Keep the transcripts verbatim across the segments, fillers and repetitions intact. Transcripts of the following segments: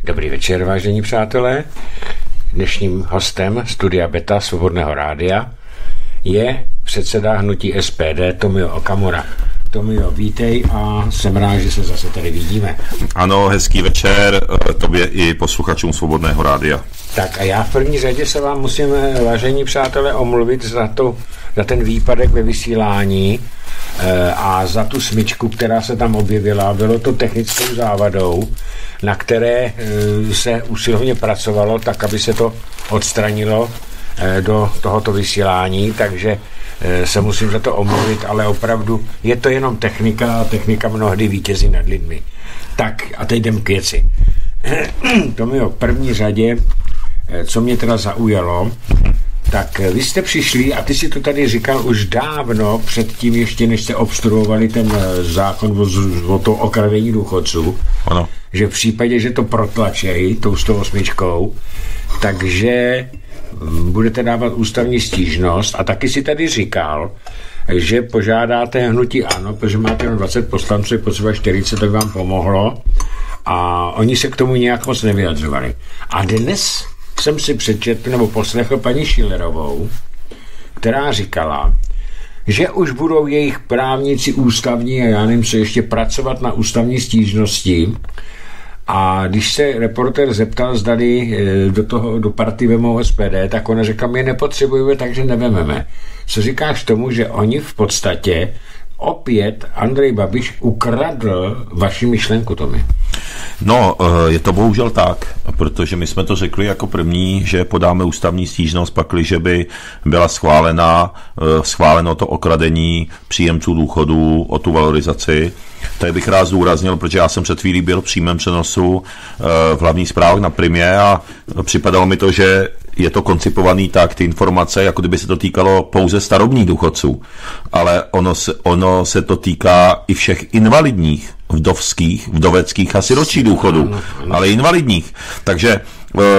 Dobrý večer, vážení přátelé. Dnešním hostem Studia Beta Svobodného rádia je předseda hnutí S P D Tomio Okamura. Tomio, vítej a jsem rád, že se zase tady vidíme. Ano, hezký večer tobě i posluchačům Svobodného rádia. Tak a já v první řadě se vám musím, vážení přátelé, omluvit za, to, za ten výpadek ve vysílání e, a za tu smyčku, která se tam objevila. Bylo to technickou závadou, na které e, se usilovně pracovalo tak, aby se to odstranilo e, do tohoto vysílání, takže e, se musím za to omluvit, ale opravdu je to jenom technika a technika mnohdy vítězí nad lidmi. Tak a teď jdem k věci. Tomio, v první řadě, co mě teda zaujalo, tak vy jste přišli, a ty si to tady říkal už dávno, předtím ještě, než jste obstruovali ten zákon o, o to okradení důchodců, ano. Že v případě, že to protlačejí tou sto osmičkou, takže budete dávat ústavní stížnost, a taky si tady říkal, že požádáte hnutí ANO, protože máte jenom dvacet poslanců, je potřeba čtyřicet, tak vám pomohlo, a oni se k tomu nějak moc nevyjadřovali. A dnes jsem si přečetl nebo poslechl paní Schillerovou, která říkala, že už budou jejich právníci ústavní a já nevím, co ještě pracovat na ústavní stížnosti. A když se reportér zeptal, zdali do toho, do party vemou S P D, tak ona řekla, my nepotřebujeme, takže nevememe. Co říkáš tomu, že oni v podstatě opět Andrej Babiš ukradl vaši myšlenku, Tomi? No, je to bohužel tak, protože my jsme to řekli jako první, že podáme ústavní stížnost, pakliže by byla schválena, schváleno to okradení příjemců důchodů o tu valorizaci. Tak bych rád zdůraznil, protože já jsem před chvílí byl v přímém přenosu v hlavních zprávách na Primě a připadalo mi to, že je to koncipovaný tak, ty informace, jako kdyby se to týkalo pouze starobních důchodců, ale ono se, ono se to týká i všech invalidních, vdovských, vdoveckých a sirotčích důchodů, ale invalidních. Takže e,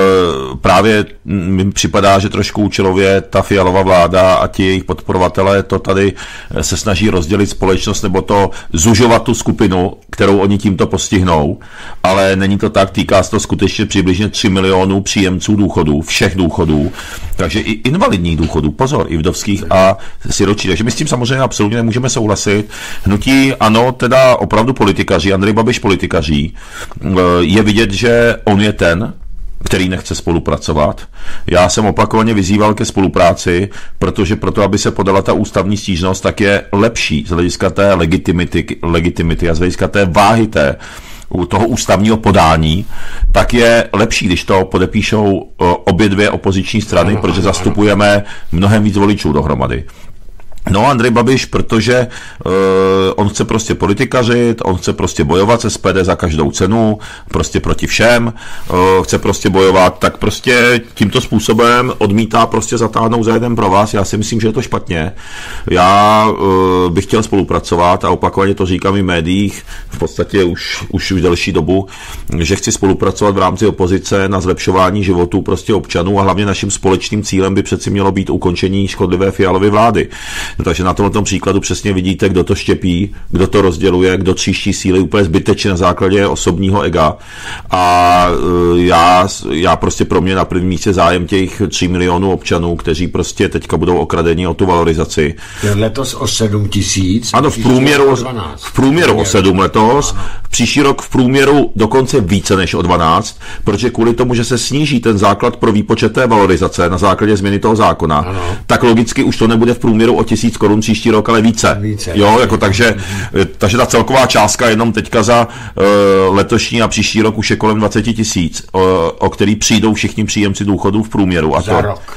právě mi připadá, že trošku účelově ta Fialova vláda a ti jejich podporovatelé to tady se snaží rozdělit společnost nebo to zužovat tu skupinu, kterou oni tímto postihnou, ale není to tak, týká se to skutečně přibližně tři milionů příjemců důchodů, všech důchodů, takže i invalidních důchodů, pozor, i vdovských a sirotčích. Takže my s tím samozřejmě absolutně nemůžeme souhlasit. Hnutí ANO teda opravdu politikaří, Andrej Babiš politikaří, je vidět, že on je ten, který nechce spolupracovat. Já jsem opakovaně vyzýval ke spolupráci, protože proto, aby se podala ta ústavní stížnost, tak je lepší z hlediska té legitimity, legitimity a z hlediska té váhy té, toho ústavního podání, tak je lepší, když to podepíšou obě dvě opoziční strany, protože zastupujeme mnohem víc voličů dohromady. No, Andrej Babiš, protože uh, on chce prostě politikařit, on chce prostě bojovat se S P D za každou cenu, prostě proti všem, uh, chce prostě bojovat, tak prostě tímto způsobem odmítá prostě zatáhnout za jeden pro vás. Já si myslím, že je to špatně. Já uh, bych chtěl spolupracovat a opakovaně to říkám i v médiích, v podstatě už, už, už delší dobu, že chci spolupracovat v rámci opozice na zlepšování životů prostě občanů a hlavně naším společným cílem by přeci mělo být ukončení škodlivé Fialovy vlády. No, takže na tomto příkladu přesně vidíte, kdo to štěpí, kdo to rozděluje, kdo tříští síly úplně zbytečně na základě osobního ega. A já, já prostě pro mě na prvním místě zájem těch tří milionů občanů, kteří prostě teďka budou okradeni o tu valorizaci. Letos o sedm tisíc. Ano, v průměru, v průměru o sedm letos, v příští rok v průměru dokonce více než o dvanáct, protože kvůli tomu, že se sníží ten základ pro výpočet té valorizace na základě změny toho zákona, ano. Tak logicky už to nebude v průměru o tisíc korun příští rok, ale více. více jo, jako takže, takže ta celková částka jenom teďka za uh, letošní a příští rok už je kolem dvacet tisíc, uh, o který přijdou všichni příjemci důchodů v průměru. A za to, rok.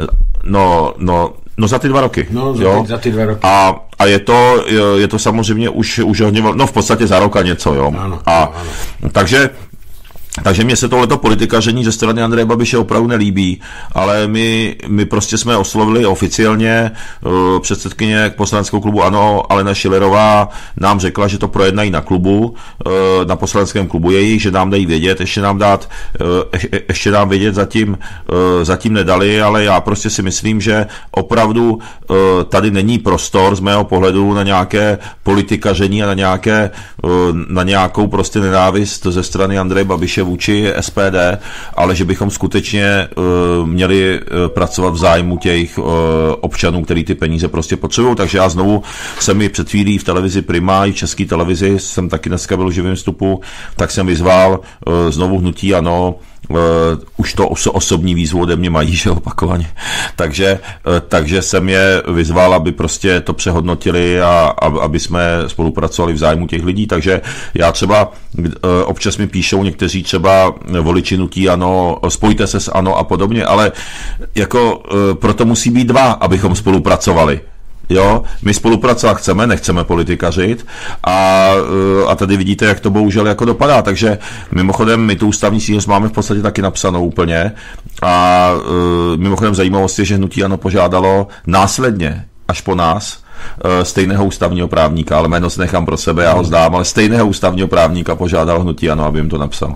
No, no, no za ty dva roky. No, za, jo? Ty, za ty dva roky. A, a je to, je to samozřejmě už, už hodně, no v podstatě za rok a něco, jo. Ano, a ano. Takže Takže mně se tohleto politikaření ze strany Andreje Babiše opravdu nelíbí, ale my, my prostě jsme oslovili oficiálně uh, předsedkyně poslaneckého klubu ANO, Alena Schillerová nám řekla, že to projednají na klubu, uh, na poslaneckém klubu jejich, že nám dají vědět, ještě nám dát, uh, je, ještě nám vědět zatím, uh, zatím nedali, ale já prostě si myslím, že opravdu uh, tady není prostor z mého pohledu na nějaké politikaření a na nějaké, uh, na nějakou prostě nenávist ze strany Andreje Babiše vůči S P D, ale že bychom skutečně uh, měli uh, pracovat v zájmu těch uh, občanů, který ty peníze prostě potřebují. Takže já znovu jsem mi před chvílí v televizi Prima i v české televizi, jsem taky dneska byl v živém vstupu, tak jsem vyzval uh, znovu hnutí ANO. Uh, už to oso- osobní výzvu ode mě mají, že opakovaně. Takže, uh, takže jsem je vyzval, aby prostě to přehodnotili a, a aby jsme spolupracovali v zájmu těch lidí. Takže já třeba uh, občas mi píšou někteří třeba voliči hnutí ANO, spojte se s ANO a podobně, ale jako uh, proto musí být dva, abychom spolupracovali. Jo, my spolupracovat chceme, nechceme politikařit a, a tady vidíte, jak to bohužel jako dopadá, takže mimochodem my tu ústavní stížnost máme v podstatě taky napsanou úplně a mimochodem zajímavost je, že hnutí ANO požádalo následně, až po nás, stejného ústavního právníka, ale jméno si nechám pro sebe, já ho zdám, ale stejného ústavního právníka požádalo hnutí ANO, aby jim to napsal.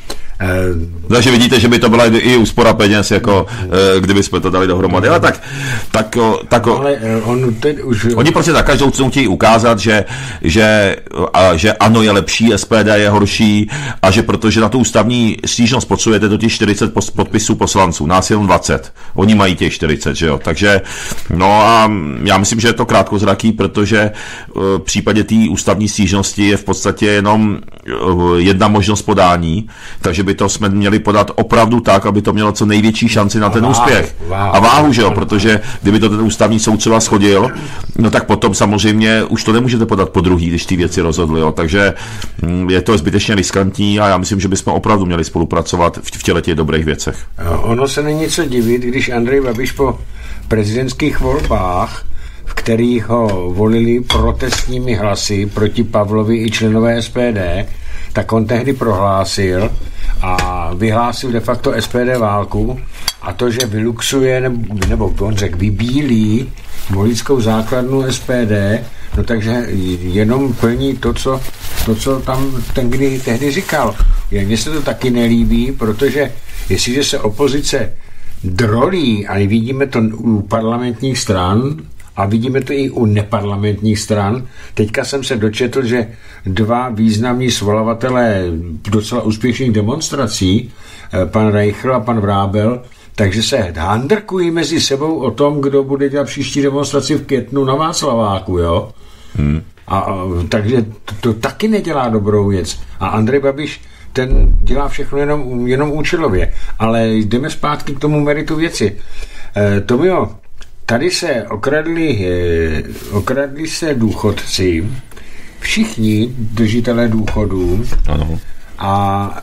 Takže vidíte, že by to byla i úspora peněz, jako kdyby jsme to dali dohromady. Ale tak, tak, tak ale on teď už... Oni prostě za každou cenu chtějí ukázat, že, že, a, že ANO je lepší, S P D je horší a že protože na tu ústavní stížnost potřebujete totiž čtyřicet podpisů poslanců, nás jenom dvacet. Oni mají těch čtyřicet, že jo. Takže, no a já myslím, že je to krátkozraký, protože v případě té ústavní stížnosti je v podstatě jenom jedna možnost podání, takže by to jsme měli podat opravdu tak, aby to mělo co největší šanci na ten váhu, úspěch. Váhu, a váhu, že jo, protože kdyby to ten ústavní soud třeba shodil, no tak potom samozřejmě už to nemůžete podat po druhý, když ty věci rozhodly, jo. Takže je to zbytečně riskantní a já myslím, že bychom opravdu měli spolupracovat v, v těle těch dobrých věcech. Ono se není co divit, když Andrej Babiš po prezidentských volbách, v kterých ho volili protestními hlasy proti Pavlovi i členové S P D, tak on tehdy prohlásil a vyhlásil de facto S P D válku a to, že vyluxuje, nebo, nebo on řekl, vybílí voličskou základnu S P D, no takže jenom plní to, co, to, co tam ten kdy, tehdy říkal. Mně se to taky nelíbí, protože jestliže se opozice drolí, a vidíme to u parlamentních stran, a vidíme to i u neparlamentních stran. Teďka jsem se dočetl, že dva významní svolavatelé docela úspěšných demonstrací, pan Reichl a pan Vrábel, takže se handrkují mezi sebou o tom, kdo bude dělat příští demonstraci v květnu na Václaváku, jo? Hmm. A, a, takže to, to taky nedělá dobrou věc. A Andrej Babiš ten dělá všechno jenom, jenom účelově. Ale jdeme zpátky k tomu meritu věci. E, Tomio, tady se okradli, okradli se důchodci, všichni držitelé důchodů, ano. A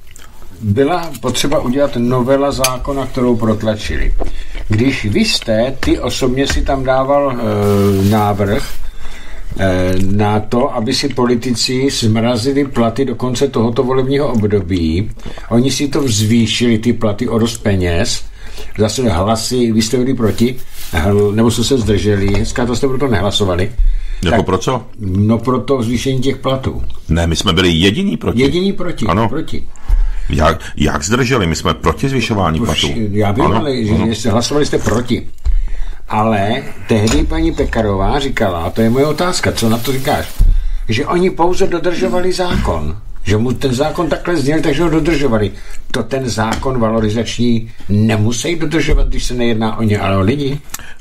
byla potřeba udělat novela zákona, kterou protlačili. Když vy jste, ty osobně si tam dával e, návrh e, na to, aby si politici zmrazili platy do konce tohoto volebního období, oni si to zvýšili, ty platy, o dost peněz, zase hlasy, vy jste byli proti, nebo jste se zdrželi, zkrátka jste proto nehlasovali. Jako tak, pro co? No pro to zvýšení těch platů. Ne, my jsme byli jediní proti. Jediní proti, ano. proti. Jak, jak zdrželi? My jsme proti zvyšování platů. Já vím, ano, ale že ano. Jste, hlasovali jste proti. Ale tehdy paní Pekarová říkala, a to je moje otázka, co na to říkáš, že oni pouze dodržovali zákon. Že mu ten zákon takhle zněl, takže ho dodržovali. To ten zákon valorizační nemusí dodržovat, když se nejedná o ně, ale o lidi?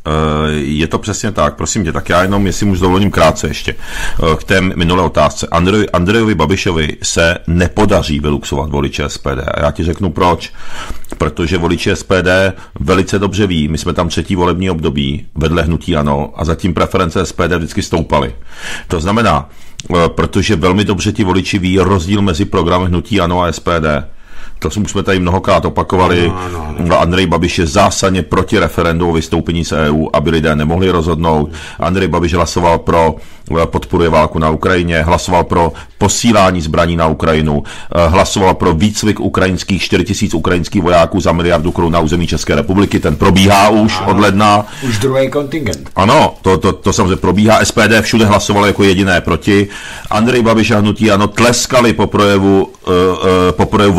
Je to přesně tak, prosím tě, tak já jenom, jestli můžu dovolím krátce ještě, k té minulé otázce. Andrej, Andrejovi Babišovi se nepodaří vyluxovat voliče S P D. A já ti řeknu proč. Protože voliči S P D velice dobře ví, my jsme tam třetí volební období vedle hnutí ANO a zatím preference S P D vždycky stoupaly. To znamená, protože velmi dobře ti voliči ví rozdíl mezi programem hnutí ANO a S P D. To jsme tady mnohokrát opakovali. No, no, no. Andrej Babiš je zásadně proti referendu o vystoupení z E U, aby lidé nemohli rozhodnout. Andrej Babiš hlasoval pro podporuje válku na Ukrajině, hlasoval pro posílání zbraní na Ukrajinu, hlasoval pro výcvik ukrajinských čtyři tisíce ukrajinských vojáků za miliardu korun na území České republiky. Ten probíhá už ano, od ledna. Už druhý kontingent. Ano, to, to, to samozřejmě probíhá. S P D všude hlasovalo jako jediné proti. Andrej Babiš a hnutí ANO tleskali po projevu, uh, uh, po projevu Volodymyra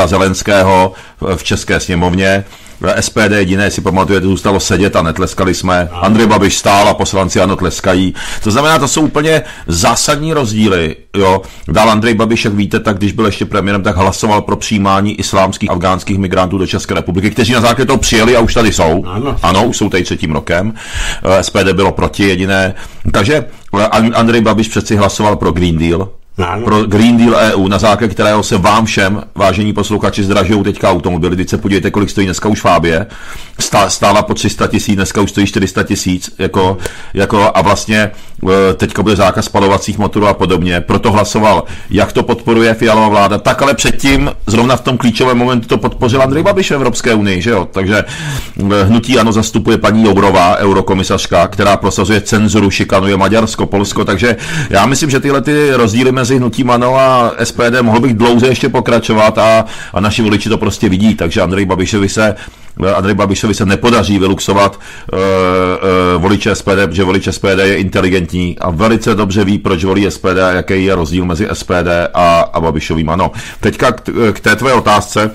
premiéra Zelenského v České sněmovně. S P D jediné, si pamatujete, zůstalo sedět a netleskali jsme. Andrej Babiš stál a poslanci ano tleskají. To znamená, to jsou úplně zásadní rozdíly. Jo. Dál Andrej Babiš, jak víte, tak když byl ještě premiérem, tak hlasoval pro přijímání islámských afgánských migrantů do České republiky, kteří na základě toho přijeli a už tady jsou. Ano, ano už jsou tady třetím rokem. S P D bylo proti jediné. Takže Andrej Babiš přeci hlasoval pro Green Deal. Ano. Pro Green Deal E U, na základě kterého se vám všem, vážení posluchači, zdražují teďka automobily. Teď se podívejte, kolik stojí dneska už Fabie. Stála po tři sta tisíc, dneska už stojí čtyři sta tisíc. Jako, jako, a vlastně teďka bude zákaz spalovacích motorů a podobně. Proto hlasoval, jak to podporuje Fialova vláda, tak ale předtím, zrovna v tom klíčovém momentu to podpořil Andrej Babiš v Evropské unii, že jo? Takže hnutí ANO zastupuje paní Jourová, eurokomisařka, která prosazuje cenzuru, šikanuje Maďarsko, Polsko, takže já myslím, že tyhle ty rozdíly mezi hnutím ANO a S P D mohl bych dlouze ještě pokračovat a, a naši voliči to prostě vidí, takže Andrej Babišovi se Andrej Babišovi se nepodaří vyluxovat uh, uh, voliče S P D, protože volič S P D je inteligentní a velice dobře ví, proč volí S P D a jaký je rozdíl mezi S P D a, a Babišovým ANO. Teďka k, k té tvé otázce.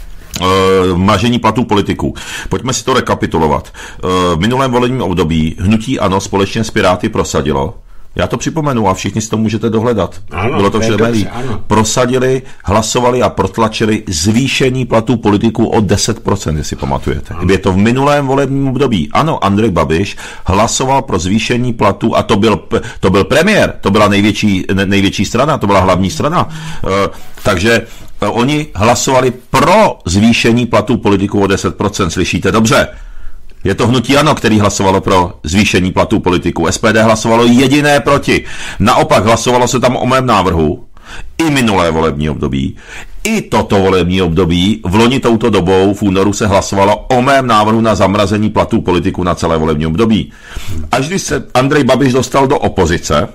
Uh, mažení platů politiků. Pojďme si to rekapitulovat. Uh, v minulém volebním období hnutí ANO společně s Piráty prosadilo, já to připomenu a všichni si to můžete dohledat. Ano, bylo to všude médií. Prosadili, hlasovali a protlačili zvýšení platů politiků o deset procent, jestli pamatujete. Ano. Je to v minulém volebním období. Ano, Andrej Babiš hlasoval pro zvýšení platů a to byl, to byl premiér, to byla největší, největší strana, to byla hlavní strana. Uh, takže uh, oni hlasovali pro zvýšení platů politiků o deset procent, slyšíte dobře. Je to hnutí ANO, který hlasovalo pro zvýšení platů politiků. S P D hlasovalo jediné proti. Naopak hlasovalo se tam o mém návrhu i minulé volební období, i toto volební období. V loni touto dobou v únoru se hlasovalo o mém návrhu na zamrazení platů politiků na celé volební období. Až když se Andrej Babiš dostal do opozice,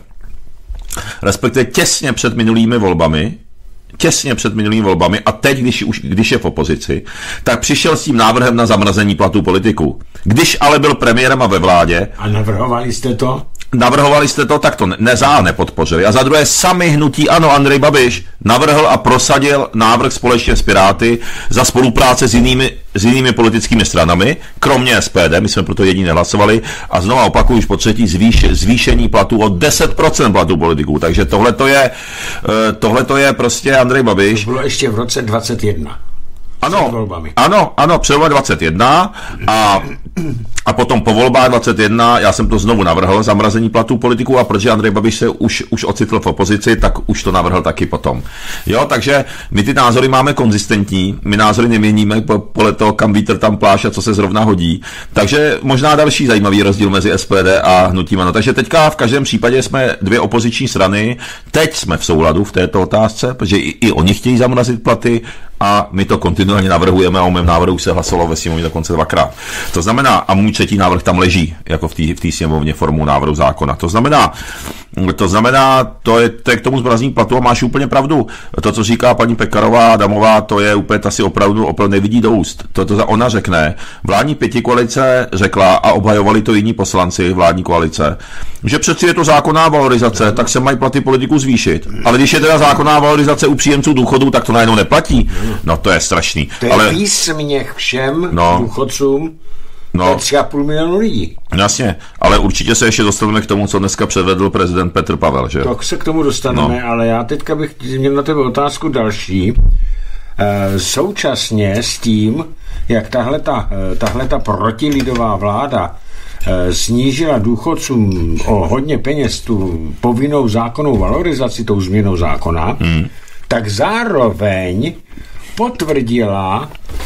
respektive těsně před minulými volbami, těsně před minulými volbami a teď, když, už, když je v opozici, tak přišel s tím návrhem na zamrazení platů politiků. Když ale byl premiérem a ve vládě... A navrhovali jste to? Navrhovali jste to, tak to ne, ne za nepodpořili. A za druhé sami hnutí ANO Andrej Babiš navrhl a prosadil návrh společně s Piráty za spolupráce s jinými, s jinými politickými stranami, kromě S P D, my jsme proto jedině hlasovali a znovu opakuju už po třetí zvýš, zvýšení platů o deset procent platů politiků. Takže tohle to je, tohle to je prostě Andrej Babiš. To bylo ještě v roce dvacet jedna. Ano, ano, ano, před dvacet jedna a, a potom po volbách dvacet jedna, já jsem to znovu navrhl, zamrazení platů politiků a protože Andrej Babiš se už, už ocitl v opozici, tak už to navrhl taky potom. Jo, takže my ty názory máme konzistentní, my názory neměníme podle toho, kam vítr tam pláš a co se zrovna hodí. Takže možná další zajímavý rozdíl mezi S P D a hnutím ANO. Takže teďka v každém případě jsme dvě opoziční strany, teď jsme v souladu v této otázce, protože i, i oni chtějí zamrazit platy a my to kontinuálně navrhujeme a o mém návrhu se hlasovalo ve sněmovně dokonce dvakrát. To znamená, a můj třetí návrh tam leží, jako v té v té sněmovně formou návrhu zákona. To znamená, to znamená, to je, to je k tomu zmrazení platu a máš úplně pravdu. To, co říká paní Pekarová Adamová, to je úplně asi opravdu, opravdu nevidí do úst. To, to ona řekne. Vládní pětikoalice řekla a obhajovali to jiní poslanci vládní koalice, že přeci je to zákonná valorizace, tak se mají platy politiků zvýšit. Ale když je teda zákonná valorizace u příjemců důchodů, tak to najednou neplatí. No to je strašný. To je ale... výsměch všem no. důchodcům. No. To je tři a půl milionu lidí. Jasně, ale určitě se ještě dostaneme k tomu, co dneska předvedl prezident Petr Pavel, že? Tak se k tomu dostaneme, no. Ale já teďka bych měl na tebe otázku další. E, současně s tím, jak tahleta, tahleta protilidová vláda e, snížila důchodcům o hodně peněz tu povinnou zákonnou valorizaci, tou změnou zákona, hmm. tak zároveň potvrdila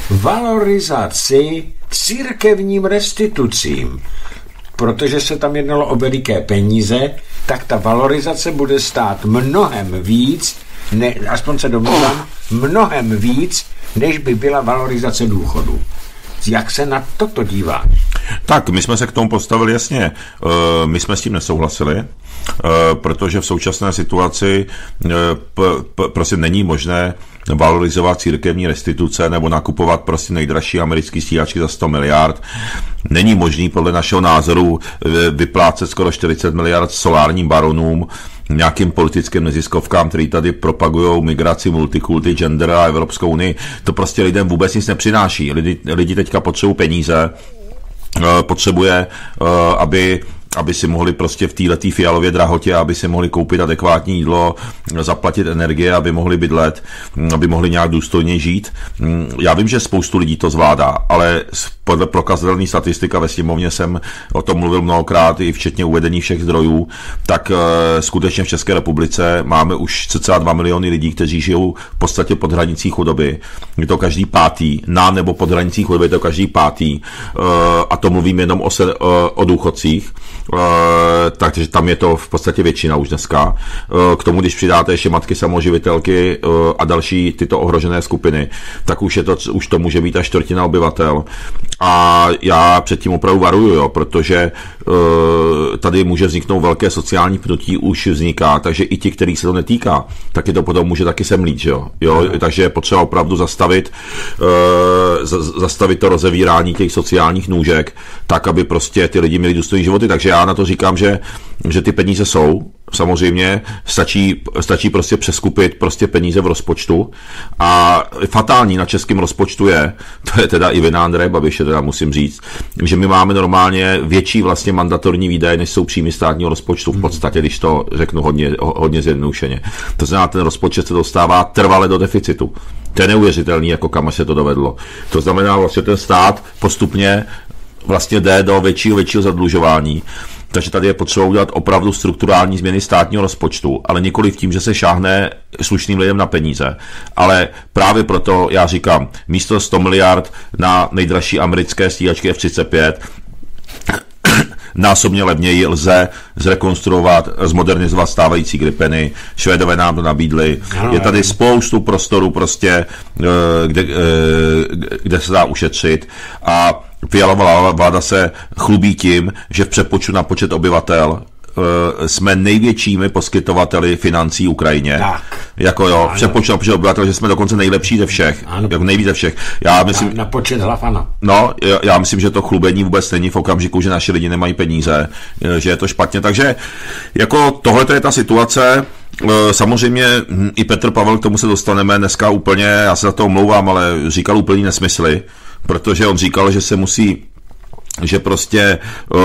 valorizaci církevním restitucím. Protože se tam jednalo o veliké peníze, tak ta valorizace bude stát mnohem víc, ne, aspoň se domluvám, mnohem víc, než by byla valorizace důchodu. Jak se na toto díváš? Tak, my jsme se k tomu postavili jasně. My jsme s tím nesouhlasili, protože v současné situaci prostě není možné valorizovat církevní restituce nebo nakupovat prostě nejdražší americký stíhačky za sto miliard. Není možný podle našeho názoru vyplácet skoro čtyřicet miliard solárním baronům nějakým politickým neziskovkám, který tady propagují migraci, multikulty, gender a Evropskou unii. To prostě lidem vůbec nic nepřináší. Lidi, lidi teďka potřebují peníze, potřebuje, aby aby si mohli prostě v této fialově drahotě, aby si mohli koupit adekvátní jídlo, zaplatit energie, aby mohli bydlet, aby mohli nějak důstojně žít. Já vím, že spoustu lidí to zvládá, ale podle prokazatelné statistika ve sněmovně jsem o tom mluvil mnohokrát, i včetně uvedení všech zdrojů, tak skutečně v České republice máme už cca dva miliony lidí, kteří žijou v podstatě pod hranicí chudoby. Je to každý pátý, na nebo pod hranicí chudoby je to každý pátý, a to mluvím jenom o, se, o důchodcích. Uh, takže tam je to v podstatě většina už dneska. Uh, k tomu, když přidáte ještě matky samoživitelky uh, a další tyto ohrožené skupiny, tak už, je to, už to může být až čtvrtina obyvatel. A já předtím opravdu varuju, jo, protože uh, tady může vzniknout velké sociální pnutí, už vzniká, takže i ti, kterých se to netýká, taky to potom může taky semlít, jo. jo? No. Takže je potřeba opravdu zastavit, uh, zastavit to rozevírání těch sociálních nůžek, tak, aby prostě ty lidi měli důstojné životy. Takže já na to říkám, že, že ty peníze jsou, samozřejmě stačí, stačí prostě přeskupit prostě peníze v rozpočtu a fatální na českém rozpočtu je, to je teda i vina Andreje Babiše, teda musím říct, že my máme normálně větší vlastně mandatorní výdaje, než jsou příjmy státního rozpočtu v podstatě, když to řeknu hodně, hodně zjednodušeně. To znamená, ten rozpočet se dostává trvale do deficitu. To je neuvěřitelný, jako kam se to dovedlo. To znamená, vlastně ten stát postupně vlastně jde do většího, většího zadlužování. Takže tady je potřeba udělat opravdu strukturální změny státního rozpočtu, ale nikoli v tím, že se šáhne slušným lidem na peníze. Ale právě proto já říkám, místo sto miliard na nejdražší americké stíhačky F třicet pět násobně levněji lze zrekonstruovat, zmodernizovat stávající Gripeny. Švédové nám to nabídli. Je tady spoustu prostoru prostě, kde, kde se dá ušetřit a Fialová vláda se chlubí tím, že v přepočtu na počet obyvatel jsme největšími poskytovateli financí Ukrajině. Tak. Jako jo, v přepočtu na počet obyvatel, že jsme dokonce nejlepší ze všech. Ano. Jako nejvíc ze všech. Já myslím, na, na počet hlav, ano. No, já myslím, že to chlubení vůbec není v okamžiku, že naši lidi nemají peníze, že je to špatně. Takže jako tohle je ta situace. Samozřejmě i Petr Pavel, k tomu se dostaneme dneska úplně, já se za to omlouvám, ale říkal úplně nesmysly, protože on říkal, že se musí že prostě,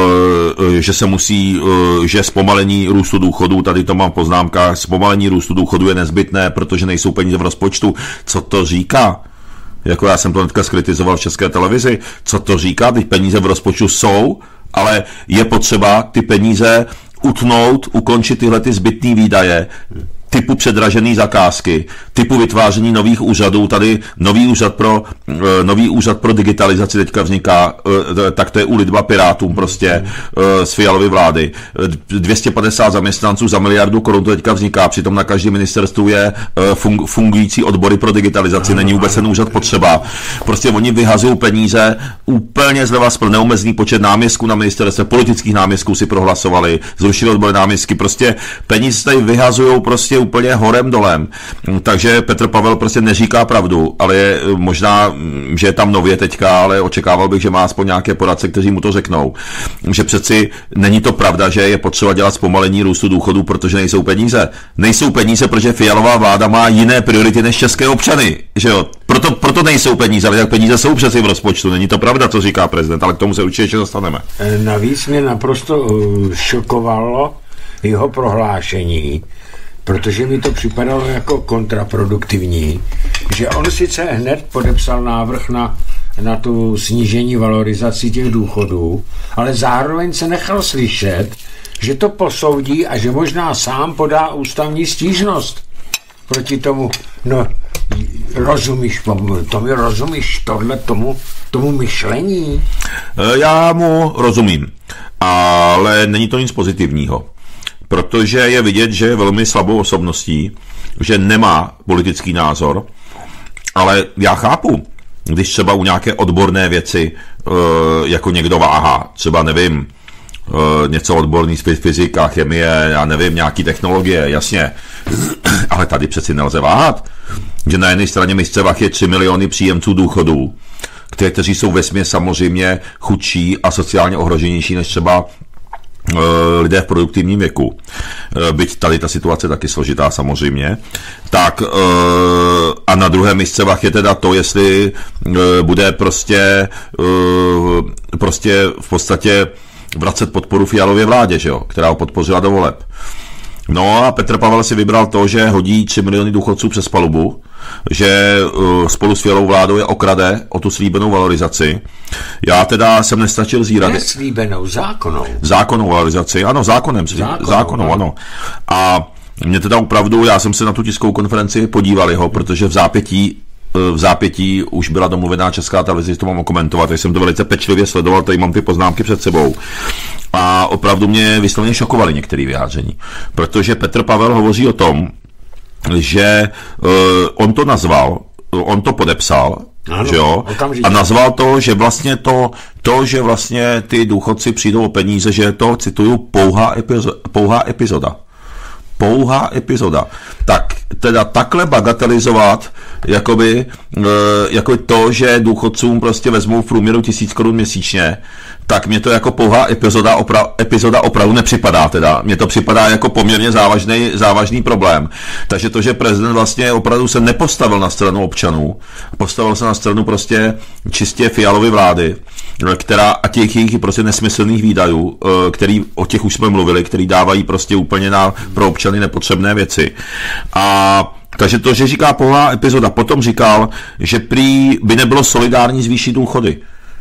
že se musí, že zpomalení růstu důchodů, tady to mám v poznámkách, zpomalení růstu důchodů je nezbytné, protože nejsou peníze v rozpočtu. Co to říká? Jako já jsem to dneska skritizoval v České televizi. Co to říká? Ty peníze v rozpočtu jsou, ale je potřeba ty peníze utnout, ukončit tyhle ty zbytné výdaje, typu předražený zakázky, typu vytváření nových úřadů, tady nový úřad pro, nový úřad pro digitalizaci teďka vzniká, tak to je úlitba Pirátům prostě z Fialovy vlády. dvě stě padesát zaměstnanců za miliardu korun to teďka vzniká, přitom na každém ministerstvu je fungující odbory pro digitalizaci, není vůbec ten úřad potřeba. Prostě oni vyhazují peníze úplně zleva z neomezený počet náměstků na ministerstve, politických náměstků si prohlasovali, zrušili odbory náměstky, prostě peníze tady vyhazují prostě úplně horem dolem. Takže Petr Pavel prostě neříká pravdu, ale je možná, že je tam nově teďka, ale očekával bych, že má aspoň nějaké poradce, kteří mu to řeknou. Že přeci není to pravda, že je potřeba dělat zpomalení růstu důchodů, protože nejsou peníze. Nejsou peníze, protože Fialová vláda má jiné priority než české občany. Že jo? Proto, proto nejsou peníze, ale jak peníze jsou přeci v rozpočtu. Není to pravda, co říká prezident, ale k tomu se určitě ještě dostaneme. Navíc mě naprosto šokovalo jeho prohlášení, protože mi to připadalo jako kontraproduktivní, že on sice hned podepsal návrh na, na tu snížení valorizací těch důchodů, ale zároveň se nechal slyšet, že to posoudí a že možná sám podá ústavní stížnost proti tomu. No, rozumíš, to mi rozumíš tohle tomu, tomu myšlení? Já mu rozumím, ale není to nic pozitivního. Protože je vidět, že je velmi slabou osobností, že nemá politický názor, ale já chápu, když třeba u nějaké odborné věci jako někdo váhá, třeba nevím, něco odborný z fyzika, chemie, já nevím, nějaký technologie, jasně, ale tady přeci nelze váhat, že na jedné straně misce vah je tři miliony příjemců důchodů, kteří jsou vesměs samozřejmě chudší a sociálně ohroženější než třeba lidé v produktivním věku, byť tady ta situace taky složitá samozřejmě, tak a na druhé místě vach je teda to, jestli bude prostě prostě v podstatě vracet podporu Fialově vládě, že jo, která ho podpořila do voleb. No a Petr Pavel si vybral to, že hodí tři miliony důchodců přes palubu, že uh, spolu s Fialovou vládou je okrade o tu slíbenou valorizaci. Já teda jsem nestačil zírat. Ne slíbenou, zákonnou. Zákonnou valorizaci, ano, zákonem. Zákonnou, zákonnou ano. ano. A mě teda opravdu, já jsem se na tu tiskovou konferenci podíval jeho, protože v zápětí v zápětí už byla domluvená Česká televize, že to mám okomentovat, takže jsem to velice pečlivě sledoval, tady mám ty poznámky před sebou. A opravdu mě vysloveně šokovaly některé vyjádření, protože Petr Pavel hovoří o tom, že uh, on to nazval, on to podepsal, ano, že jo? A nazval to, že vlastně to, to, že vlastně ty důchodci přijdou o peníze, že je to, cituju, pouhá, epizo- pouhá epizoda. Pouhá epizoda. Tak teda takhle bagatelizovat jakoby, e, jako to, že důchodcům prostě vezmou v průměru tisíc korun měsíčně, tak mě to jako pouhá epizoda, opra, epizoda opravdu nepřipadá teda. Mně to připadá jako poměrně závažný, závažný problém. Takže to, že prezident vlastně opravdu se nepostavil na stranu občanů, postavil se na stranu prostě čistě Fialovy vlády, která a těch jejich prostě nesmyslných výdajů, který o těch už jsme mluvili, který dávají prostě úplně na, pro občany nepotřebné věci. A takže to, že říká pouhá epizoda, potom říkal, že prý by nebylo solidární zvýšit důchody.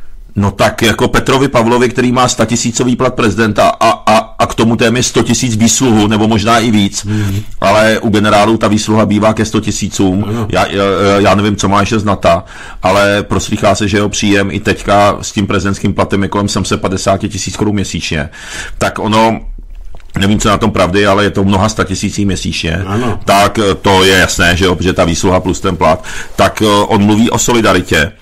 No tak jako Petrovi Pavlovi, který má statisícový plat prezidenta a, a, a k tomu téměř sto tisíc výsluhu, nebo možná i víc, mm. ale u generálů ta výsluha bývá ke sto tisícům. Mm. Já, já, já nevím, co má ještě znata, ale proslýchá se, že jeho příjem i teďka s tím prezidentským platem je kolem sedm set padesát tisíc korun měsíčně. Tak ono, nevím, co na tom pravdy, ale je to mnoha statisící měsíčně, ano. Tak to je jasné, že jo, protože ta výsluha plus ten plat, tak on mluví o solidaritě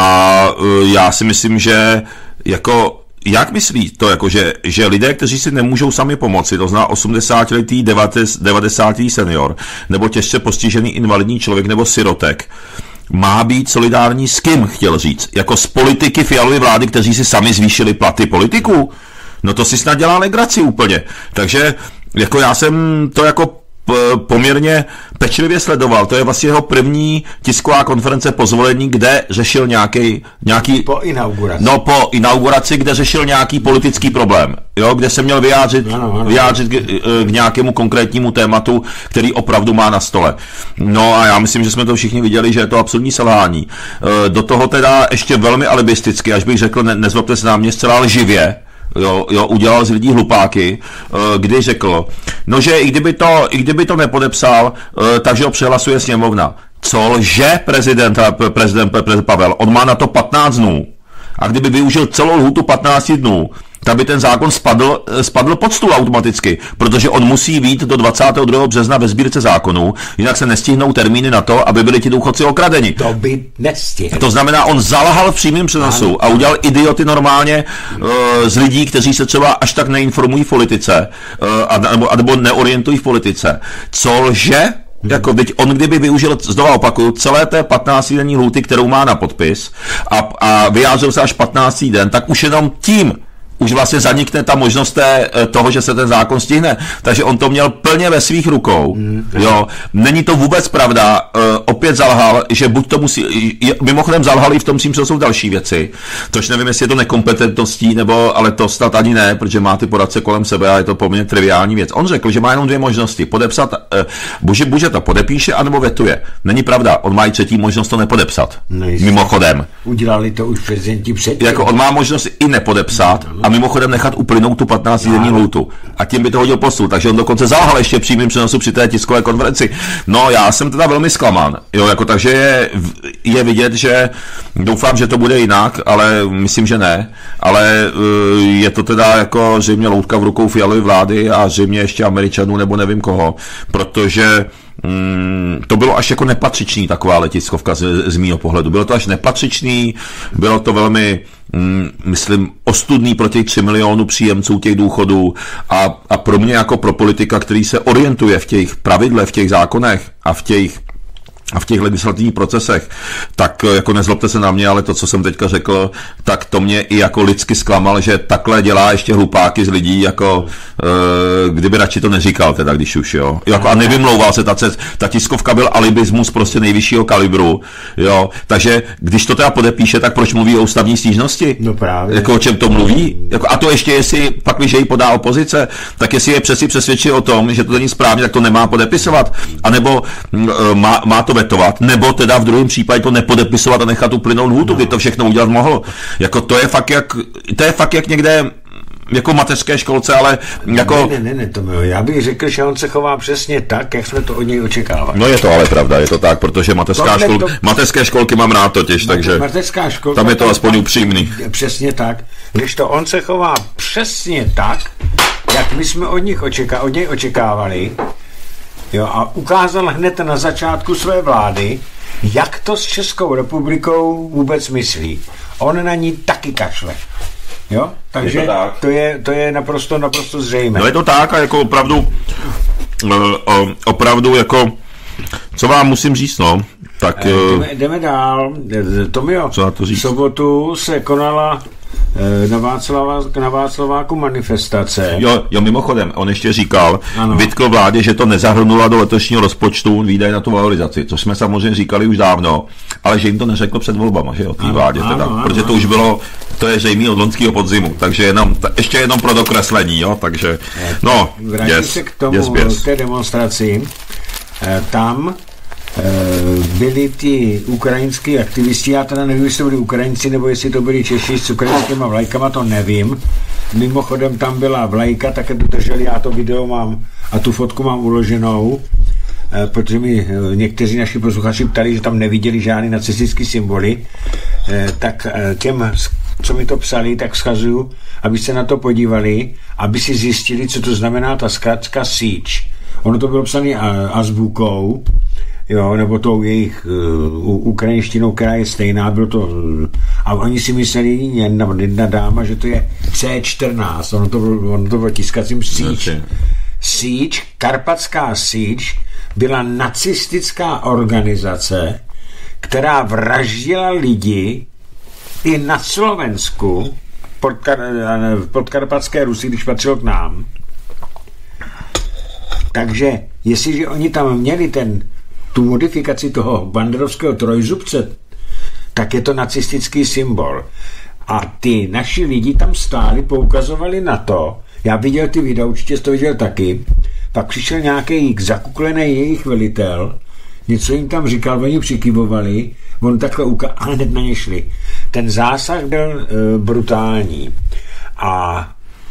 a já si myslím, že jako jak myslí to, jako, že, že lidé, kteří si nemůžou sami pomoci, to znamená osmdesátiletý, devadesátý senior, nebo těžce postižený invalidní člověk, nebo sirotek, má být solidární s kým, chtěl říct, jako s politiky Fialovy vlády, kteří si sami zvýšili platy politiků. No to si snad dělá legraci úplně. Takže jako já jsem to jako poměrně pečlivě sledoval. To je vlastně jeho první tisková konference po zvolení, kde řešil nějaký, nějaký... Po inauguraci. No po inauguraci, kde řešil nějaký politický problém. Jo, kde se měl vyjádřit, ano, ano. vyjádřit k, k nějakému konkrétnímu tématu, který opravdu má na stole. No a já myslím, že jsme to všichni viděli, že je to absolutní selhání. Do toho teda ještě velmi alibisticky, až bych řekl, ne, nezlobte se na mě, zcela lživě, Jo, jo, udělal z lidí hlupáky, kdy řekl, no že i kdyby to, i kdyby to nepodepsal, takže ho přehlasuje sněmovna. Co lže prezident, prezident, prezident Pavel? On má na to patnáct dnů. A kdyby využil celou lhůtu patnáct dnů, tak by ten zákon spadl, spadl pod stůl automaticky, protože on musí být do dvacátého druhého března ve sbírce zákonů, jinak se nestihnou termíny na to, aby byli ti důchodci okradeni. To by nestihl. To znamená, on zalhal v přímém přenosu ano. a udělal idioty normálně uh, z lidí, kteří se třeba až tak neinformují v politice, uh, a, nebo, a, nebo neorientují v politice. Co lže? Jako teď on kdyby využil, znova opakuju, celé té patnáctidenní lhůty, kterou má na podpis a, a vyjádřil se až patnáctý den, tak už jenom tím už vlastně zanikne ta možnost té, toho, že se ten zákon stihne. Takže on to měl plně ve svých rukou. Mm, jo. Není to vůbec pravda. Uh, opět zalhal, že buď to musí... Je, mimochodem zalhal i v tom, že jsou další věci. Tož nevím, jestli je to nekompetentností, nebo, ale to snad ani ne, protože má ty poradce kolem sebe a je to poměrně triviální věc. On řekl, že má jenom dvě možnosti. Podepsat, uh, buď, buď to podepíše, anebo vetuje. Není pravda. On má i třetí možnost to nepodepsat. Nejistě. Mimochodem. Udělali to už prezidenti předtím. Jako on má možnost i nepodepsat, a mimochodem nechat uplynout tu patnáctidenní lhůtu. A tím by to hodil postu. Takže on dokonce zalhal ještě přímým přenosu při té tiskové konferenci. No, já jsem teda velmi zklamán. Jo, jako takže je, je vidět, že doufám, že to bude jinak, ale myslím, že ne. Ale uh, je to teda jako zřejmě loutka v rukou Fialovy vlády a zřejmě ještě Američanů nebo nevím koho, protože Mm, to bylo až jako nepatřičný taková letiskovka z, z mýho pohledu. Bylo to až nepatřičný, bylo to velmi, mm, myslím, ostudný pro těch tři milionů příjemců těch důchodů a, a pro mě jako pro politika, který se orientuje v těch pravidlech, v těch zákonech a v těch a v těch legislativních procesech, tak jako nezlobte se na mě, ale to, co jsem teďka řekl, tak to mě i jako lidsky zklamal, že takhle dělá ještě hlupáky z lidí, jako e, kdyby radši to neříkal teda, když už, jo. Jako, a nevymlouval se, ta, ta tiskovka byl alibismus prostě nejvyššího kalibru, jo. Takže když to teda podepíše, tak proč mluví o ústavní stížnosti? No právě. Jako o čem to mluví? Jako, a to ještě, jestli pak, když jej podá opozice, tak jestli je přesně přesvědčil o tom, že to není správně, tak to nemá podepisovat, anebo e, má, má to vetovat, nebo teda v druhém případě to nepodepisovat a nechat uplynout lhůtu, kdy to všechno udělat mohl. Jako to je fakt jak, to je fakt jak někde jako mateřské školce, ale jako... Ne, ne, ne, to bylo. Já bych řekl, že on se chová přesně tak, jak jsme to od něj očekávali. No je to ale pravda, je to tak, protože mateřská škol, to... mateřské školky mám rád totiž, takže mateřská školka, tam je to aspoň upřímný. Přesně tak. Když to on se chová přesně tak, jak my jsme od nich očeká, od něj očekávali, jo, a ukázal hned na začátku své vlády, jak to s Českou republikou vůbec myslí. On na ní taky kašle. Jo? Takže je to, to, je, to je naprosto, naprosto zřejmé. No je to tak a jako opravdu opravdu jako co vám musím říct, no, tak... Jdeme, jdeme dál. Tomio, v sobotu se konala na, Václavá, na Václaváku manifestace. Jo, jo, mimochodem, on ještě říkal, vytkl vládě, že to nezahrnula do letošního rozpočtu výdaje na tu valorizaci, což jsme samozřejmě říkali už dávno, ale že jim to neřekl před volbama, že jo, té vládě teda, ano, protože to už bylo, to je zřejmě od loňského podzimu, takže jenom, t- ještě jenom pro dokreslení, jo, takže, no, vrátím yes, se k tomu, yes, yes. k té demonstraci, tam byli ti ukrajinský aktivisti, já teda nevím, jestli to byli Ukrajinci, nebo jestli to byli Češi s ukrajinskýma vlajkama, to nevím. Mimochodem tam byla vlajka, také dodrželi, já to video mám a tu fotku mám uloženou, protože mi někteří naši posluchači ptali, že tam neviděli žádný nacistický symboly, tak těm, co mi to psali, tak vzkazuju, aby se na to podívali, aby si zjistili, co to znamená ta zkratka siege. Ono to bylo psané azbukou, jo, nebo tou jejich uh, ukrajinštinou, která je stejná, bylo to, uh, a oni si mysleli, jedna, jedna dáma, že to je C čtrnáct, ono to bylo, ono to bylo tiskacím siege. Siege, Karpatská siege, byla nacistická organizace, která vraždila lidi i na Slovensku, pod, v podkarpatské Rusii, když patřilo k nám. Takže, jestliže oni tam měli ten tu modifikaci toho banderovského trojzubce, tak je to nacistický symbol. A ty naši lidi tam stáli, poukazovali na to, já viděl ty videa, určitě jsi to viděl taky, pak přišel nějaký zakuklený jejich velitel, něco jim tam říkal, oni přikyvovali, on takhle ukázal, ale hned na ně šli. Ten zásah byl e, brutální. A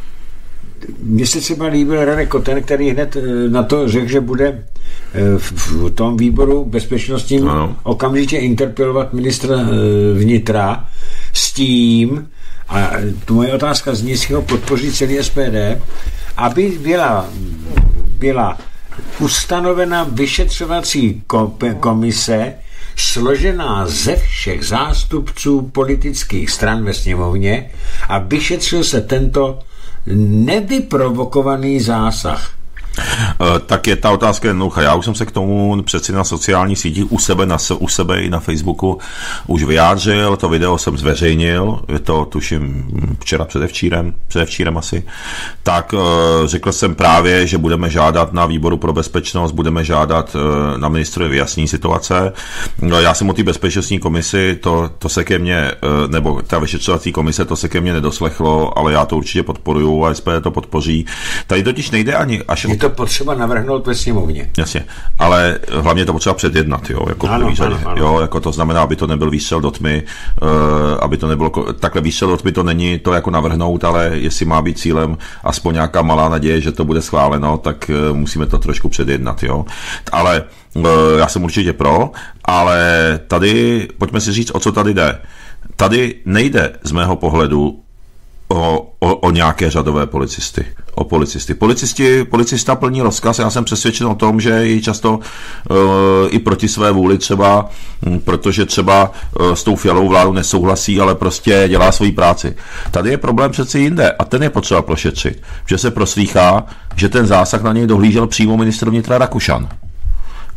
mně se třeba líbil Radek Koten, který hned na to řekl, že bude v tom výboru bezpečnostním ano. okamžitě interpelovat ministra vnitra s tím, a tu moje otázka zní, jestli ho podpoří celý S P D, aby byla, byla ustanovena vyšetřovací komise složená ze všech zástupců politických stran ve sněmovně a vyšetřil se tento nevyprovokovaný zásah. Tak je ta otázka jednoduchá. Já už jsem se k tomu přeci na sociálních sítích u sebe, na, u sebe i na Facebooku už vyjádřil, to video jsem zveřejnil, je to tuším včera předevčírem, předevčírem asi, tak řekl jsem právě, že budeme žádat na výboru pro bezpečnost, budeme žádat na ministrovi vyjasnění situace. Já jsem o té bezpečnostní komisi, to, to se ke mně, nebo ta vyšetřovací komise, to se ke mně nedoslechlo, ale já to určitě podporuju a S P D to podpoří. Tady totiž nejde ani až to potřeba navrhnout ve sněmovně. Jasně, ale hlavně to potřeba předjednat, jo, jako ano, ano, ano. jo, jako to znamená, aby to nebyl výstřel do tmy, uh, aby to nebylo, takhle výstřel do tmy to není to jako navrhnout, ale jestli má být cílem aspoň nějaká malá naděje, že to bude schváleno, tak uh, musíme to trošku předjednat, jo. Ale uh, já jsem určitě pro, ale tady, pojďme si říct, o co tady jde. Tady nejde z mého pohledu O, o, o nějaké řadové policisty. O policisty. Policisti, policista plní rozkaz, já jsem přesvědčen o tom, že i často uh, i proti své vůli třeba, m, protože třeba uh, s tou Fialovou vládou nesouhlasí, ale prostě dělá svoji práci. Tady je problém přeci jinde a ten je potřeba prošetřit, že se proslýchá, že ten zásah na něj dohlížel přímo ministr vnitra Rakušan.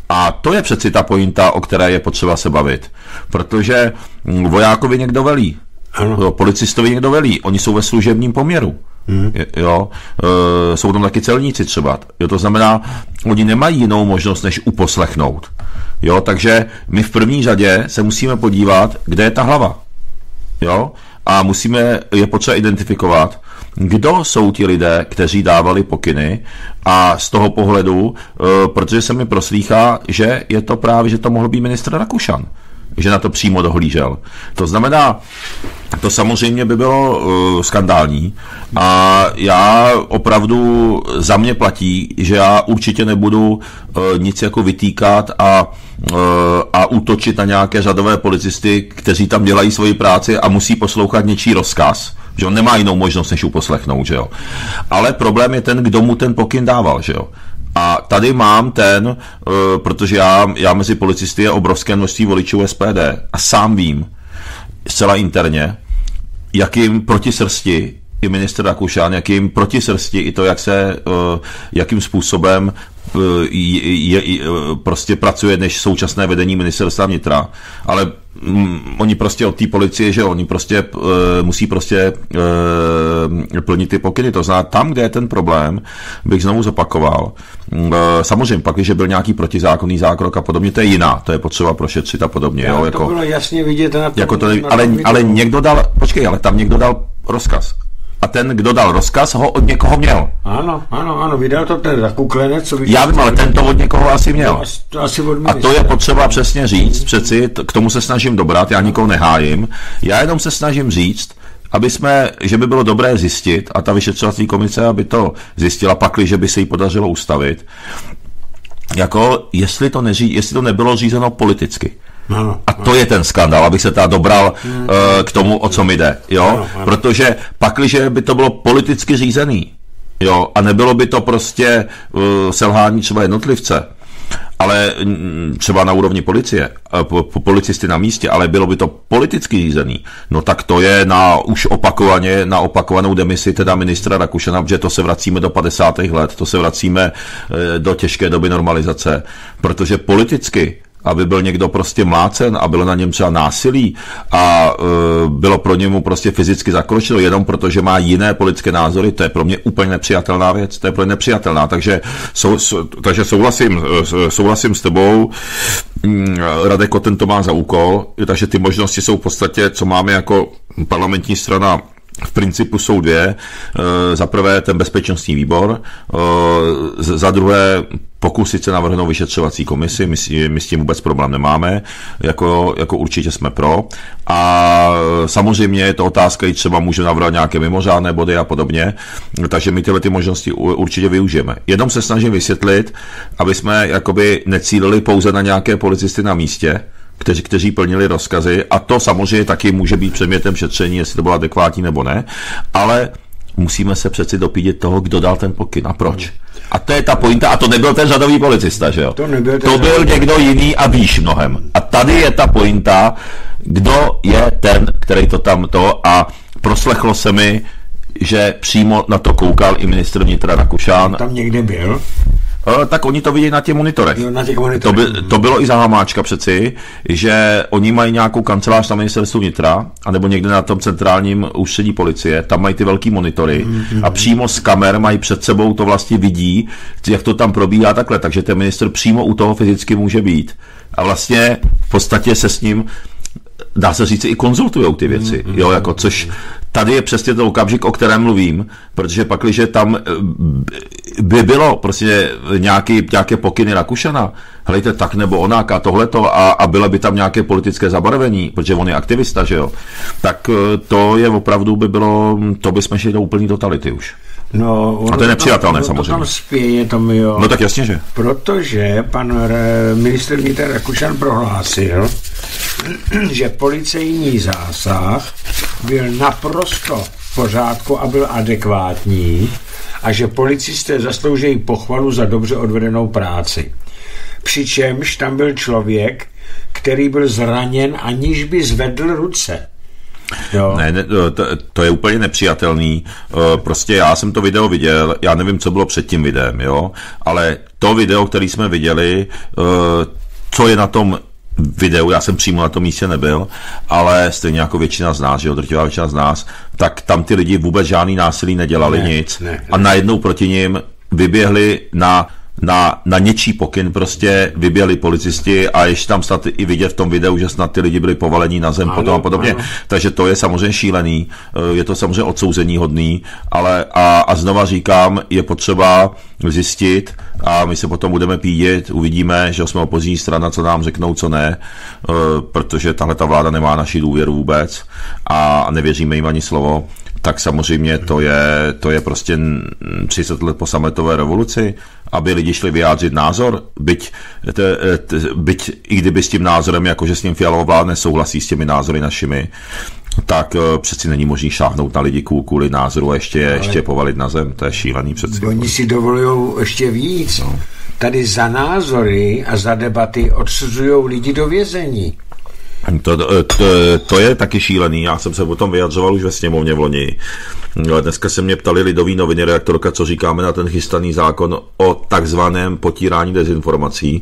A to je přeci ta pointa, o které je potřeba se bavit. Protože vojákovi někdo velí, ano. Policistovi někdo velí, oni jsou ve služebním poměru. Hmm. Jo, e, jsou tam taky celníci třeba. Jo, to znamená, oni nemají jinou možnost, než uposlechnout. Jo, takže my v první řadě se musíme podívat, kde je ta hlava. Jo, a musíme je potřeba identifikovat, kdo jsou ti lidé, kteří dávali pokyny, a z toho pohledu, e, protože se mi proslýchá, že je to právě, že to mohl být ministr Rakušan, že na to přímo dohlížel. To znamená, to samozřejmě by bylo uh, skandální a já opravdu za mě platí, že já určitě nebudu uh, nic jako vytýkat a, uh, a útočit na nějaké řadové policisty, kteří tam dělají svoji práci a musí poslouchat něčí rozkaz. Že on nemá jinou možnost, než uposlechnout, že jo. Ale problém je ten, kdo mu ten pokyn dával, že jo. A tady mám ten, uh, protože já, já mezi policisty je obrovské množství voličů S P D a sám vím, zcela interně, jakým proti srsti i ministr Rakušan, jakým proti srsti i to, jak se, uh, jakým způsobem uh, je, je, je, prostě pracuje než současné vedení ministerstva vnitra. Ale mm, oni prostě od té policie, že oni prostě uh, musí prostě uh, plnit ty pokyny. To znamená, tam, kde je ten problém, bych znovu zopakoval. Uh, samozřejmě, pak, když byl nějaký protizákonný zákrok a podobně, to je jiná, to je potřeba prošetřit a podobně. Já, jo, to jako, bylo jasně vidět na tom, jako to, na ale, tom ale někdo dal, počkej, ale tam někdo dal rozkaz. A ten, kdo dal rozkaz, ho od někoho měl. Ano, ano, ano, vydal to ten zakuklenec, co Já vím, ale ten to od někoho asi měl. To, to asi od a to je potřeba přesně říct, přeci k tomu se snažím dobrat, já nikoho nehájím. Já jenom se snažím říct, aby jsme, že by bylo dobré zjistit, a ta vyšetřovací komise, aby to zjistila, pakli, že by se jí podařilo ustavit, jako jestli to, neří, jestli to nebylo řízeno politicky. Ano, a to ano. je ten skandál, abych se teda dobral hmm. uh, k tomu, o co mi jde, jo, ano, ano. Protože pakliže by to bylo politicky řízený, jo, a nebylo by to prostě uh, selhání třeba jednotlivce, ale mm, třeba na úrovni policie, po, po policisty na místě, ale bylo by to politicky řízený, no tak to je na už opakovaně, na opakovanou demisi teda ministra Rakušana, protože to se vracíme do padesátých let, to se vracíme uh, do těžké doby normalizace, protože politicky aby byl někdo prostě mlácen a bylo na něm třeba násilí a e, bylo pro němu prostě fyzicky zakročeno jenom proto, že má jiné politické názory, to je pro mě úplně nepřijatelná věc, to je pro mě nepřijatelná, takže, sou, sou, takže souhlasím, souhlasím s tebou, Radek Koten to má za úkol, takže ty možnosti jsou v podstatě, co máme jako parlamentní strana, v principu jsou dvě. Za prvé ten bezpečnostní výbor, za druhé pokusit se navrhnout vyšetřovací komisi, my, my s tím vůbec problém nemáme, jako, jako určitě jsme pro. A samozřejmě je to otázka, i třeba může navrhovat nějaké mimořádné body a podobně, takže my tyhle ty možnosti určitě využijeme. Jenom se snažím vysvětlit, aby jsme jakoby necílili pouze na nějaké policisty na místě, Kteří, kteří plnili rozkazy, a to samozřejmě taky může být předmětem šetření, jestli to bylo adekvátní nebo ne, ale musíme se přeci dopídit toho, kdo dal ten pokyn a proč. A to je ta pointa, a to nebyl ten řadový policista, že jo? To, to byl někdo jiný a víš mnohem. A tady je ta pointa, kdo je ten, který to tam to, a proslechlo se mi, že přímo na to koukal i ministr vnitra Rakušan. Tam někde byl? Tak oni to vidí na těch monitorech. Jo, na těch monitorech. To, by, to bylo i za Hamáčka přeci, že oni mají nějakou kancelář na ministerstvu vnitra, anebo někde na tom centrálním ústředí policie, tam mají ty velký monitory mm-hmm. a přímo z kamer mají před sebou, to vlastně vidí, jak to tam probíhá takhle, takže ten ministr přímo u toho fyzicky může být. A vlastně v podstatě se s ním, dá se říct, i konzultujou ty věci, mm-hmm. jo, jako což tady je přesně ten okamžik, o kterém mluvím, protože pakliže tam by bylo prostě nějaký, nějaké pokyny Rakušana, helejte tak nebo onak a tohleto, a, a bylo by tam nějaké politické zabarvení, protože on je aktivista, že jo, tak to je opravdu by bylo, to by jsme šli do úplný totality už. No, a to je nepřijatelné, to, samozřejmě. To tam spěje, tomu jo. No tak jasně, že. Protože pan ministr vnitra Rakušan prohlásil, že policejní zásah byl naprosto v pořádku a byl adekvátní a že policisté zaslouží pochvalu za dobře odvedenou práci. Přičemž tam byl člověk, který byl zraněn, aniž by zvedl ruce. Jo. Ne, ne to, to je úplně nepřijatelný. Prostě já jsem to video viděl, já nevím, co bylo před tím videem, jo, ale to video, které jsme viděli, co je na tom videu, já jsem přímo na tom místě nebyl, ale stejně jako většina z nás, že jo, drtivá většina z nás, tak tam ty lidi vůbec žádný násilí nedělali, ne, nic ne, ne. A najednou proti nim vyběhli na Na, na něčí pokyn prostě vyběhli policisti a ještě tam snad i vidět v tom videu, že snad ty lidi byli povalení na zem, ano, potom a podobně. Ano. Takže to je samozřejmě šílený, je to samozřejmě odsouzení hodný, ale a, a znova říkám, je potřeba zjistit a my se potom budeme pídit, uvidíme, že jsme opoziční strana, co nám řeknou, co ne, protože tahle ta vláda nemá naši důvěru vůbec a nevěříme jim ani slovo. Tak samozřejmě to je, to je prostě třicet let po sametové revoluci, aby lidi šli vyjádřit názor, byť, te, te, byť i kdyby s tím názorem, jakože s ním Fialová vláda nesouhlasí s těmi názory našimi, tak přeci není možný šáhnout na lidi kvůli názoru a ještě, ještě povalit na zem, to je šílený přeci. Oni si dovolují ještě víc. No. Tady za názory a za debaty odsuzují lidi do vězení. To, to, to je taky šílený, já jsem se o tom vyjadřoval už ve sněmovně v loni. Dneska se mě ptali Lidový noviny, redaktorka, co říkáme na ten chystaný zákon o takzvaném potírání dezinformací,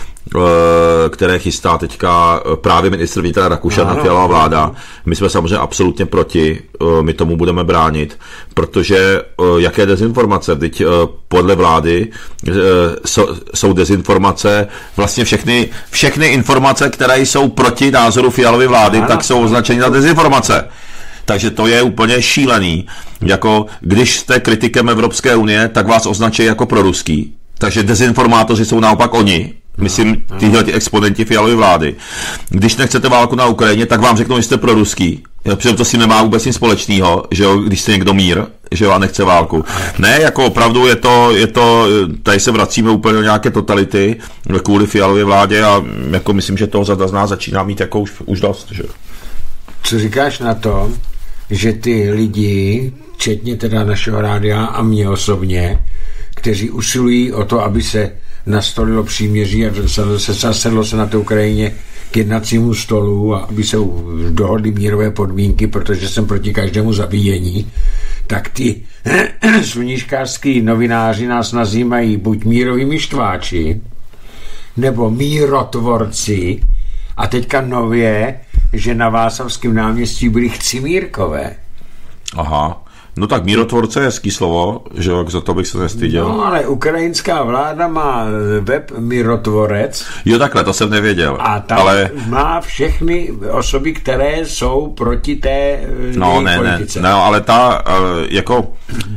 které chystá teďka právě ministr vnitra Rakušan a Fialová vláda. My jsme samozřejmě absolutně proti, my tomu budeme bránit, protože jaké dezinformace? Teď podle vlády jsou dezinformace, vlastně všechny, všechny informace, které jsou proti názoru Fialovy vlády, tak jsou označeny za dezinformace. Takže to je úplně šílený. Jako když jste kritikem Evropské unie, tak vás označí jako proruský. Takže dezinformátoři jsou naopak oni. Myslím, tyhle ty exponenti Fialovy vlády. Když nechcete válku na Ukrajině, tak vám řeknou, že jste proruský. Přitom to si nemá vůbec nic společného, že jo, když jste někdo mír, že jo, a nechce válku. Ne, jako opravdu je to, je to, tady se vracíme úplně do nějaké totality kvůli Fialově vládě a jako myslím, že toho řada z nás začíná mít jako už, už dost, že? Co říkáš na to, že ty lidi, včetně teda našeho rádia a mě osobně, kteří usilují o to, aby se nastolilo příměří a se zasedlo se na té Ukrajině k jednacímu stolu a aby se dohodly mírové podmínky, protože jsem proti každému zabíjení, tak ty sluníčkářský novináři nás nazývají buď mírovými štváči, nebo mírotvorci a teďka nově, že na Václavském náměstí byli chcimírkové. Aha. No tak mírotvorce je hezký slovo, že jo, za to bych se nestyděl. No ale ukrajinská vláda má web Mírotvorec. Jo takhle, to jsem nevěděl. A tam ale... má všechny osoby, které jsou proti té no, ne, politice. Ne, no, ale ta jako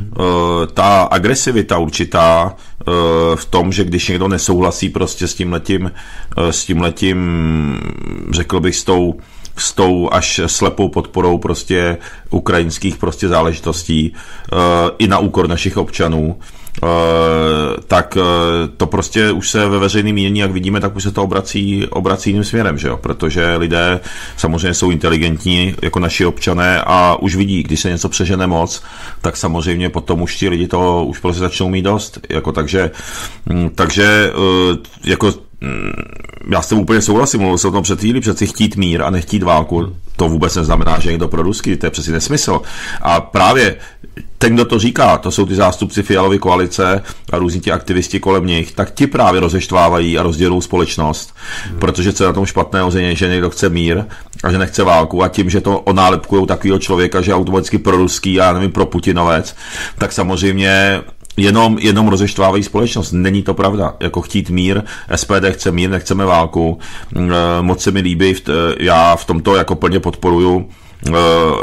ta agresivita určitá v tom, že když někdo nesouhlasí prostě s tímhletím, s tímhletím, řekl bych, s tou s tou až slepou podporou prostě ukrajinských prostě záležitostí uh, i na úkor našich občanů, uh, tak uh, to prostě už se ve veřejném mínění, jak vidíme, tak už se to obrací, obrací jiným směrem, že jo? Protože lidé samozřejmě jsou inteligentní jako naši občané a už vidí, když se něco přežene moc, tak samozřejmě potom už ti lidi to už prostě začnou mít dost, jako takže, takže uh, jako já s tím úplně souhlasím, mluvil jsem o tom před chvíli, přeci chtít mír a nechtít válku, to vůbec neznamená, že někdo pro ruský, to je přeci nesmysl. A právě ten, kdo to říká, to jsou ty zástupci Fialovy koalice a různí ti aktivisti kolem nich, tak ti právě rozeštvávají a rozdělují společnost, hmm. protože co je na tom špatného, že někdo chce mír a že nechce válku a tím, že to onálepkujou takového člověka, že je automaticky proruský a já nevím, pro Putinovec, tak samozřejmě Jenom, jenom rozeštvávají společnost. Není to pravda. Jako chtít mír, S P D chce mír, nechceme válku. E, moc se mi líbí, já v tomto jako plně podporuju e,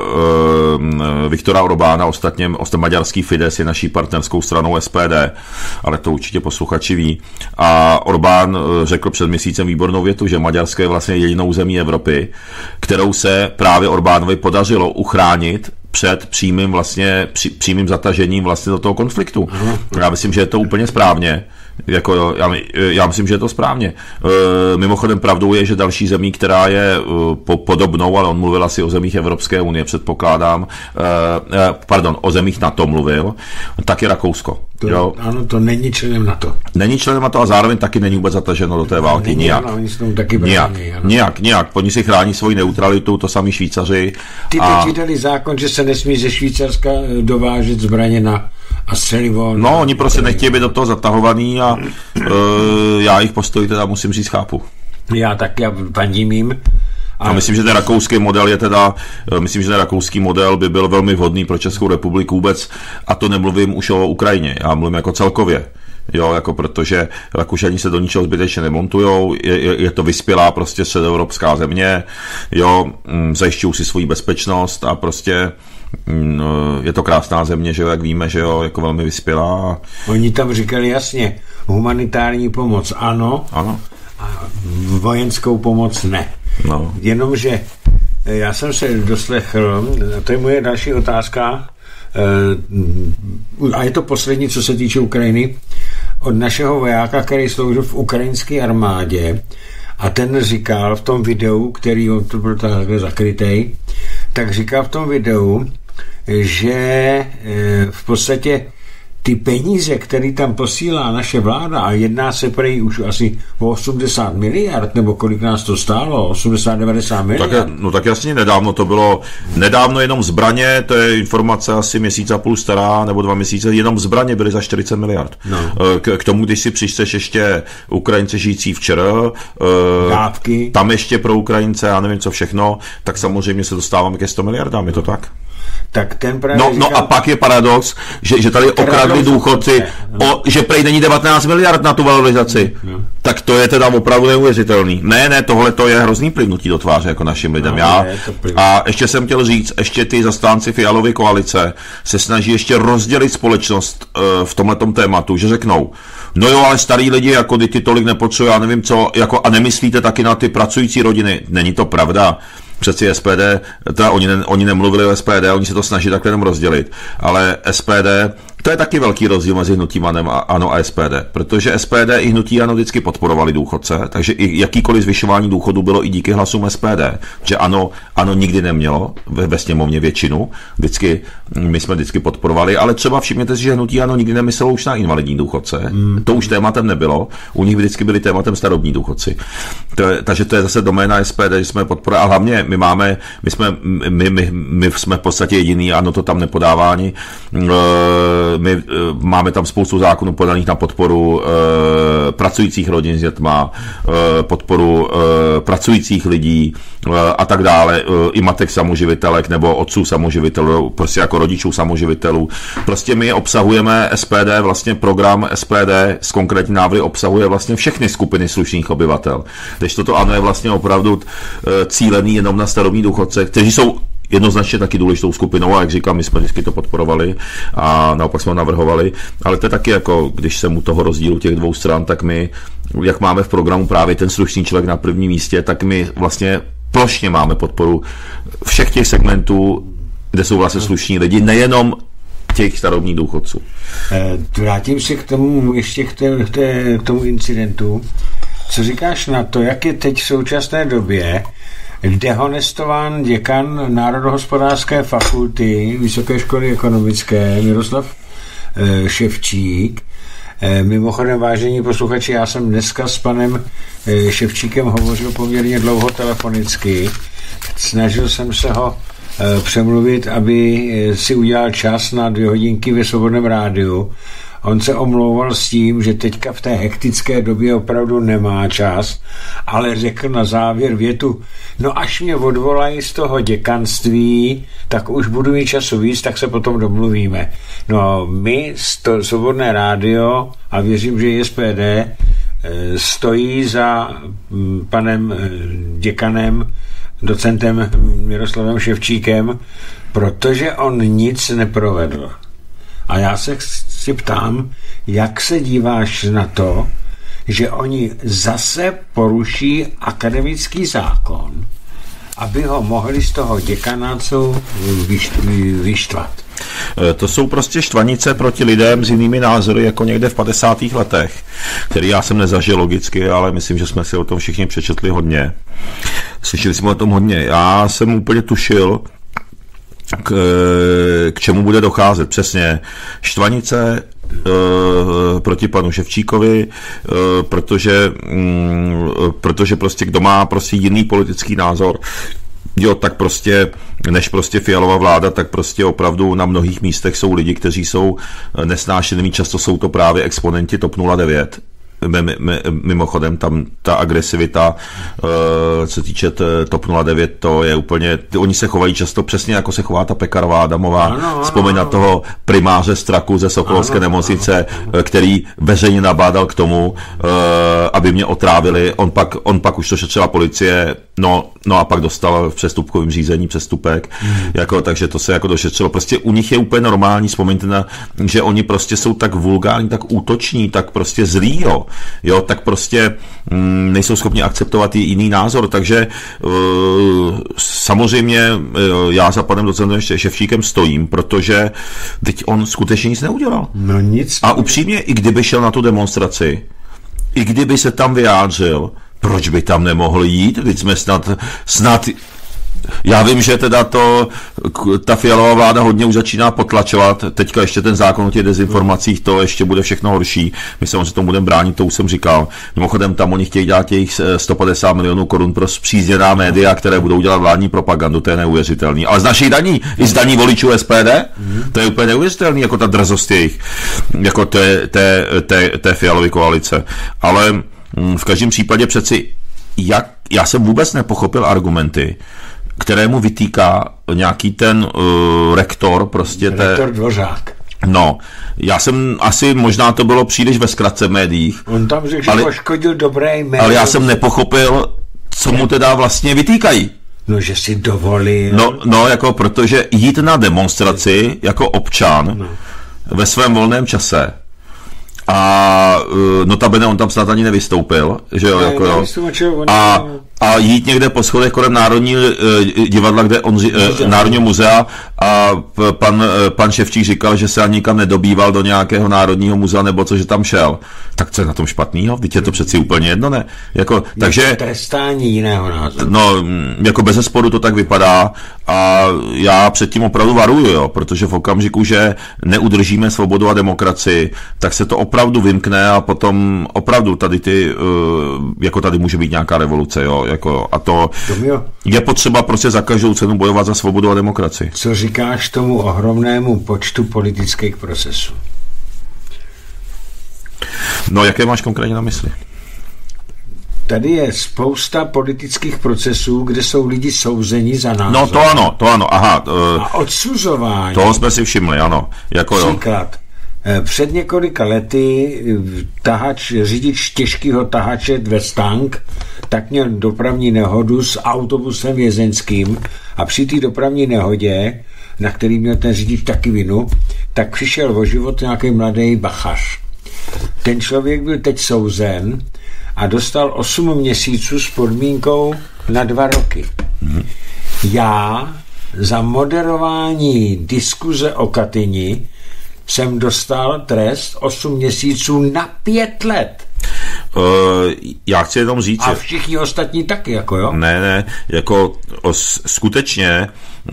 e, Viktora Orbána, ostatně, ostatně maďarský Fidesz je naší partnerskou stranou S P D, ale to určitě posluchači ví. A Orbán řekl před měsícem výbornou větu, že Maďarsko je vlastně jedinou zemí Evropy, kterou se právě Orbánovi podařilo uchránit před přímým vlastně pří, přímým zatažením vlastně do toho konfliktu. Já myslím, že je to úplně správně. Jako, já, já myslím, že je to správně. E, mimochodem pravdou je, že další zemí, která je e, po, podobnou, ale on mluvil asi o zemích Evropské unie, předpokládám, e, pardon, o zemích NATO mluvil, tak je Rakousko. To, jo? Ano, to není členem NATO. Není členem NATO a zároveň taky není vůbec zataženo do té války. Není, nijak. Ano, oni jsou taky nijak, nijak, nijak. Oni si chrání svoji neutralitu, to sami Švýcaři. Ty a... teď vydali zákon, že se nesmí ze Švýcarska dovážet zbraně na a střelivo. No, oni prostě nechtějí být do toho zatahovaný a uh, já jich postoj teda musím říct chápu. Já tak, já fandím jim. A myslím, že ten rakouský model je teda, myslím, že ten rakouský model by byl velmi vhodný pro Českou republiku vůbec, a to nemluvím už o Ukrajině, já mluvím jako celkově. Jo, jako protože Rakušani se do ničeho zbytečně nemontujou, je, je, je to vyspělá prostě středoevropská země, jo, zajišťují si svoji bezpečnost a prostě je to krásná země, že jo, jak víme, že jo, jako velmi vyspělá. Oni tam říkali jasně, humanitární pomoc ano, ano. A vojenskou pomoc ne. No. Jenomže já jsem se doslechl, to je moje další otázka, a je to poslední, co se týče Ukrajiny, od našeho vojáka, který sloužil v ukrajinské armádě, a ten říkal v tom videu, který on to byl takhle zakrytej, tak říkal v tom videu, že v podstatě ty peníze, které tam posílá naše vláda, a jedná se prej už asi o osmdesát miliard, nebo kolik nás to stálo, osmdesát devadesát miliard. Tak, no tak jasně, nedávno to bylo, nedávno jenom zbraně, to je informace asi měsíc a půl stará, nebo dva měsíce, jenom zbraně byly za čtyřicet miliard. No. K, k tomu, když si přičteš ještě Ukrajince žijící v ČR, dávky, tam ještě pro Ukrajince, já nevím co všechno, tak samozřejmě se dostáváme ke sto miliardám, je to tak? Tak ten právě no, říkal, no a pak je paradox, že, že tady okradli důchodci, o, že prej není devatenáct miliard na tu valorizaci. No. Tak to je teda opravdu neuvěřitelný. Ne, ne, tohle to je hrozný plivnutí do tváře jako našim lidem. No, Já, a ještě jsem chtěl říct, ještě ty zastánci Fialovy koalice se snaží ještě rozdělit společnost uh, v tomhletom tématu, že řeknou, no jo, ale starý lidi, jako ty tolik nepotřebují, já nevím co, jako, a nemyslíte taky na ty pracující rodiny. Není to pravda. Přeci S P D, teda oni, ne, oni nemluvili o S P D, oni se to snaží takhle jenom rozdělit, ale S P D, to je taky velký rozdíl mezi hnutím ANO a S P D, protože S P D i hnutí ANO vždycky podporovali důchodce, takže i jakýkoliv zvyšování důchodu bylo i díky hlasům S P D, že ANO, ANO nikdy nemělo ve, ve sněmovně většinu, vždycky, my jsme vždycky podporovali, ale třeba všimněte si, že hnutí ANO nikdy nemyslelo už na invalidní důchodce, mm. to už tématem nebylo, u nich vždycky byli tématem starobní důchodci, to je, takže to je zase doména S P D, že jsme podporovali, a hlavně my máme, my jsme, my, my, my jsme v podstatě jediný, ANO to tam nepodávání, my máme tam spoustu zákonů podaných na podporu pracujících rodin s dětma, podporu pracujících lidí a tak dále, i matek samoživitelek nebo otců samoživitelů, prostě jako rodičů samoživitelů. Prostě my obsahujeme S P D, vlastně program S P D s konkrétní návrhy obsahuje vlastně všechny skupiny slušných obyvatel. Když toto ANO je vlastně opravdu cílený jenom na starobní důchodce, kteří jsou jednoznačně taky důležitou skupinou, a jak říkám, my jsme vždycky to podporovali a naopak jsme ho navrhovali, ale to je taky jako, když jsem u toho rozdílu těch dvou stran, tak my, jak máme v programu právě ten slušný člověk na prvním místě, tak my vlastně plošně máme podporu všech těch segmentů, kde jsou vlastně slušní lidi, nejenom těch starobních důchodců. Vrátím se k tomu, ještě k, té, k, té, k tomu incidentu. Co říkáš na to, jak je teď v současné době dehonestován děkan Národohospodářské fakulty Vysoké školy ekonomické Miroslav e, Ševčík. E, mimochodem, vážení posluchači, já jsem dneska s panem e, Ševčíkem hovořil poměrně dlouho telefonicky. Snažil jsem se ho e, přemluvit, aby si udělal čas na dvě hodinky ve Svobodném rádiu. On se omlouval s tím, že teďka v té hektické době opravdu nemá čas, ale řekl na závěr větu, no až mě odvolají z toho děkanství, tak už budu mít času víc, tak se potom domluvíme. No my, sto, Svobodné rádio, a věřím, že i S P D, stojí za panem děkanem, docentem Miroslavem Ševčíkem, protože on nic neprovedl. A já se si ptám, jak se díváš na to, že oni zase poruší akademický zákon, aby ho mohli z toho děkanátu vyštvat. To jsou prostě štvanice proti lidem s jinými názory, jako někde v padesátých letech, který já jsem nezažil logicky, ale myslím, že jsme si o tom všichni přečetli hodně. Slyšeli jsme o tom hodně. Já jsem úplně tušil, K, k čemu bude docházet. Přesně štvanice e, proti panu Ševčíkovi, e, protože, m, protože prostě kdo má prostě jiný politický názor, Jo, tak prostě, než prostě Fialova vláda, tak prostě opravdu na mnohých místech jsou lidi, kteří jsou nesnášenliví, často jsou to právě exponenti TOP nula devět. Mimochodem tam ta agresivita, co se týče TOP nula devět, to je úplně, oni se chovají často přesně jako se chová ta Pekarová Adamová. Vzpomeň na toho primáře Straku ze Sokolovské nemocnice, který veřejně nabádal k tomu, aby mě otrávili. On pak, on pak už to šetřila policie, no, no a pak dostal v přestupkovém řízení přestupek, hmm. jako, takže to se jako došetřilo. Prostě u nich je úplně normální, vzpomeňte na, že oni prostě jsou tak vulgární, tak útoční, tak prostě zlí, jo. Jo, tak prostě mm, nejsou schopni akceptovat i jiný názor, takže uh, samozřejmě uh, já za panem docentem Ševčíkem stojím, protože teď on skutečně nic neudělal. No nic. A upřímně, i kdyby šel na tu demonstraci, i kdyby se tam vyjádřil, proč by tam nemohl jít? Teď jsme snad, snad já vím, že teda to, ta Fialová vláda hodně už začíná potlačovat, teďka ještě ten zákon o těch dezinformacích, to ještě bude všechno horší, my se tomu budeme bránit, to už jsem říkal. Mimochodem tam oni chtějí dát těch sto padesát milionů korun pro spřízněná média, které budou dělat vládní propagandu, to je neuvěřitelný. Ale z našich daní, i z daní voličů S P D, to je úplně neuvěřitelný, jako ta drzost jejich, jako té, té, té, té Fialovy koalice. Ale v každém případě přeci, jak, já jsem vůbec nepochopil argumenty, kterému vytýká nějaký ten uh, rektor, prostě té... Rektor Dvořák. No, já jsem, asi možná to bylo příliš ve zkratce v médiích. On tam řekl, že poškodil dobré jméno. Ale já jsem nepochopil, co mu teda vlastně vytýkají. No, že si dovolil. No, no, jako protože jít na demonstraci jako občan no. ve svém volném čase a notabene on tam snad ani nevystoupil, že jo, ne, jako jo. A, a jít někde po schodech kolem Národního divadla, kde on, Národního muzea a pan, pan Ševčík říkal, že se ani nikam nedobýval do nějakého Národního muzea nebo co, že tam šel. Tak co je na tom špatného? Teď je to přeci úplně jedno, ne? Jako, takže, trestání jiného názoru. No, jako bezesporu to tak vypadá a já předtím opravdu varuju, jo, protože v okamžiku, že neudržíme svobodu a demokracii, tak se to opravdu vymkne a potom opravdu tady ty, jako tady může být nějaká revoluce, jo, jako a to Tomio, je potřeba prostě za každou cenu bojovat za svobodu a demokracii. Co říkáš tomu ohromnému počtu politických procesů? No, jaké máš konkrétně na mysli? Tady je spousta politických procesů, kde jsou lidi souzeni za názor. No, to ano, to ano, aha. Uh, a odsuzování. Toho jsme si všimli, ano. Jako příklad. Jo. Před několika lety tahač, řidič těžkého tahače Vestank, tak měl dopravní nehodu s autobusem vězeňským a při té dopravní nehodě, na který měl ten řidič taky vinu, tak přišel o život nějaký mladý bachař. Ten člověk byl teď souzen a dostal osm měsíců s podmínkou na dva roky. Mm. Já za moderování diskuze o Katyni jsem dostal trest osm měsíců na pět let. Uh, já chci jenom říct... A všichni ostatní taky, jako jo? Ne, ne, jako o, skutečně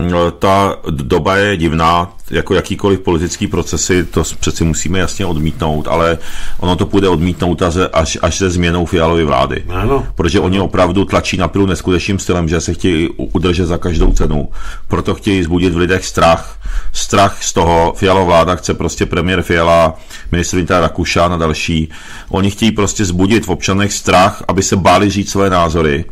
ta doba je divná, jako jakýkoliv politický procesy, to přeci musíme jasně odmítnout, ale ono to půjde odmítnout až, až se změnou Fialovy vlády. Ano. Protože oni opravdu tlačí na pilu neskutečným stylem, že se chtějí udržet za každou cenu. Proto chtějí zbudit v lidech strach. Strach z toho, Fialova vláda chce prostě premiér Fiala, ministr vnitra Rakušan a další. Oni chtějí prostě zbudit v občanech strach, aby se báli říct své názory.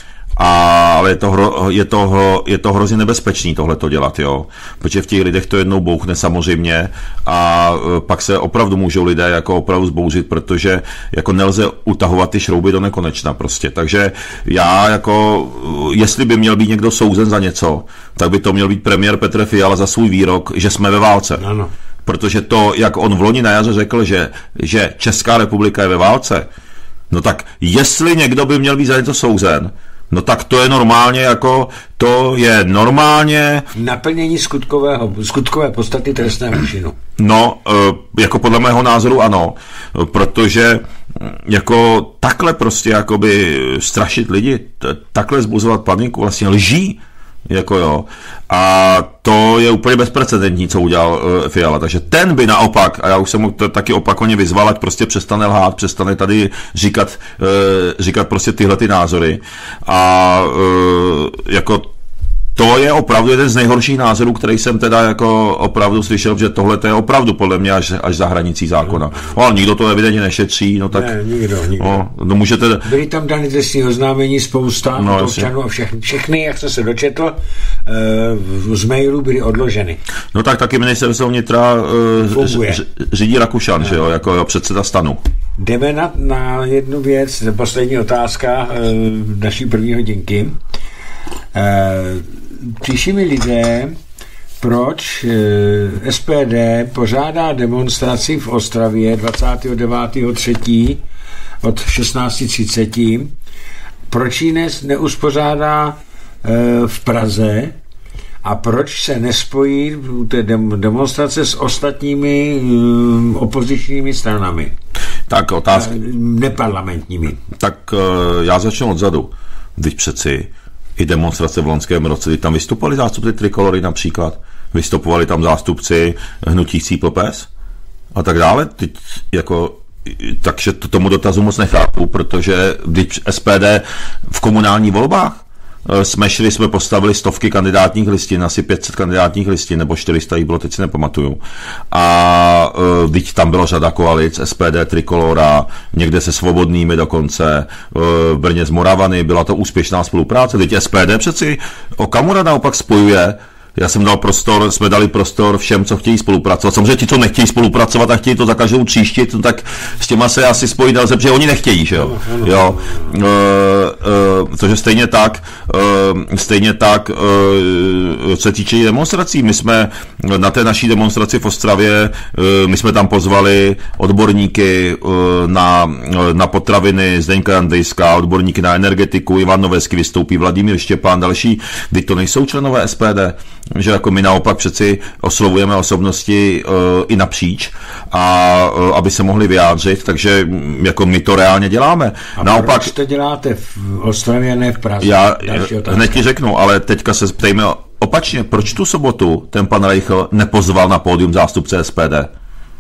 A, ale je to, hro, je, to hro, je to hrozně nebezpečný tohle to dělat, jo. Protože v těch lidech to jednou bouchne samozřejmě a pak se opravdu můžou lidé jako opravdu zbouřit, protože jako nelze utahovat ty šrouby do nekonečna prostě. Takže já jako, jestli by měl být někdo souzen za něco, tak by to měl být premiér Petr Fiala za svůj výrok, že jsme ve válce. Ano. Protože to, jak on v loni na jaře řekl, že, že Česká republika je ve válce, no tak jestli někdo by měl být za něco souzen, no tak to je normálně jako, to je normálně... Naplnění skutkového, skutkové podstaty trestného činu. No, jako podle mého názoru ano, protože jako takhle prostě jakoby strašit lidi, takhle zbuzovat paniku, vlastně lží, jako jo. A to je úplně bezprecedentní, co udělal uh, Fiala. Takže ten by naopak, a já už jsem mu to taky opakovaně vyzval, ať prostě přestane lhát, přestane tady říkat, uh, říkat prostě tyhle ty názory. A uh, jako to je opravdu jeden z nejhorších názorů, který jsem teda jako opravdu slyšel, že tohle to je opravdu podle mě až, až za hranicí zákona. No, ale nikdo to evidentně nešetří, no tak... Ne, nikdo, nikdo. No, no můžete... Byly tam dány trestní oznámení spousta no, občanů a všechny, všechny, jak jsem se dočetl, z mailu byly odloženy. No tak taky ministerstvo vnitra řídí Rakušan, no. Že jo, jako předseda STANu. Jdeme na, na jednu věc, poslední otázka naší první hodinky. Píší mi lidé, proč S P D pořádá demonstraci v Ostravě dvacátého devátého třetího od šestnáct třicet. Proč ji ne, neuspořádá v Praze a proč se nespojí té demonstrace s ostatními opozičními stranami? Tak otázka. Neparlamentními. Tak já začnu odzadu. Teď přeci i demonstrace v loňském roce, kdy tam vystupovali zástupci Trikolory například, vystupovali tam zástupci hnutí Cípl Pes a tak dále. Teď jako, takže to, tomu dotazu moc nechápu, protože když S P D v komunálních volbách jsme šli, jsme postavili stovky kandidátních listin, asi pět set kandidátních listin, nebo čtyři sta jich bylo, teď si nepamatuju. A teď tam byla řada koalic, S P D, Trikolora, někde se Svobodnými dokonce, v Brně s Moravany, byla to úspěšná spolupráce. Teď S P D přeci Okamura naopak spojuje. Já jsem dal prostor, jsme dali prostor všem, co chtějí spolupracovat. Samozřejmě ti, co nechtějí spolupracovat a chtějí to za každou tříštit, tak s těma se asi spojit dál, protože oni nechtějí, že jo. jo. E, e, cože stejně tak, e, stejně tak, e, co se týče demonstrací, my jsme na té naší demonstraci v Ostravě, e, my jsme tam pozvali odborníky e, na, na potraviny, Zdeňka Jandejská, odborníky na energetiku, Ivan Noveský vystoupí, Vladimír Štěpán, další, teď to nejsou členové S P D. Že jako my naopak přeci oslovujeme osobnosti uh, i napříč a uh, aby se mohli vyjádřit, takže jako my to reálně děláme. A naopak, proč to děláte v Ostravě, ne v Praze? Já hned ti řeknu, ale teďka se ptejme opačně, proč tu sobotu ten pan Reichl nepozval na pódium zástupce S P D?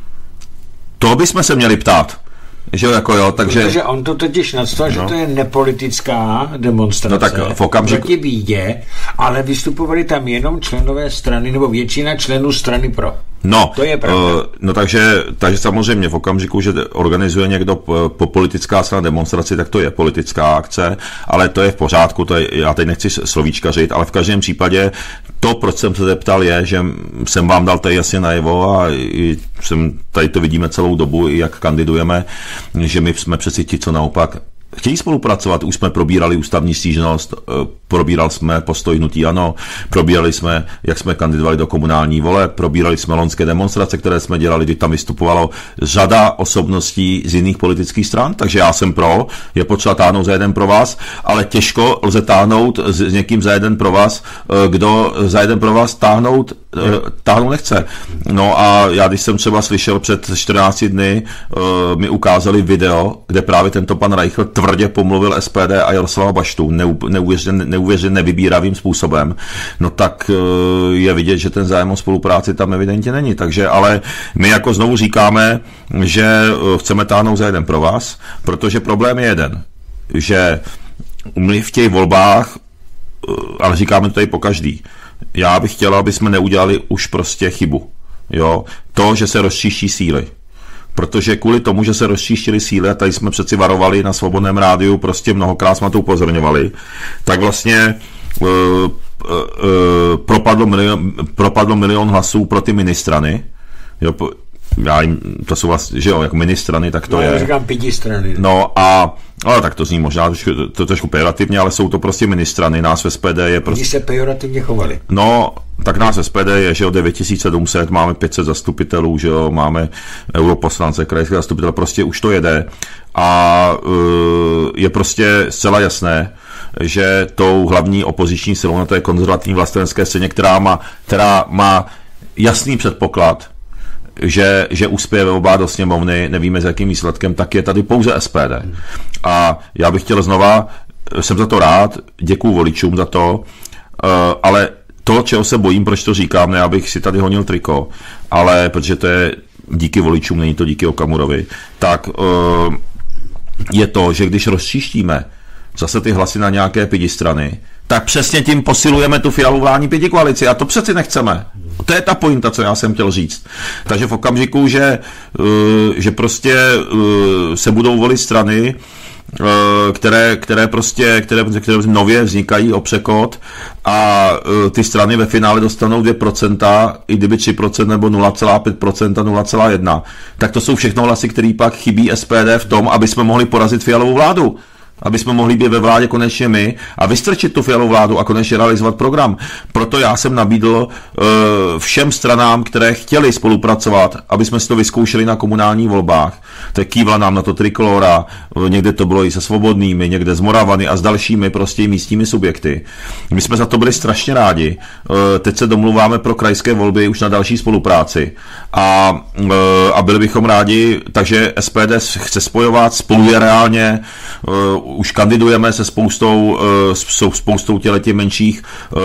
To bychom se měli ptát. Že jako jo, takže... Protože on to totiž nadstval, no. Že to je nepolitická demonstrace, no tak v okamžiku... proti bídě, ale vystupovali tam jenom členové strany, nebo většina členů strany pro. No, to je pravda. Uh, no takže, takže samozřejmě v okamžiku, že organizuje někdo po, po politická strana demonstraci, tak to je politická akce, ale to je v pořádku, to je, já teď nechci slovíčkařit, ale v každém případě to, proč jsem se zeptal, je, že jsem vám dal tady jasně najevo a i jsem, tady to vidíme celou dobu, i jak kandidujeme, že my jsme přeci ti, co naopak chtějí spolupracovat. Už jsme probírali ústavní stížnost, probírali jsme postoj hnutí ANO, probírali jsme, jak jsme kandidovali do komunální voleb, probírali jsme loňské demonstrace, které jsme dělali, kdy tam vystupovalo řada osobností z jiných politických stran, takže já jsem pro, je potřeba táhnout za jeden pro vás, ale těžko lze táhnout s někým za jeden pro vás, kdo za jeden pro vás táhnout, táhnout nechce. No a já, když jsem třeba slyšel před čtrnácti dny, mi ukázali video, kde právě tento pan Reichl tvrdě pomluvil S P D a Jaroslava Baštu neuvěřeně, neuvěřeně nevybíravým způsobem, no tak je vidět, že ten zájem o spolupráci tam evidentně není. Takže, ale my jako znovu říkáme, že chceme táhnout za jeden pro vás, protože problém je jeden, že my v těch volbách, ale říkáme to tady po každý, já bych chtěla, aby jsme neudělali už prostě chybu. Jo? To, že se rozčíší síly. Protože kvůli tomu, že se rozčíštily síly, a tady jsme přeci varovali na Svobodném rádiu, prostě mnohokrát jsme to upozorňovali, tak vlastně uh, uh, uh, propadlo, milion, propadlo milion hlasů pro ty ministrany. Jo, já jim, to jsou vlastně, že jo, jako ministrany, tak to no, je. Já říkám pěti strany. No a, ale tak to zní možná trošku, to trošku pejorativně, ale jsou to prostě ministrany, nás v S P D je prostě... Oni se pejorativně chovali. No, tak nás v S P D je, že jo, devět tisíc sedm set, máme pět set zastupitelů, že jo, máme europoslance, krajské zastupitele, prostě už to jede. A uh, je prostě zcela jasné, že tou hlavní opoziční silou na té konzervativní vlastenecké scéně, která má, která má jasný předpoklad, že, že uspěje ve volbách do sněmovny, nevíme s jakým výsledkem, tak je tady pouze S P D. A já bych chtěl znova, jsem za to rád, děkuju voličům za to, uh, ale to, čeho se bojím, proč to říkám, ne abych si tady honil triko, ale protože to je díky voličům, není to díky Okamurovi, tak uh, je to, že když rozčíštíme zase ty hlasy na nějaké pidi strany, tak přesně tím posilujeme tu Fialovu vládní pětikoalici a to přeci nechceme. To je ta pointa, co já jsem chtěl říct. Takže v okamžiku, že, že prostě se budou volit strany, které, které prostě, které, které nově vznikají o překot a ty strany ve finále dostanou dvě procenta, i kdyby tři procenta nebo nula celá pět procenta, nula celá jedna, tak to jsou všechno hlasy, které pak chybí S P D v tom, aby jsme mohli porazit Fialovu vládu. Aby jsme mohli být ve vládě konečně my a vystrčit tu Fialovou vládu a konečně realizovat program. Proto já jsem nabídl uh, všem stranám, které chtěli spolupracovat, aby jsme si to vyzkoušeli na komunálních volbách. Tak kývla nám na to Trikolora, uh, někde to bylo i se Svobodnými, někde s Moravany a s dalšími prostě místními subjekty. My jsme za to byli strašně rádi. Uh, teď se domluváme pro krajské volby už na další spolupráci. A, uh, a byli bychom rádi, takže S P D chce spojovat, spoluje reálně, uh, už kandidujeme se spoustou, uh, spoustou těletě menších uh,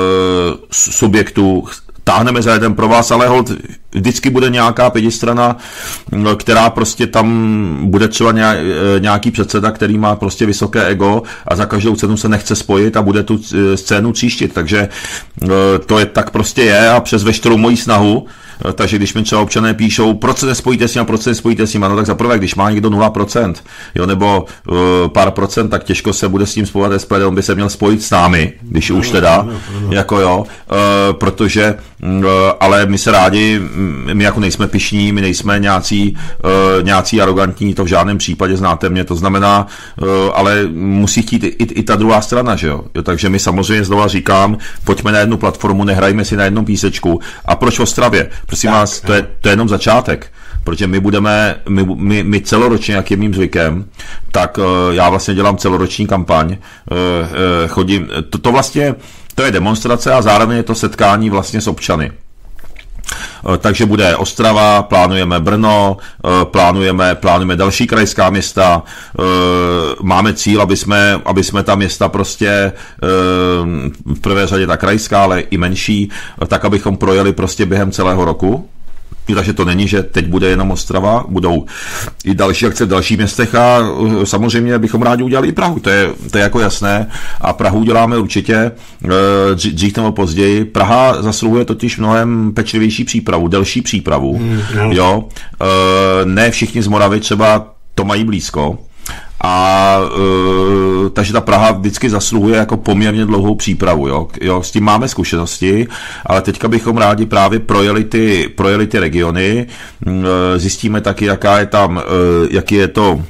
subjektů, táhneme za jeden pro vás, ale hold, vždycky bude nějaká pětistrana, která prostě tam bude třeba nějaký předseda, který má prostě vysoké ego a za každou cenu se nechce spojit a bude tu scénu tříštit, takže to je tak prostě je a přes veškerou moji snahu. Takže když mi třeba občané píšou, proč se nespojíte s ním, proč se nespojíte s ním, no tak zaprvé, když má někdo nula procent, jo, nebo uh, pár procent, tak těžko se bude s tím spojovat S P D, on by se měl spojit s námi, když už teda, jako jo, uh, protože, uh, ale my se rádi, my jako nejsme pyšní, my nejsme nějací, uh, nějací arrogantní, to v žádném případě, znáte mě, to znamená, uh, ale musí chtít i, i, i ta druhá strana, že jo? Jo, takže my samozřejmě znova říkám, pojďme na jednu platformu, nehrajme si na jednu písečku. A proč v Ostravě? Prosím tak, vás, to je, to je jenom začátek, protože my budeme, my, my, my celoročně, jak je mým zvykem, tak uh, já vlastně dělám celoroční kampaň, uh, uh, chodím, to, to vlastně, to je demonstrace a zároveň je to setkání vlastně s občany. Uh, takže bude Ostrava, plánujeme Brno, uh, plánujeme, plánujeme další krajská města, uh, máme cíl, aby jsme, aby jsme ta města prostě uh, v prvé řadě ta krajská, ale i menší, uh, tak abychom projeli prostě během celého roku. Takže to není, že teď bude jenom Ostrava, budou i další akce v dalších městech a uh, samozřejmě bychom rádi udělali i Prahu, to je, to je jako jasné a Prahu uděláme určitě uh, dřív nebo později. Praha zasluhuje totiž mnohem pečlivější přípravu, delší přípravu, mm, no. jo, uh, ne všichni z Moravy třeba to mají blízko. A uh, takže ta Praha vždycky zasluhuje jako poměrně dlouhou přípravu, jo? Jo, s tím máme zkušenosti, ale teďka bychom rádi právě projeli ty, projeli ty regiony, uh, zjistíme taky, jaká je tam, uh, jaký je to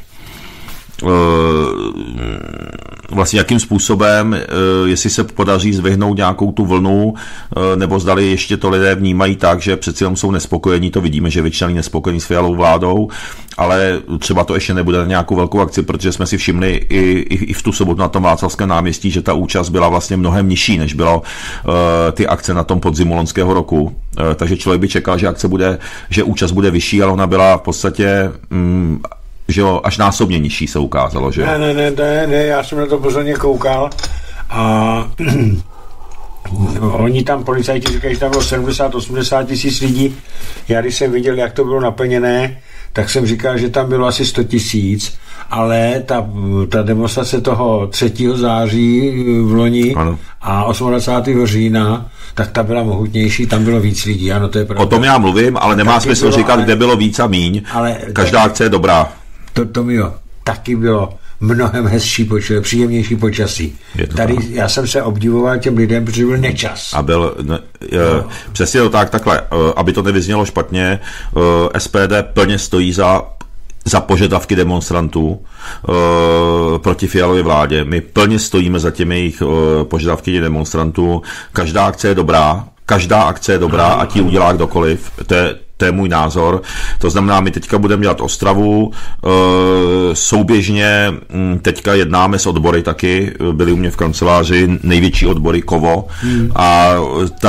vlastně jakým způsobem, jestli se podaří zvyhnout nějakou tu vlnu, nebo zdali ještě to lidé vnímají tak, že přeci jenom jsou nespokojení, to vidíme, že většina nespokojení s Fialovou vládou, ale třeba to ještě nebude na nějakou velkou akci, protože jsme si všimli i, i, i v tu sobotu na tom Václavském náměstí, že ta účast byla vlastně mnohem nižší, než bylo uh, ty akce na tom podzimu loňského roku. Uh, takže člověk by čekal, že akce bude, že účast bude vyšší, ale ona byla v podstatě um, že jo, až násobně nižší se ukázalo, že? Ne, ne, ne, ne, ne, já jsem na to pozorně koukal a oni tam, policajti říkají, že tam bylo sedmdesát osmdesát tisíc lidí. Já když jsem viděl, jak to bylo naplněné, tak jsem říkal, že tam bylo asi sto tisíc, ale ta, ta demonstrace toho třetího září v loni ano. a dvacátého osmého října, tak ta byla mohutnější, tam bylo víc lidí, ano, to je pravda. O tom já mluvím, ale nemá taky smysl bylo, říkat, ale, kde bylo víc a míň. Ale každá akce je dobrá. To, to mi jo, taky bylo mnohem hezčí počasí, příjemnější počasí. Tady tak. Já jsem se obdivoval těm lidem, protože byl nečas. A byl, ne, no. Přesně to tak, takhle, aby to nevyznělo špatně, S P D plně stojí za za požadavky demonstrantů uh, proti Fialově vládě. My plně stojíme za těmi jejich uh, požadavky demonstrantů. Každá akce je dobrá, každá akce je dobrá, ať ji udělá kdokoliv. To je, to je můj názor. To znamená, my teďka budeme dělat Ostravu, uh, souběžně um, teďka jednáme s odbory taky, byli u mě v kanceláři největší odbory Kovo hmm. a ta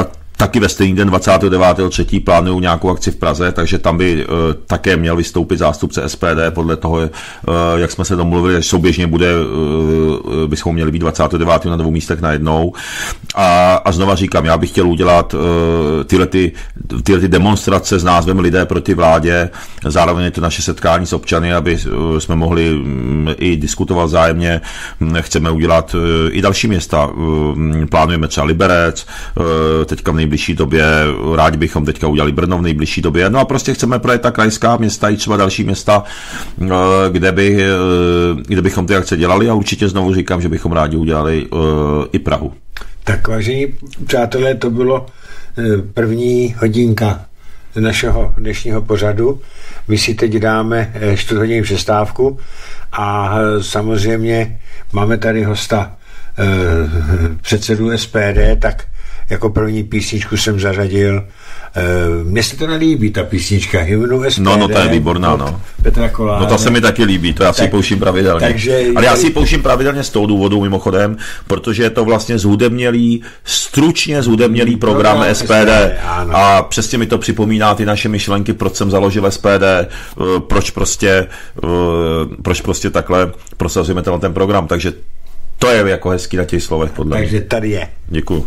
taky ve stejný den dvacátého devátého třetího plánují nějakou akci v Praze, takže tam by uh, také měl vystoupit zástupce S P D podle toho, uh, jak jsme se domluvili, že souběžně bude, uh, bychom měli být dvacátého devátého na dvou místech najednou. A, a znova říkám, já bych chtěl udělat uh, tyhle, ty, tyhle ty demonstrace s názvem Lidé proti vládě, zároveň je to naše setkání s občany, aby uh, jsme mohli um, i diskutovat vzájemně. Chceme udělat uh, i další města. Uh, plánujeme třeba Liberec, uh, teďka v nejbližší době, rádi bychom teďka udělali Brno v nejbližší době. No a prostě chceme projet ta krajská města i třeba další města, uh, kde, by, uh, kde bychom ty akce dělali a určitě znovu říkám, že bychom rádi udělali uh, i Prahu. Tak vážení přátelé, to bylo první hodinka našeho dnešního pořadu. My si teď dáme čtvrthodinní přestávku a samozřejmě máme tady hosta předsedu S P D, tak jako první písničku jsem zařadil. Mně se to nelíbí, ta písnička Hymnu S P D. No, no, to je výborná, no. Petra Koláře. No to se mi taky líbí, to já si ji pouštím pravidelně. Takže, ale já si ji pouštím pravidelně z toho důvodu, mimochodem, protože je to vlastně zhudebnělý, stručně zhudebnělý program, program S P D. S P D a přesně mi to připomíná ty naše myšlenky, proč jsem založil S P D, proč prostě, proč prostě takhle prosazujeme tenhle ten program, takže to je jako hezký na těch slovech, podle mě. Takže tady je. Děkuju.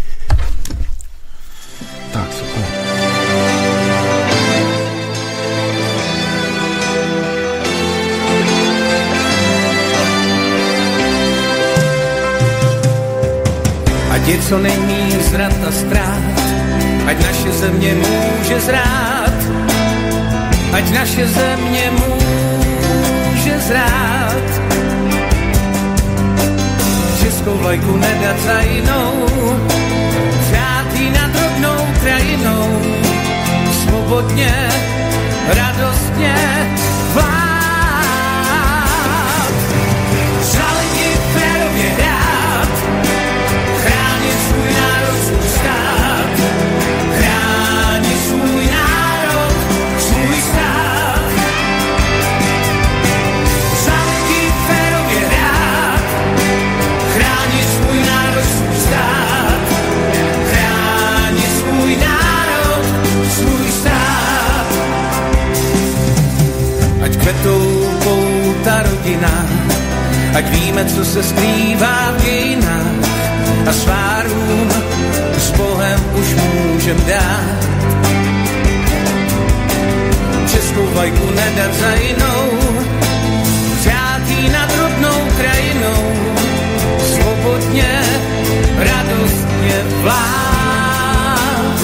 Tak, super. Ať je co nejmíň zrat a ztrát, ať naše země může zrát, ať naše země může zrát. Českou vlajku nedat za jinou, řád jí nad rodnou krajinou, svobodně, radostně vlád. Za lidi férově hrát, chránit svůj národ, svůj stát, chránit svůj národ, svůj stát. Za lidi férově hrát, chránit svůj národ, svůj stát, chránit svůj národ, svůj stát. Ať kvetou pouta rodina, ať víme, co se skrývá v dějinách a svárům s Bohem už můžem dát. Českou vlajku nedat za jinou, řád jí nad rodnou krajinou, svobodně, radostně vlád.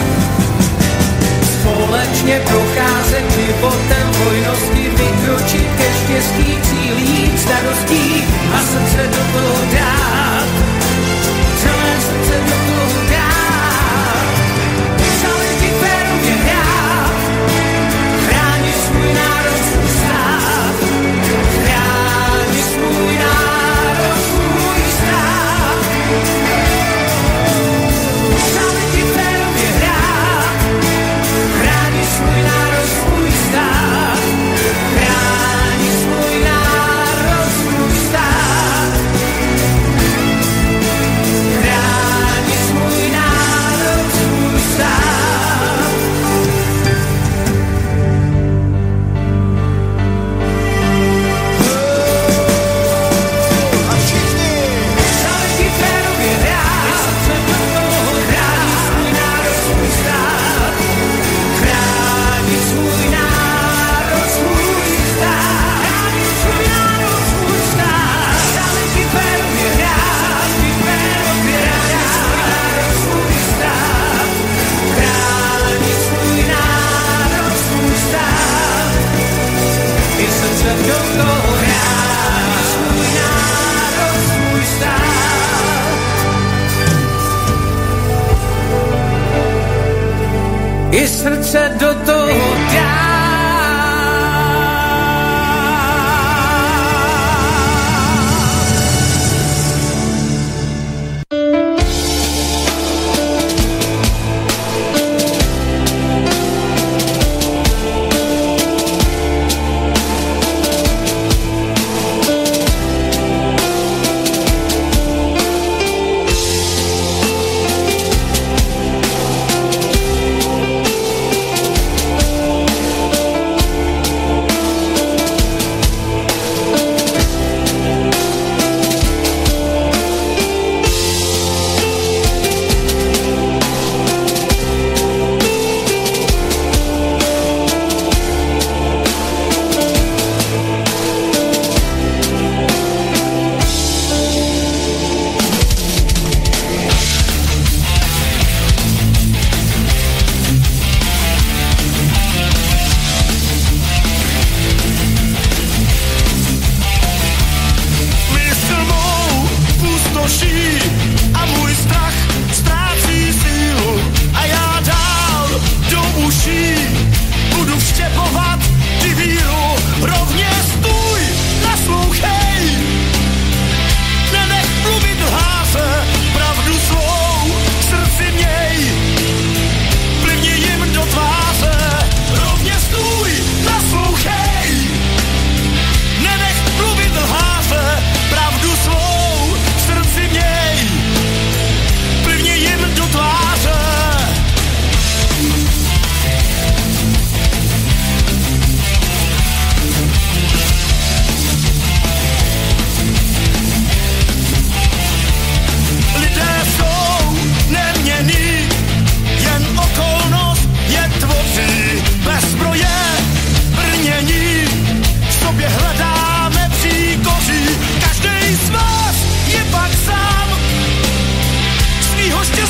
Společně procházet životem hojnosti, vykročit ke štěstí, cílí, starostí a srdce do toho dát. Celé srdce do toho dát. Za lidi férově hrát, chránit svůj národ, svůj stát, chránit svůj národ, svůj stát. Za lidi férově hrát, chránit svůj národ, svůj stát, chránit svůj národ, svůj stát, chránit svůj národ, svůj stát. A všichni za lidi férově hrát, chránit svůj národ, svůj stát, chránit svůj národ, svůj stát, chránit svůj národ, svůj stát. Za lidi férově hrát, férově hrát, svůj stát, chránit svůj národ, svůj stát. I srdce do toho hrát, svůj národ, svůj stát. I srdce do toho dát.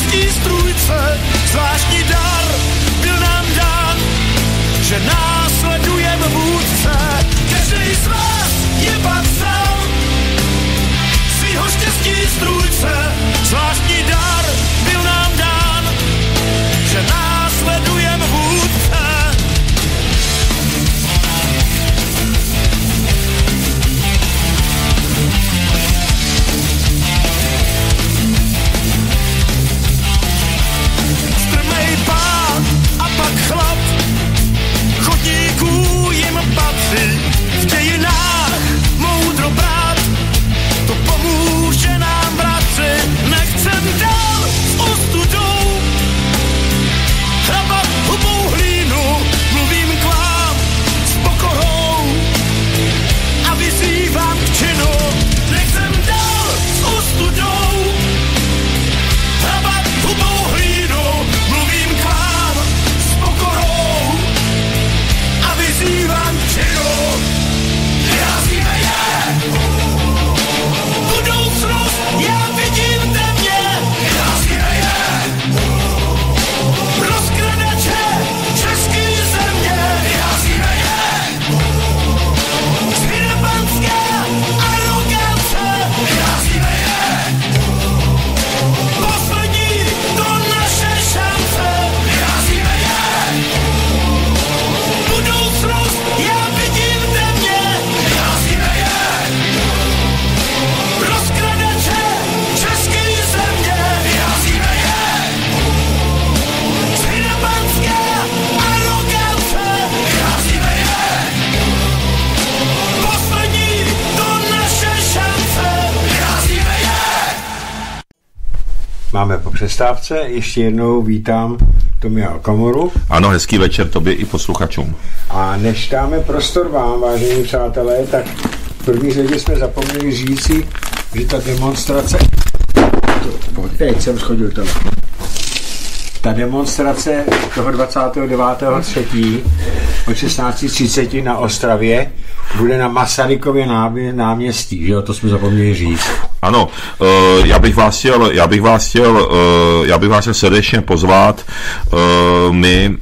český strůjce, zvláštní dar byl nám dán, že následujeme vůdce. Každý z vás je pak sám svýho štěstí strůjce, zvláštní dar byl nám dán, že následujeme vůdce. Strmej pád a pak chlap, chodníků jim patří, v dějinách moudro brát, to pomůže nám, bratři. Nechcem dál s ostudou hrabat hubou hlínu, mluvím k vám s pokorou a vyzývám k činu. Nechcem dál s ostudou hrabat hubou hlínu, mluvím k vám s pokorou a vyzývám k činu. Vyrazíme je! Budoucnost já vidím temně! Vyrazíme je! Rozkradače český země! Vyrazíme je! Zhyne panská arogance! Vyrazíme je! Poslední to naše šance! Vyrazíme je! Budoucnost já vidím temně! Vyrazíme je! Rozkradače český země! Vyrazíme je! Zhyne panská arogance! Vyrazíme je! Poslední to naše šance! Vyrazíme je! Máme po přestávce, ještě jednou vítám Tomia Okamoru. Ano, hezký večer tobě i posluchačům. A než dáme prostor vám, vážení přátelé, tak v první řadě jsme zapomněli říci, že ta demonstrace... Teď jsem schodil telefon. Ta demonstrace toho dvacátého devátého třetího od šestnáct třicet na Ostravě bude na Masarykově náměstí, že jo, to jsme zapomněli říct. Ano, uh, já bych vás chtěl, já bych vás chtěl, uh, já bych vás chtěl srdečně pozvat. Uh, my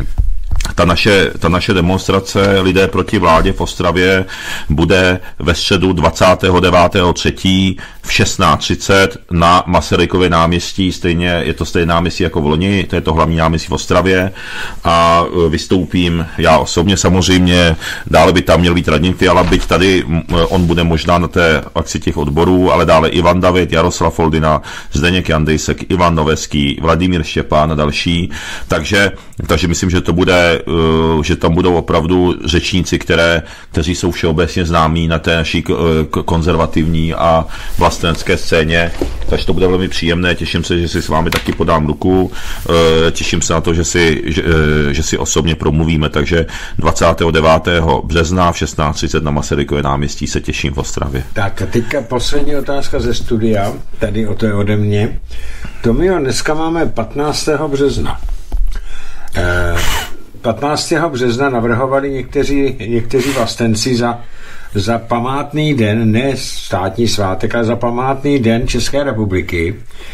Ta naše, ta naše demonstrace Lidé proti vládě v Ostravě bude ve středu dvacátého devátého třetího v šestnáct třicet na Masarykově náměstí, stejně, je to stejné náměstí jako v loni, to je to hlavní náměstí v Ostravě a vystoupím já osobně samozřejmě, dále by tam měl být Radim Fiala, byť tady on bude možná na té akci těch odborů, ale dále Ivan David, Jaroslav Foldina, Zdeněk Jandejsek, Ivan Noveský, Vladimír Štěpán a další, takže, takže myslím, že to bude, že tam budou opravdu řečníci, které, kteří jsou všeobecně známí na té naší konzervativní a vlastenecké scéně, takže to bude velmi příjemné, těším se, že si s vámi taky podám ruku, těším se na to, že si, že, že si osobně promluvíme, takže dvacátého devátého března v šestnáct třicet na Masarykově náměstí se těším v Ostravě. Tak a teďka poslední otázka ze studia, tady o to je ode mě. Tomio, dneska máme patnáctého března. Eh, patnáctého března navrhovali někteří, někteří vlastenci za, za památný den, ne státní svátek, ale za památný den České republiky,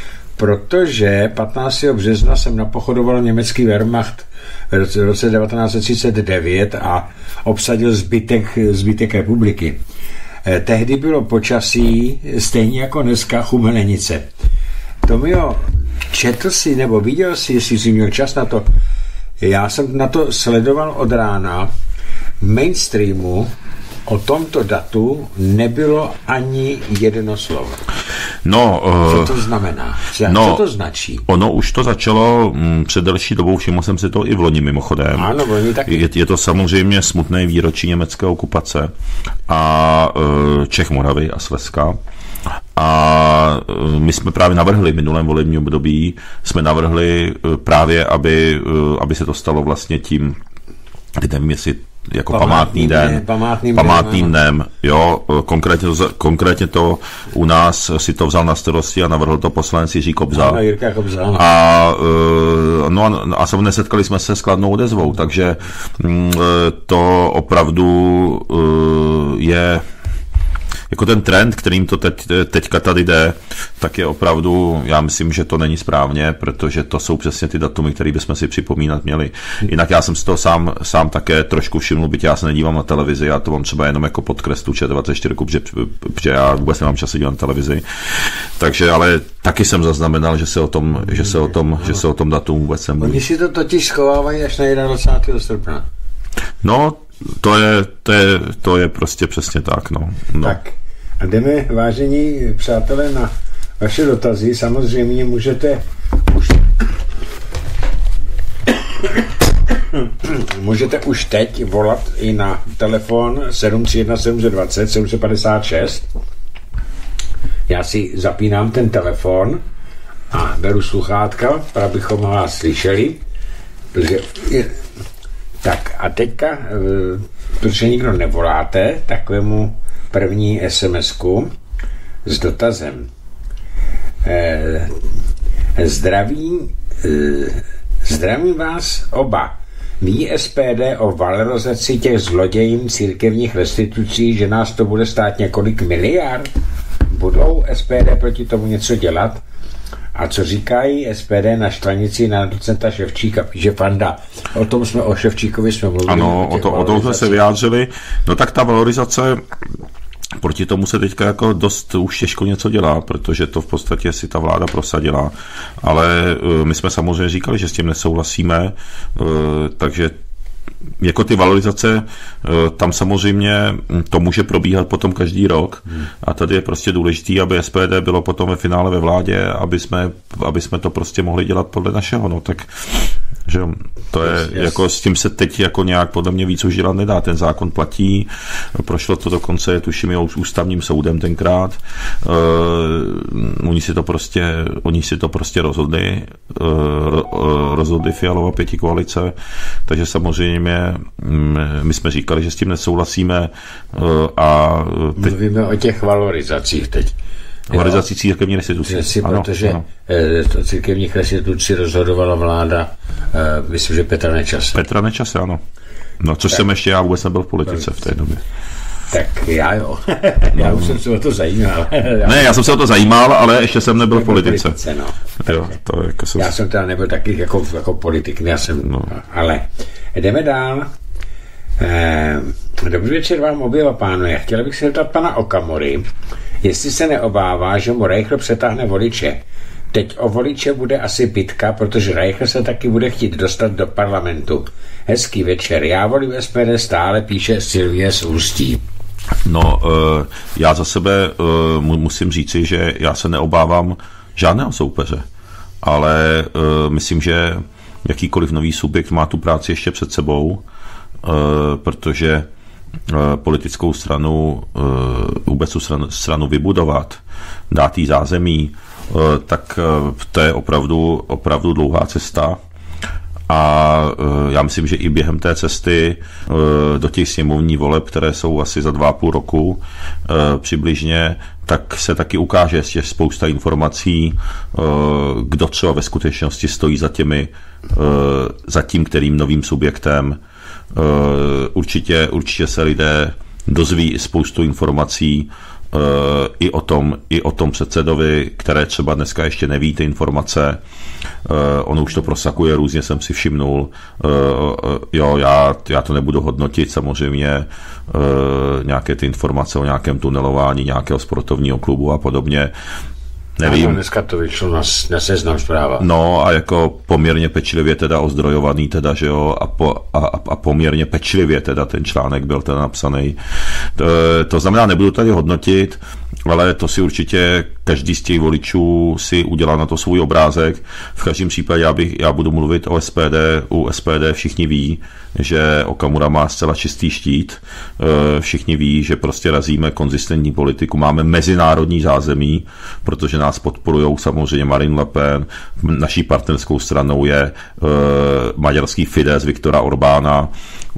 protože patnáctého března jsem napochodoval německý Wehrmacht v roce devatenáct set třicet devět a obsadil zbytek, zbytek republiky. Eh, tehdy bylo počasí stejně jako dneska chumelenice. Tomio, četl si nebo viděl si, jestli jsi měl čas na to, já jsem na to sledoval od rána, v mainstreamu o tomto datu nebylo ani jedno slovo. No, co to znamená? Co, no, co to značí? Ono už to začalo m, před delší dobou, všiml jsem si to i v loni mimochodem. Ano, v loni taky. Je, je to samozřejmě smutné výročí německé okupace a e, Čech, Moravy a Slezska. A my jsme právě navrhli v minulém volebním období, jsme navrhli právě, aby, aby se to stalo vlastně tím, nevím, jestli jako památný, památný den, památným, památným dnem, dnem, jo, konkrétně to, konkrétně to u nás si to vzal na starosti a navrhl to poslanec Jiří Kobza. Ano, Jirka Kobza. Ano. A, no a, a samozřejmě nesetkali jsme se s kladnou odezvou, takže to opravdu je jako ten trend, kterým to teď, teďka tady jde, tak je opravdu, já myslím, že to není správně, protože to jsou přesně ty datumy, které bychom si připomínat měli. Jinak já jsem si to sám, sám také trošku všiml, byť já se nedívám na televizi, já to mám třeba jenom jako podkres tu Č dvacet čtyři, protože, protože já vůbec nemám čas se dívat na televizi. Takže ale taky jsem zaznamenal, že se o tom, že se o tom, že se o tom datu vůbec nemluví. Oni si to totiž schovávají až na dvacátého prvního srpna. No, to je, to je, to je prostě přesně tak, no. no. Tak a jdeme, vážení přátelé, na vaše dotazy. Samozřejmě můžete už můžete už teď volat i na telefon sedm tři jedna sedm dva nula sedm pět šest. Já si zapínám ten telefon a beru sluchátka, abychom vás slyšeli. Protože je... Tak a teďka, protože nikdo nevoláte, tak vemu první SMSku s dotazem. Zdravím, zdravím vás oba. Ví S P D o valorizaci těch zlodějím církevních restitucí, že nás to bude stát několik miliard? Budou S P D proti tomu něco dělat? A co říkají S P D na štvanici na docenta Ševčíka, píše Fanda. O tom jsme, o Ševčíkovi jsme mluvili. Ano, o, to, o tom jsme se vyjádřili. No tak ta valorizace, proti tomu se teďka jako dost už těžko něco dělá, protože to v podstatě si ta vláda prosadila. Ale uh, my jsme samozřejmě říkali, že s tím nesouhlasíme, uh, takže jako ty valorizace, tam samozřejmě to může probíhat potom každý rok a tady je prostě důležitý, aby S P D bylo potom ve finále ve vládě, aby jsme, aby jsme to prostě mohli dělat podle našeho, no tak že to je, yes, yes. Jako s tím se teď jako nějak podle mě víc už dělat nedá, ten zákon platí, prošlo to dokonce, tuším, i ústavním soudem tenkrát, uh, oni si to prostě, oni si to prostě rozhodli, uh, rozhodli Fialova pětikoalice, takže samozřejmě my jsme říkali, že s tím nesouhlasíme uh, a teď... Mluvíme o těch valorizacích teď. Valorizací církevní restitucí. Si, ano, protože ano. To církevních restitucí rozhodovala vláda, uh, myslím, že Petra Nečase. Petra Nečase, ano. No, což tak. Jsem ještě já vůbec nebyl v politice v té době. Tak já jo. já už jsem se o to zajímal. Ne, já jsem se o to zajímal, ale ještě jsem nebyl v politice. politice no. Jo, to jako jsem... Já jsem teda nebyl taky jako, jako politik, já jsem, no. Ale jdeme dál. Eh, dobrý večer vám oběma pánové. Chtěl bych se zeptat pana Okamury, jestli se neobává, že mu Reichel přetáhne voliče. Teď o voliče bude asi bitka, protože Reichel se taky bude chtít dostat do parlamentu. Hezký večer. Já volím S P D stále, píše Silvie z Ústí. No, já za sebe musím říci, že já se neobávám žádného soupeře, ale myslím, že jakýkoliv nový subjekt má tu práci ještě před sebou, protože politickou stranu, vůbec tu stranu, stranu vybudovat, dát jí zázemí, tak to je opravdu, opravdu dlouhá cesta. A já myslím, že i během té cesty do těch sněmovních voleb, které jsou asi za dva a půl roku přibližně, tak se taky ukáže ještě spousta informací, kdo třeba ve skutečnosti stojí za těmi, za tím, kterým novým subjektem. Určitě, určitě se lidé dozví spoustu informací i o tom, i o tom předsedovi, které třeba dneska ještě neví ty informace. On už to prosakuje, různě jsem si všimnul. Jo, já, já to nebudu hodnotit, samozřejmě nějaké ty informace o nějakém tunelování nějakého sportovního klubu a podobně. Nevím. Ano, dneska to vyšlo na, na Seznam Zpráva. No a jako poměrně pečlivě teda ozdrojovaný teda, že jo, a, po, a, a poměrně pečlivě teda ten článek byl teda napsaný. To, to znamená, nebudu tady hodnotit, ale to si určitě každý z těch voličů si udělá na to svůj obrázek. V každém případě já, bych, já budu mluvit o S P D. U S P D všichni ví, že Okamura má zcela čistý štít. Všichni ví, že prostě razíme konzistentní politiku. Máme mezinárodní zázemí, protože nás podporujou samozřejmě Marine Le Pen. Naší partnerskou stranou je maďarský Fidesz Viktora Orbána.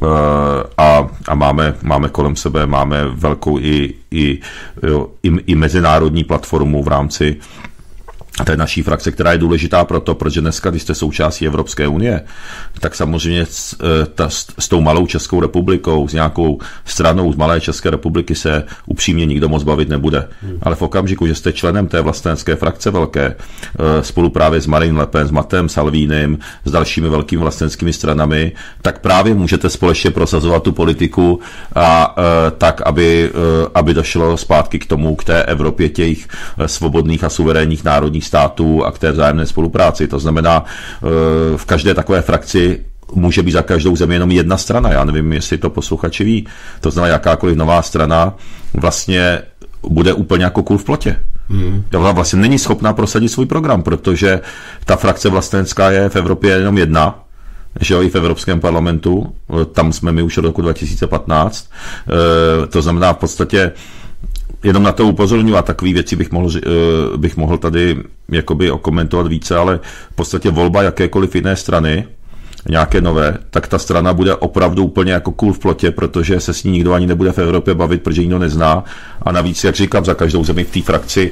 A, a máme, máme kolem sebe, máme velkou i, i, jo, i, i mezinárodní platformu v rámci té naší frakce, která je důležitá proto, protože dneska, když jste součástí Evropské unie, tak samozřejmě s, ta, s tou malou Českou republikou, s nějakou stranou z malé České republiky se upřímně nikdo moc bavit nebude. Hmm. Ale v okamžiku, že jste členem té vlastenecké frakce velké, spolu právě s Marine Le Pen, s Mattem Salvinim, s dalšími velkými vlasteneckými stranami, tak právě můžete společně prosazovat tu politiku a tak, aby, aby došlo zpátky k tomu, k té Evropě těch svobodných a suverénních národních států a k té vzájemné spolupráci. To znamená, v každé takové frakci může být za každou zemi jenom jedna strana. Já nevím, jestli to posluchači ví. To znamená, jakákoliv nová strana vlastně bude úplně jako kůl v plotě. Hmm. Vlastně není schopná prosadit svůj program, protože ta frakce vlastenecká je v Evropě jenom jedna, že jo, i v Evropském parlamentu. Tam jsme my už od roku dva tisíce patnáct. To znamená v podstatě jenom na to upozorňuji a takové věci bych mohl, bych mohl tady jakoby okomentovat více, ale v podstatě volba jakékoliv jiné strany, nějaké nové, tak ta strana bude opravdu úplně jako kůl v plotě, protože se s ní nikdo ani nebude v Evropě bavit, protože nikdo nezná. A navíc, jak říkám, za každou zemi v té frakci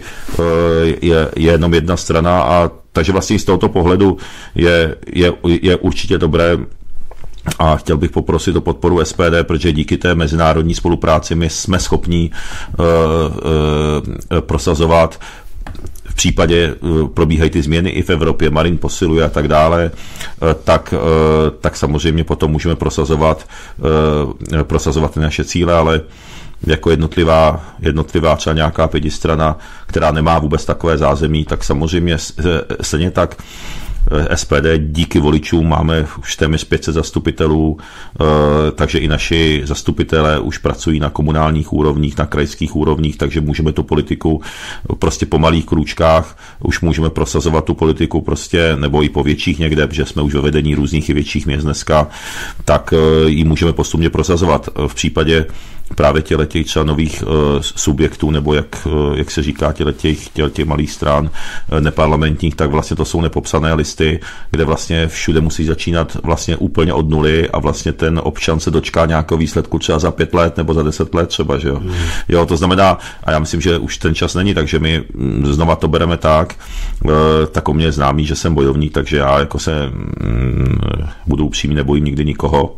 je, je jenom jedna strana, a takže vlastně z tohoto pohledu je, je, je určitě dobré. A chtěl bych poprosit o podporu S P D, protože díky té mezinárodní spolupráci my jsme schopni uh, uh, prosazovat. V případě uh, probíhají ty změny i v Evropě, Marin posiluje a tak dále, uh, tak, uh, tak samozřejmě potom můžeme prosazovat, uh, prosazovat ty naše cíle, ale jako jednotlivá, jednotlivá třeba nějaká pětistrana, která nemá vůbec takové zázemí, tak samozřejmě stejně tak S P D díky voličům máme už téměř pět set zastupitelů, takže i naši zastupitelé už pracují na komunálních úrovních, na krajských úrovních, takže můžeme tu politiku prostě po malých krůčkách, už můžeme prosazovat tu politiku prostě, nebo i po větších někde, protože jsme už ve vedení různých i větších měst dneska, tak ji můžeme postupně prosazovat. V případě právě těch třeba nových uh, subjektů, nebo jak, uh, jak se říká, těch, těch malých stran uh, neparlamentních, tak vlastně to jsou nepopsané listy, kde vlastně všude musí začínat vlastně úplně od nuly a vlastně ten občan se dočká nějakého výsledku třeba za pět let nebo za deset let třeba, že jo. Mm. Jo, to znamená, a já myslím, že už ten čas není, takže my znova to bereme tak, uh, tak o mě je známý, že jsem bojovník, takže já jako se um, budu upřímný, nebojím nikdy nikoho.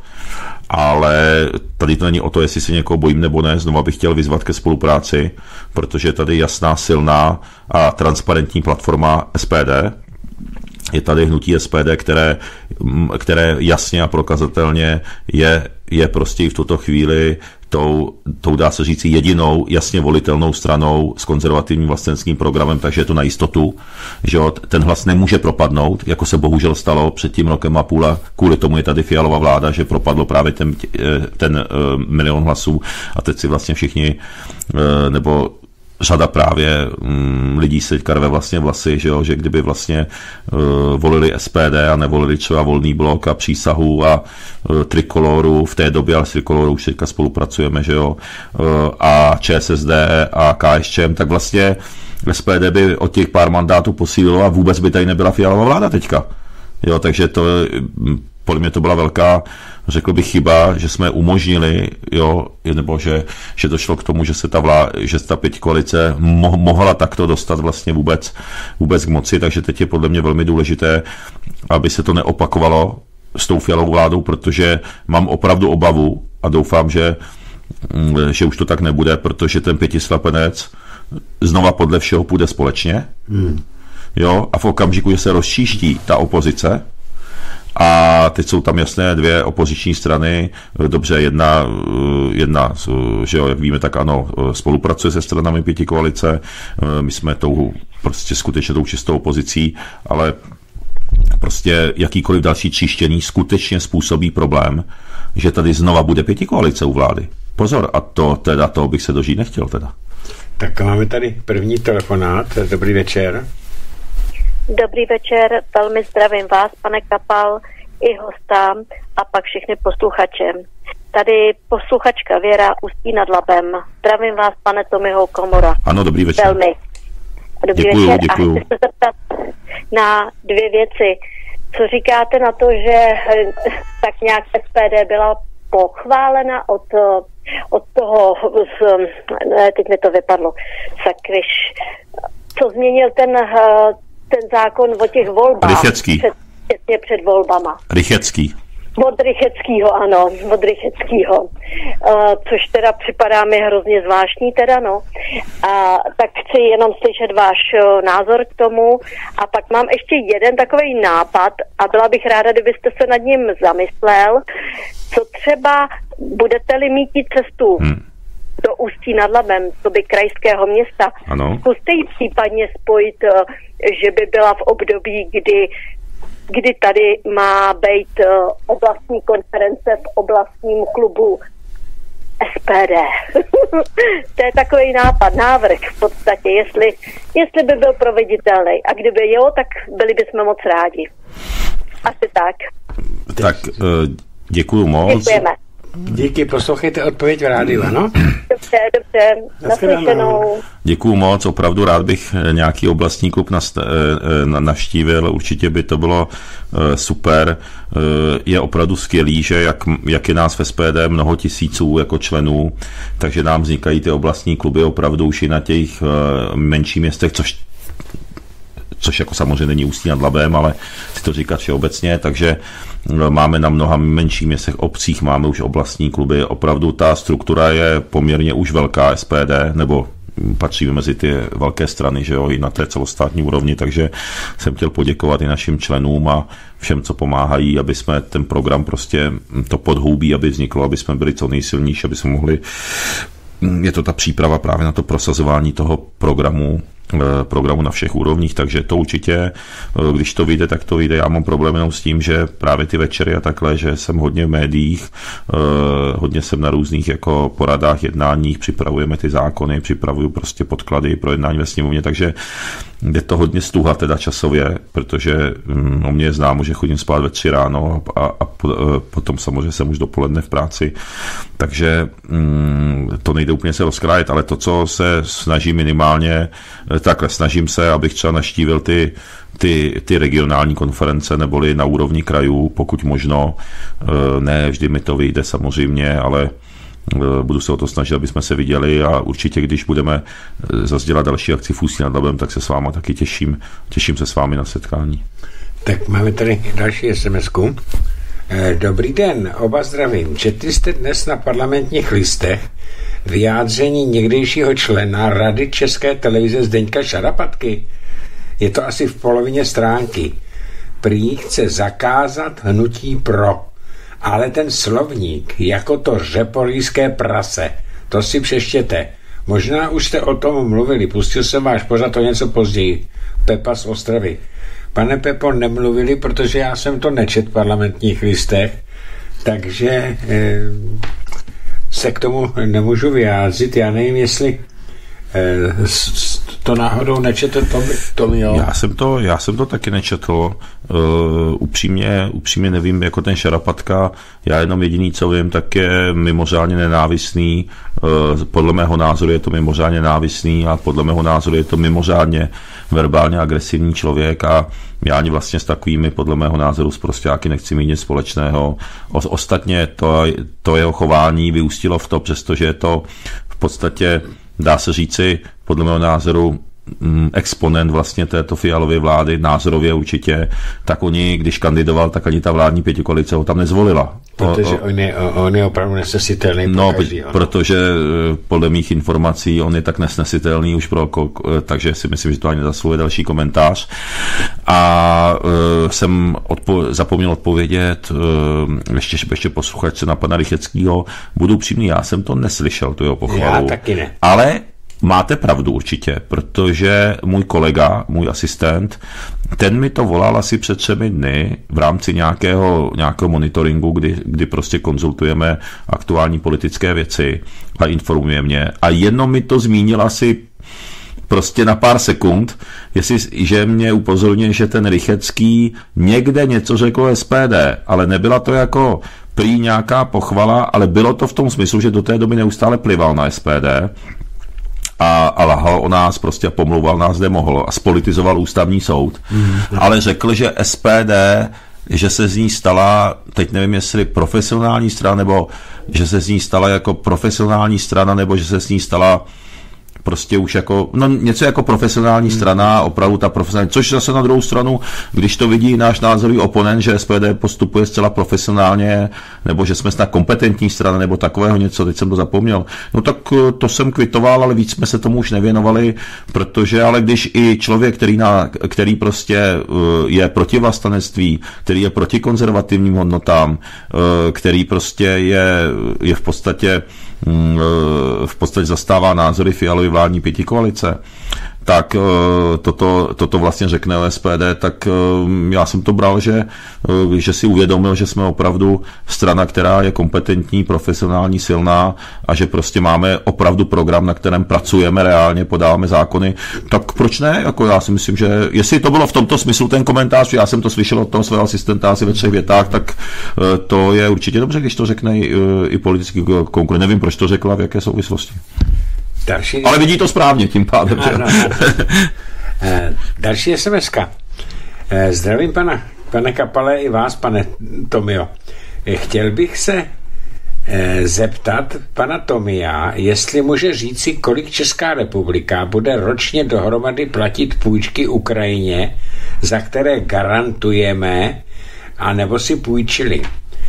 Ale tady to není o to, jestli se někoho bojím nebo ne. Znova bych chtěl vyzvat ke spolupráci, protože tady je jasná, silná a transparentní platforma S P D. Je tady hnutí S P D, které, které jasně a prokazatelně je, je prostě i v tuto chvíli tou, tou, dá se říct, jedinou jasně volitelnou stranou s konzervativním vlasteneckým programem, takže je to na jistotu, že ten hlas nemůže propadnout, jako se bohužel stalo před tím rokem a půl, a kvůli tomu je tady Fialova vláda, že propadlo právě ten, ten uh, milion hlasů, a teď si vlastně všichni, uh, nebo řada právě um, lidí se teďka rve vlastně vlasy, že, jo, že kdyby vlastně uh, volili S P D a nevolili třeba Volný blok a Přísahu a uh, Trikoloru v té době, ale s Trikolorou už teďka spolupracujeme, že jo, uh, a ČSSD a KSČM, tak vlastně S P D by od těch pár mandátů posílilo a vůbec by tady nebyla Fialova vláda teďka. Jo, takže to podle mě to byla velká, řekl bych, chyba, že jsme umožnili, jo, nebo že, že došlo k tomu, že se ta, vlá, že ta pětikoalice mo, mohla takto dostat vlastně vůbec, vůbec k moci, takže teď je podle mě velmi důležité, aby se to neopakovalo s tou Fialovou vládou, protože mám opravdu obavu a doufám, že, že už to tak nebude, protože ten pětislepenec znova podle všeho půjde společně, hmm. jo, a v okamžiku, že se rozčíští ta opozice, a teď jsou tam jasné dvě opoziční strany, dobře, jedna, jedna že jo, jak víme, tak ano, spolupracuje se stranami pětikoalice, my jsme tou, prostě skutečně tou čistou opozicí, ale prostě jakýkoliv další tříštění skutečně způsobí problém, že tady znova bude pětikoalice u vlády. Pozor, a to teda, toho bych se dožít nechtěl teda. Tak máme tady první telefonát, dobrý večer. Dobrý večer, velmi zdravím vás, pane Kapal, i hosta a pak všechny posluchače. Tady posluchačka Věra Ústí nad Labem. Zdravím vás, pane Tomio Komora. Ano, dobrý večer. Velmi. Dobrý děkuju, večer. Děkuju. A chci se zeptat na dvě věci. Co říkáte na to, že tak nějak S P D byla pochválena od, od toho, z, ne, teď mi to vypadlo, sakryš, co změnil ten ten zákon o těch volbách. Rychecký. Před, přesně před volbama. Rychecký. Od Rycheckýho, ano, od Rycheckýho. Uh, což teda připadá mi hrozně zvláštní teda, no. A tak chci jenom slyšet váš uh, názor k tomu. A pak mám ještě jeden takový nápad a byla bych ráda, kdybyste se nad ním zamyslel. Co třeba, budete-li mít cestu hmm. do Ústí nad Labem, co by krajského města, ano. Zkuste ji případně spojit, uh, že by byla v období, kdy kdy tady má být uh, oblastní konference v oblastním klubu S P D. To je takový nápad, návrh v podstatě, jestli, jestli by byl proveditelný. A kdyby jo, tak byli bychom moc rádi. Asi tak. Tak uh, děkuju moc. Děkujeme. Díky, poslouchejte odpověď v rádiu, ano? Dobře, dobře, naslyšenou. Děkuju moc, opravdu rád bych nějaký oblastní klub navštívil, určitě by to bylo super. Je opravdu skvělý, že jak, jak je nás v S P D mnoho tisíců jako členů, takže nám vznikají ty oblastní kluby opravdu už i na těch menších městech, což což jako samozřejmě není Ústí nad Labem, ale chci to říkat všeobecně, takže máme na mnoha menších městech, obcích, máme už oblastní kluby, opravdu ta struktura je poměrně už velká S P D, nebo patříme mezi ty velké strany, že jo, i na té celostátní úrovni, takže jsem chtěl poděkovat i našim členům a všem, co pomáhají, aby jsme ten program prostě to podhoubí, aby vzniklo, aby jsme byli co nejsilnější, aby jsme mohli, je to ta příprava právě na to prosazování toho programu, programu na všech úrovních, takže to určitě, když to vyjde, tak to vyjde. Já mám problém jenom s tím, že právě ty večery a takhle, že jsem hodně v médiích, hodně jsem na různých jako poradách, jednáních, připravujeme ty zákony, připravuju prostě podklady pro jednání ve sněmovně, takže je to hodně stuha teda časově, protože o mě je známo, že chodím spát ve tři ráno a, a, a potom samozřejmě jsem už dopoledne v práci, takže mm, to nejde úplně se rozkrájet, ale to, co se snaží minimálně, takhle snažím se, abych třeba navštívil ty, ty, ty regionální konference, neboli na úrovni krajů, pokud možno, ne vždy mi to vyjde samozřejmě, ale budu se o to snažit, aby jsme se viděli a určitě, když budeme zase dělat další akci v Ústí nad Labem, tak se s váma taky těším. Těším se s vámi na setkání. Tak máme tady další es em esku. Dobrý den, oba zdravím. Četli jste dnes na Parlamentních listech vyjádření někdejšího člena Rady České televize Zdeňka Šarapatky? Je to asi v polovině stránky. Prý chce zakázat hnutí pro. Ale ten slovník, jako to řeporíské prase, to si přeštěte. Možná už jste o tom mluvili, pustil jsem váš pořad o něco později. Pepa z Ostravy. Pane Pepo, nemluvili, protože já jsem to nečet v Parlamentních listech, takže eh, se k tomu nemůžu vyjádřit. Já nevím, jestli eh, to náhodou nečetl Tomio. Já jsem to, já jsem to taky nečetl. Uh, upřímně, upřímně nevím, jako ten Šarapatka, já jenom jediný, co vím, tak je mimořádně nenávistný. Uh, podle mého názoru je to mimořádně nenávistný a podle mého názoru je to mimořádně verbálně agresivní člověk a já ani vlastně s takovými, podle mého názoru, zprosťáky nechci mít nic společného. O, ostatně to, to jeho chování vyústilo v to, přestože je to v podstatě, dá se říci, podle mého názoru, exponent vlastně této Fialovy vlády, názorově určitě, tak oni, když kandidoval, tak ani ta vládní pětikoalice ho tam nezvolila. Protože o, on, je, on je opravdu nesnesitelný. No, každý, protože podle mých informací on je tak nesnesitelný už pro, takže si myslím, že to ani nezasluhuje další komentář. A uh, jsem odpo- zapomněl odpovědět uh, ještě, ještě posluchačce na pana Rycheckýho. Budu přímý, já jsem to neslyšel, tu jeho pochvalu. Já taky ne. Ale máte pravdu určitě, protože můj kolega, můj asistent, ten mi to volal asi před třemi dny v rámci nějakého, nějakého monitoringu, kdy, kdy prostě konzultujeme aktuální politické věci a informuje mě. A jenom mi to zmínil asi prostě na pár sekund, jestli, že mě upozorňuje, že ten Rychecký někde něco řekl o S P D, ale nebyla to jako prý nějaká pochvala, ale bylo to v tom smyslu, že do té doby neustále plival na S P D a, a lahal o nás, prostě pomlouval nás, kde mohl a spolitizoval ústavní soud. Mm. Ale řekl, že S P D, že se z ní stala, teď nevím, jestli profesionální strana, nebo že se z ní stala jako profesionální strana, nebo že se z ní stala prostě už jako, no něco jako profesionální hmm. strana, opravdu ta profesionální, což zase na druhou stranu, když to vidí náš názorový oponent, že S P D postupuje zcela profesionálně, nebo že jsme snad kompetentní strana, nebo takového něco, teď jsem to zapomněl, no tak to jsem kvitoval, ale víc jsme se tomu už nevěnovali, protože ale když i člověk, který, na, který prostě je proti vlastenectví, který je proti konzervativním hodnotám, který prostě je, je v podstatě v podstatě zastává názory Fialovy vládní pětikoalice, tak toto, toto vlastně řekne o S P D, tak já jsem to bral, že, že si uvědomil, že jsme opravdu strana, která je kompetentní, profesionální, silná a že prostě máme opravdu program, na kterém pracujeme reálně, podáváme zákony, tak proč ne? Jako já si myslím, že jestli to bylo v tomto smyslu ten komentář, já jsem to slyšel od toho svého asistenta asi ve třech větách, tak to je určitě dobře, když to řekne i, i politický konkurent. Nevím, proč to řekla, v jaké souvislosti. Další... Ale vidí to správně tím pádem. Ano, ano. Další es em eska. Zdravím pana, pane Kapale i vás, pane Tomio. Chtěl bych se zeptat pana Tomia, jestli může říci, kolik Česká republika bude ročně dohromady platit půjčky Ukrajině, za které garantujeme, anebo si půjčili.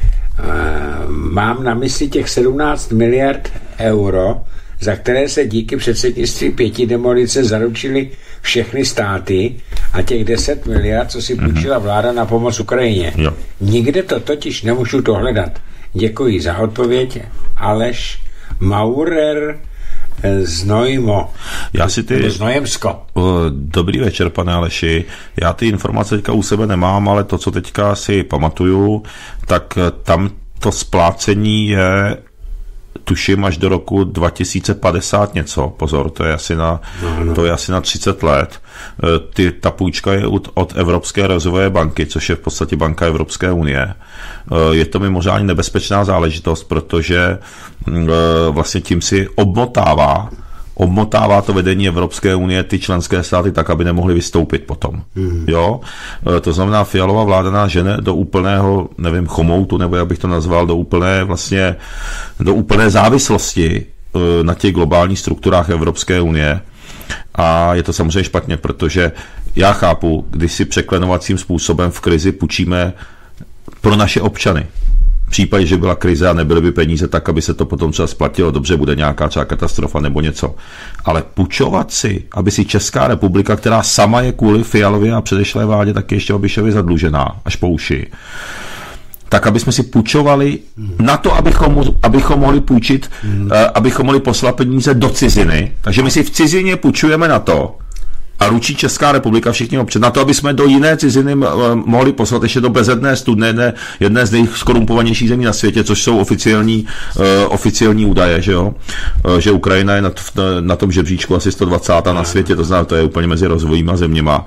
Mám na mysli těch sedmnáct miliard euro, za které se díky předsednictví pěti demolice zaručily všechny státy a těch deset miliard, co si půjčila vláda na pomoc Ukrajině. Jo. Nikde to totiž nemůžu dohledat. Děkuji za odpověď. Aleš Maurer Znojmo. Já si ty... Znojemsko. Dobrý večer, pane Aleši. Já ty informace teďka u sebe nemám, ale to, co teďka si pamatuju, tak tam to splácení je tuším až do roku dva tisíce padesát něco, pozor, to je asi na, no, no. To je asi na třicet let. Ty, ta půjčka je od, od Evropské rozvojové banky, což je v podstatě banka Evropské unie. Je to mimořádně nebezpečná záležitost, protože vlastně tím si obmotává obmotává to vedení Evropské unie ty členské státy tak, aby nemohly vystoupit potom. Mm. Jo? To znamená, Fialova vláda nás žene do úplného, nevím, chomoutu, nebo jak bych to nazval, do úplné vlastně, do úplné závislosti na těch globálních strukturách Evropské unie. A je to samozřejmě špatně, protože já chápu, když si překlenovacím způsobem v krizi půjčíme pro naše občany. V případě, že byla krize a nebyly by peníze, tak aby se to potom třeba splatilo, dobře, bude nějaká třeba katastrofa nebo něco. Ale půjčovat si, aby si Česká republika, která sama je kvůli Fialově a předešlé vládě taky ještě Babišově zadlužená, až po uši, tak aby jsme si půjčovali na to, abychom, abychom mohli půjčit, hmm. abychom mohli poslat peníze do ciziny. Takže my si v cizině půjčujeme na to, a ručí Česká republika všichni občané na to, aby jsme do jiné ciziny mohli poslat ještě do bezedné studny, jedné z nejskorumpovanějších zemí na světě, což jsou oficiální, uh, oficiální údaje, že jo? Uh, že Ukrajina je na, na tom žebříčku asi sto dvacátá na světě, to znamená, to je úplně mezi rozvojíma zeměma.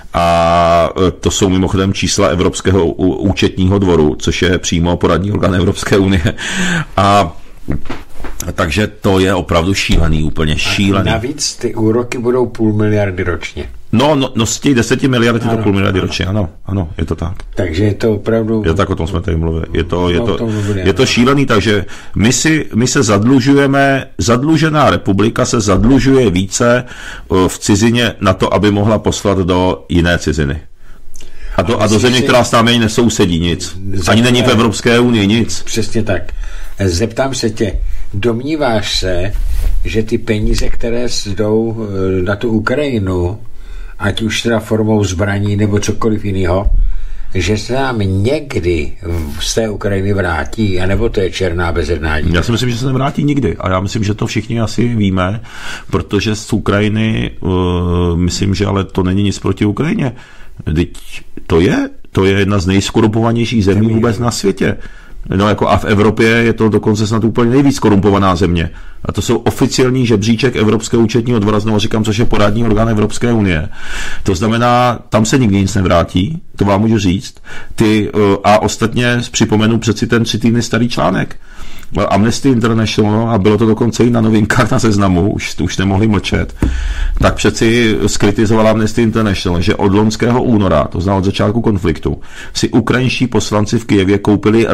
A uh, to jsou mimochodem čísla Evropského účetního dvoru, což je přímo poradní orgán Evropské unie. A takže to je opravdu šílený, úplně šílený. A navíc ty úroky budou půl miliardy ročně. No, no, no z těch deseti miliard je to půl miliardy ročně, ano, ano, je to tak. Takže je to opravdu... Je to tak, o tom jsme tady mluvili. Je to, je to, je to šílený, takže my, si, my se zadlužujeme, zadlužená republika se zadlužuje více v cizině na to, aby mohla poslat do jiné ciziny. A, to, a, a do země, která s námi nesousedí nic. Ani není v Evropské unii nic. Přesně tak. Zeptám se tě, domníváš se, že ty peníze, které jdou na tu Ukrajinu, ať už teda formou zbraní nebo cokoliv jiného, že se nám někdy z té Ukrajiny vrátí, anebo to je černá bezedná díra? Já si myslím, že se nevrátí nikdy. A já myslím, že to všichni asi víme, protože z Ukrajiny, uh, myslím, že ale to není nic proti Ukrajině. Teď to je, to je jedna z nejskorumpovanějších zemí vůbec na světě. No jako a v Evropě je to dokonce snad úplně nejvíc korumpovaná země. A to jsou oficiální žebříček Evropského účetního dvora, znovu říkám, což je poradní orgán Evropské unie. To znamená, tam se nikdy nic nevrátí, to vám můžu říct. Ty, a ostatně připomenu přeci ten tři týdny starý článek. Amnesty International, a bylo to dokonce i na novinkách na Seznamu, už, už nemohli mlčet, tak přeci skritizovala Amnesty International, že od loňského února, to znamená od začátku konfliktu, si ukrajinští poslanci v Kyjevě koupili rekord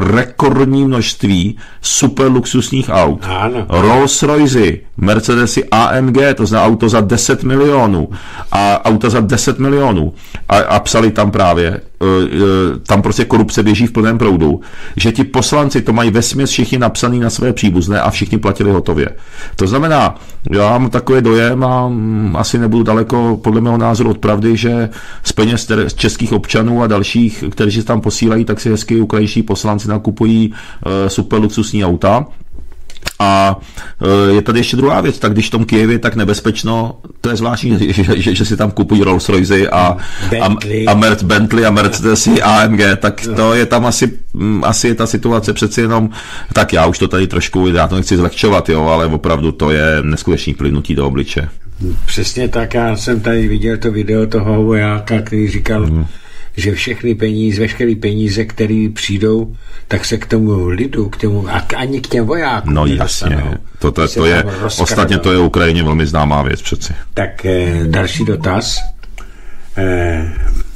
rekordní množství super luxusních aut. Ano. Rolls Royce, Mercedesy A M G, to znamená auto za deset milionů a auta za deset milionů a, a psali tam právě, tam prostě korupce běží v plném proudu, že ti poslanci to mají vesměs všichni napsaný na své příbuzné a všichni platili hotově. To znamená, já mám takový dojem a asi nebudu daleko podle mého názoru od pravdy, že z peněz českých občanů a dalších, kteří se tam posílají, tak si hezky ukrajinští poslanci nakupují super luxusní auta. A je tady ještě druhá věc, tak když v tom Kyjevě je tak nebezpečno, to je zvláštní, že, že, že si tam kupují Rolls Royce a, Bentley. a, a Merc, Bentley a Mercedesy A M G, tak to je tam asi, asi je ta situace přeci jenom, tak já už to tady trošku, já to nechci zlehčovat, jo, ale opravdu to je neskutečný plynutí do obliče. Přesně tak, já jsem tady viděl to video toho vojáka, který říkal, hmm. že všechny peníze, veškeré peníze, které přijdou, tak se k tomu lidu, k tomu, a ani k těm vojákům. No jasně, to, to, to je, ostatně to je v Ukrajině velmi známá věc přeci. Tak eh, další dotaz. Eh,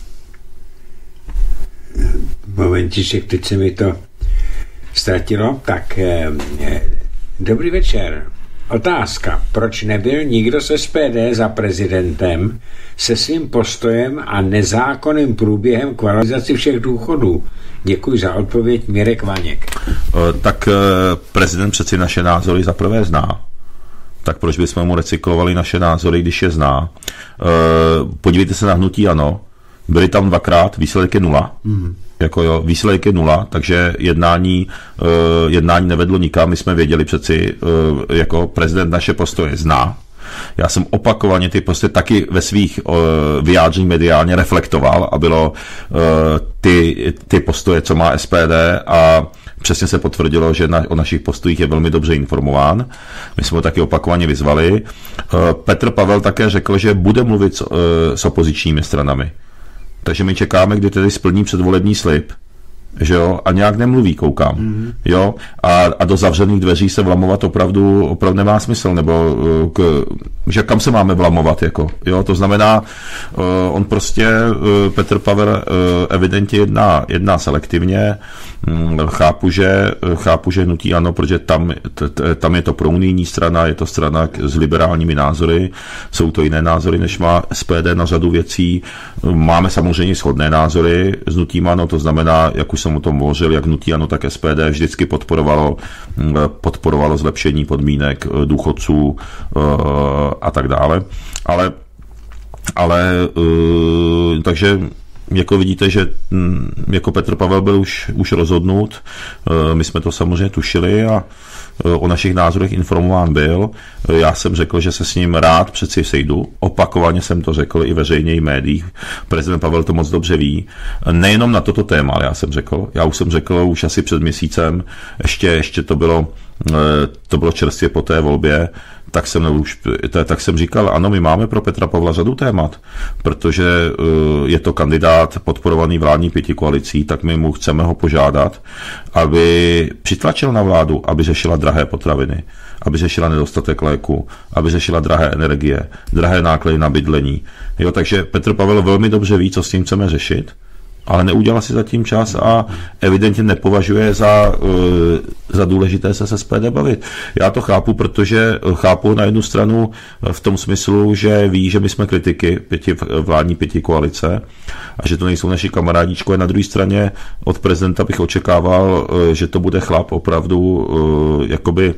momentiček, teď se mi to ztratilo. Tak eh, dobrý večer. Otázka. Proč nebyl nikdo z S P D za prezidentem se svým postojem a nezákonným průběhem k valorizaci všech důchodů? Děkuji za odpověď, Mirek Vaněk. Tak prezident přeci naše názory zaprvé zná. Tak proč bychom mu recyklovali naše názory, když je zná? Podívejte se na hnutí ANO. Byli tam dvakrát, výsledek je nula. Mm. Jako jo, výsledek je nula, takže jednání, uh, jednání nevedlo nikam. My jsme věděli přeci, uh, jako prezident naše postoje zná. Já jsem opakovaně ty postoje taky ve svých uh, vyjádřeních mediálně reflektoval a bylo uh, ty, ty postoje, co má S P D a přesně se potvrdilo, že na, o našich postojích je velmi dobře informován. My jsme ho taky opakovaně vyzvali. Uh, Petr Pavel také řekl, že bude mluvit s, uh, s opozičními stranami. Takže my čekáme, kdy tedy splní předvolební slib, že jo, a nějak nemluví, koukám, mm-hmm. jo, a, a do zavřených dveří se vlamovat opravdu, opravdu nemá smysl, nebo k, že kam se máme vlamovat, jako, jo, to znamená, uh, on prostě, uh, Petr Pavel uh, evidentně jedná, jedná selektivně, um, chápu, že, chápu, že hnutí ANO, protože tam, t, t, tam je to prounijní strana, je to strana s liberálními názory, jsou to jiné názory, než má S P D na řadu věcí, máme samozřejmě shodné názory s hnutím ANO, to znamená, jak už jsem o tom hovořil, jak hnutí ANO, tak S P D vždycky podporovalo, podporovalo zlepšení podmínek důchodců a tak dále. Ale, ale takže jako vidíte, že jako Petr Pavel byl už, už rozhodnut, my jsme to samozřejmě tušili a o našich názorech informován byl. Já jsem řekl, že se s ním rád přeci sejdu. Opakovaně jsem to řekl i veřejně, i v médiích. Prezident Pavel to moc dobře ví. Nejenom na toto téma, ale já jsem řekl. Já už jsem řekl už asi před měsícem, ještě, ještě to bylo, to bylo čerstvě po té volbě, tak jsem, už, tak jsem říkal, ano, my máme pro Petra Pavla řadu témat, protože je to kandidát podporovaný vládní pětikoalicí, tak my mu chceme ho požádat, aby přitlačil na vládu, aby řešila drahé potraviny, aby řešila nedostatek léku, aby řešila drahé energie, drahé náklady na bydlení. Jo, takže Petr Pavel velmi dobře ví, co s tím chceme řešit, ale neudělal si zatím čas a evidentně nepovažuje za, za důležité se se S P D bavit. Já to chápu, protože chápu na jednu stranu v tom smyslu, že ví, že my jsme kritiky pěti, vládní pěti koalice a že to nejsou naši kamarádičko. A na druhé straně od prezidenta bych očekával, že to bude chlap opravdu, jakoby,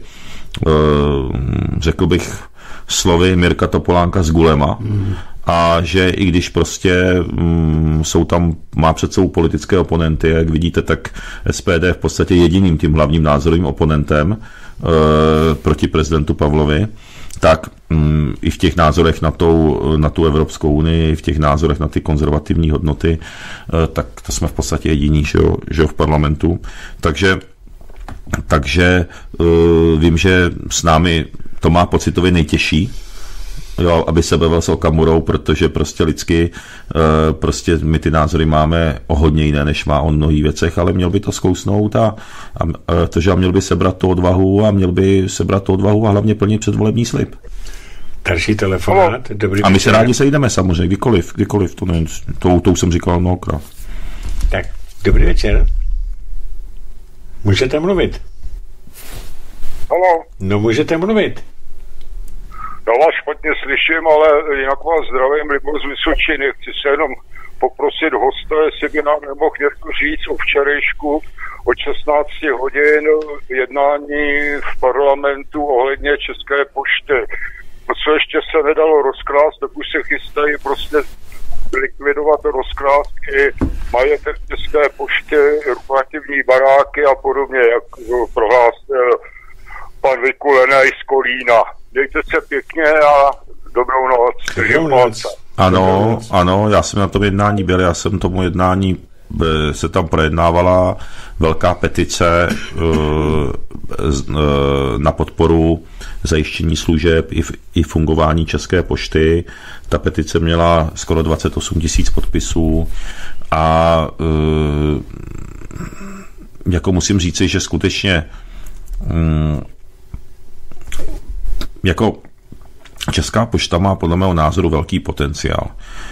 řekl bych slovy Mirka Topolánka z Gulema, mm. a že i když prostě mm, jsou tam, má před sebou politické oponenty, jak vidíte, tak S P D je v podstatě jediným tím hlavním názorovým oponentem e, proti prezidentu Pavlovi, tak mm, i v těch názorech na, tou, na tu Evropskou unii, v těch názorech na ty konzervativní hodnoty, e, tak to jsme v podstatě jediní, že jo, že jo, v parlamentu. Takže, takže e, vím, že s námi to má pocitově nejtěžší, jo, aby se bavil s Okamurou, protože prostě lidsky e, prostě my ty názory máme o hodně jiné, než má on v mnohých věcech, ale měl by to zkousnout a, a, a to, že měl by sebrat tu odvahu a měl by sebrat tu odvahu a hlavně plnit předvolební slib. Další telefonát. Dobrý a my se rádi sejdeme samozřejmě, kdykoliv, kdykoliv, to, nevím, to, to už jsem říkal mnohokrát. Tak, dobrý večer. Můžete mluvit. Halo. No můžete mluvit. Já vás špatně slyším, ale jinak vás zdravím, Libor z Vysočiny. Chci se jenom poprosit hosta, jestli by nám nemohl něco říct o včerejšku od šestnáct hodin jednání v parlamentu ohledně České pošty. To, co ještě se nedalo rozkrást, tak už se chystají prostě likvidovat rozkrásky, majetek České pošty, rukativní baráky a podobně, jak prohlásil pan Vykulenej z Kolína. Dejte se pěkně a dobrou noc. Dobrou noc. Ano, ano, já jsem na tom jednání byl, já jsem tomu jednání se tam projednávala velká petice na podporu zajištění služeb i, i fungování České pošty. Ta petice měla skoro dvacet osm tisíc podpisů a jako musím říci, že skutečně jako Česká pošta má podle mého názoru velký potenciál,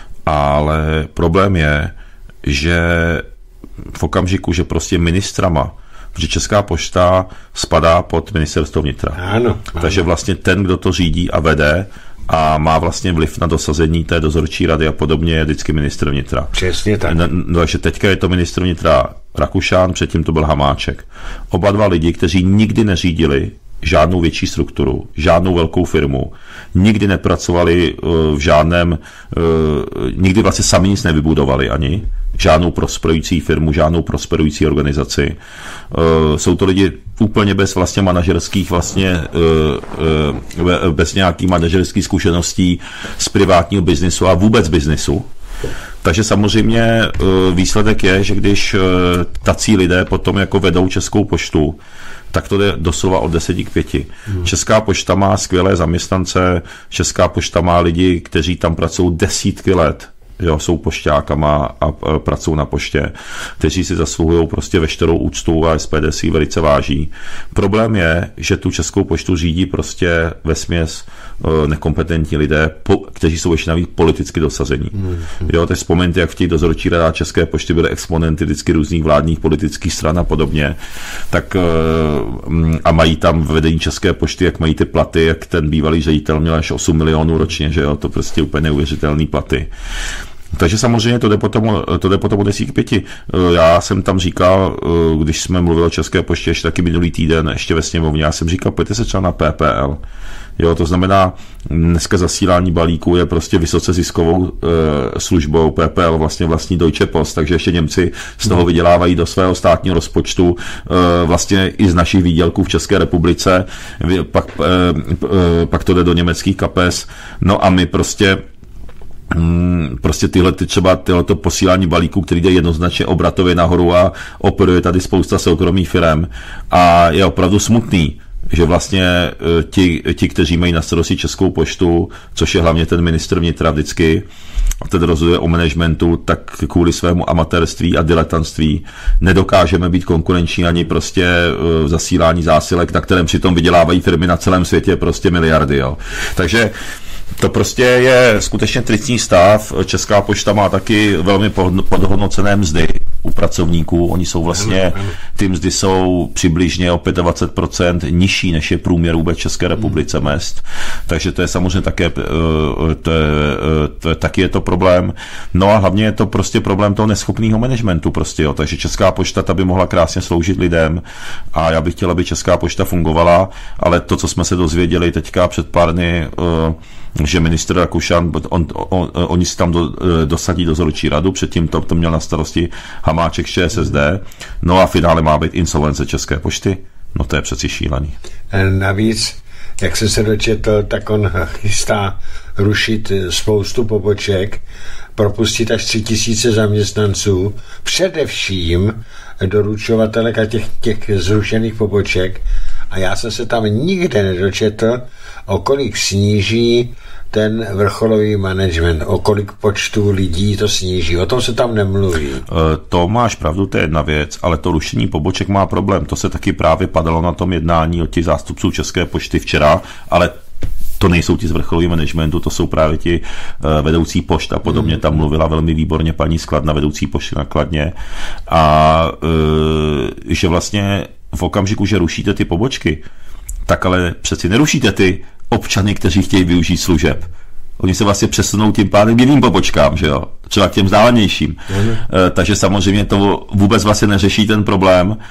ale problém je, že v okamžiku, že prostě ministrama, protože Česká pošta spadá pod ministerstvo vnitra. Ano, ano. Takže vlastně ten, kdo to řídí a vede a má vlastně vliv na dosazení té dozorčí rady a podobně, je vždycky ministr vnitra. Přesně tak. No, no, takže teďka je to ministr vnitra Rakušan, předtím to byl Hamáček. Oba dva lidi, kteří nikdy neřídili žádnou větší strukturu, žádnou velkou firmu, nikdy nepracovali v žádném, nikdy vlastně sami nic nevybudovali ani, žádnou prosperující firmu, žádnou prosperující organizaci. Jsou to lidi úplně bez vlastně manažerských vlastně, bez nějakých manažerských zkušeností z privátního biznisu a vůbec biznisu. Takže samozřejmě výsledek je, že když tací lidé potom jako vedou Českou poštu, tak to jde doslova od deseti k pěti. Hmm. Česká pošta má skvělé zaměstnance, Česká pošta má lidi, kteří tam pracují desítky let, jo, jsou pošťákama a, a pracují na poště, kteří si zasluhují prostě veškerou úctu a S P D si velice váží. Problém je, že tu Českou poštu řídí prostě vesměs uh, nekompetentní lidé, po, kteří jsou ještě navíc politicky dosazení. Hmm. Jo, teď vzpomeňte, jak v těch dozorčí radách České pošty byly exponenty vždycky různých vládních politických stran a podobně, tak uh, a mají tam vedení České pošty, jak mají ty platy, jak ten bývalý ředitel měl až osm milionů ročně, že jo, to prostě úplně neuvěřitelný platy. Takže samozřejmě to jde potom, to jde potom o desítky pěti. Já jsem tam říkal, když jsme mluvili o České poště ještě taky minulý týden, ještě ve sněmovně, já jsem říkal, pojďte se třeba na P P L. Jo, to znamená, dneska zasílání balíků je prostě vysoce ziskovou e, službou, P P L vlastně vlastní Deutsche Post, takže ještě Němci z toho vydělávají do svého státního rozpočtu e, vlastně i z našich výdělků v České republice, pak, e, e, pak to jde do německých kapes, no a my prostě Hmm, prostě tyhle ty třeba tyhleto posílání balíků, který jde jednoznačně obratově nahoru a operuje tady spousta soukromých firem a je opravdu smutný, že vlastně ti, ti, kteří mají na starosti Českou poštu, což je hlavně ten ministr vnitra vždycky, a ten rozhoduje o managementu, tak kvůli svému amatérství a diletantství nedokážeme být konkurenční ani prostě v zasílání zásilek, na kterém přitom vydělávají firmy na celém světě prostě miliardy. Jo. Takže to prostě je skutečně tristní stav. Česká pošta má taky velmi podhodnocené mzdy u pracovníků. Oni jsou vlastně, ty mzdy jsou přibližně o dvacet pět procent nižší, než je průměr vůbec České republice mezd. Takže to je samozřejmě také, to je, to je, taky je to problém. No a hlavně je to prostě problém toho neschopného managementu prostě, jo. Takže Česká pošta ta by mohla krásně sloužit lidem a já bych chtěla, aby Česká pošta fungovala, ale to, co jsme se dozvěděli teďka před pár dny, že ministr Rakušan, on, on, oni si tam do, dosadí dozorčí radu, předtím to, to měl na starosti Hamáček Č S S D, no a v finále má být insolvence České pošty, no to je přeci šílený. Navíc, jak jsem se dočetl, tak on chystá rušit spoustu poboček, propustit až tři tisíce zaměstnanců, především doručovatele těch, těch zrušených poboček, a já jsem se tam nikde nedočetl, o kolik sníží ten vrcholový management, o kolik počtu lidí to sníží. O tom se tam nemluví. To máš pravdu, to je jedna věc, ale to rušení poboček má problém. To se taky právě padalo na tom jednání od těch zástupců České pošty včera, ale to nejsou ti z vrcholového managementu, to jsou právě ti uh, vedoucí pošt a podobně. Hmm. Tam mluvila velmi výborně paní Skladna, vedoucí pošty na Kladně. A uh, že vlastně v okamžiku, že rušíte ty pobočky, tak ale přeci nerušíte ty občany, kteří chtějí využít služeb. Oni se vlastně přesunou tím pádem k jiným pobočkám, že jo? Třeba k těm vzdálenějším. Mm. E, takže samozřejmě to vůbec vlastně neřeší ten problém e,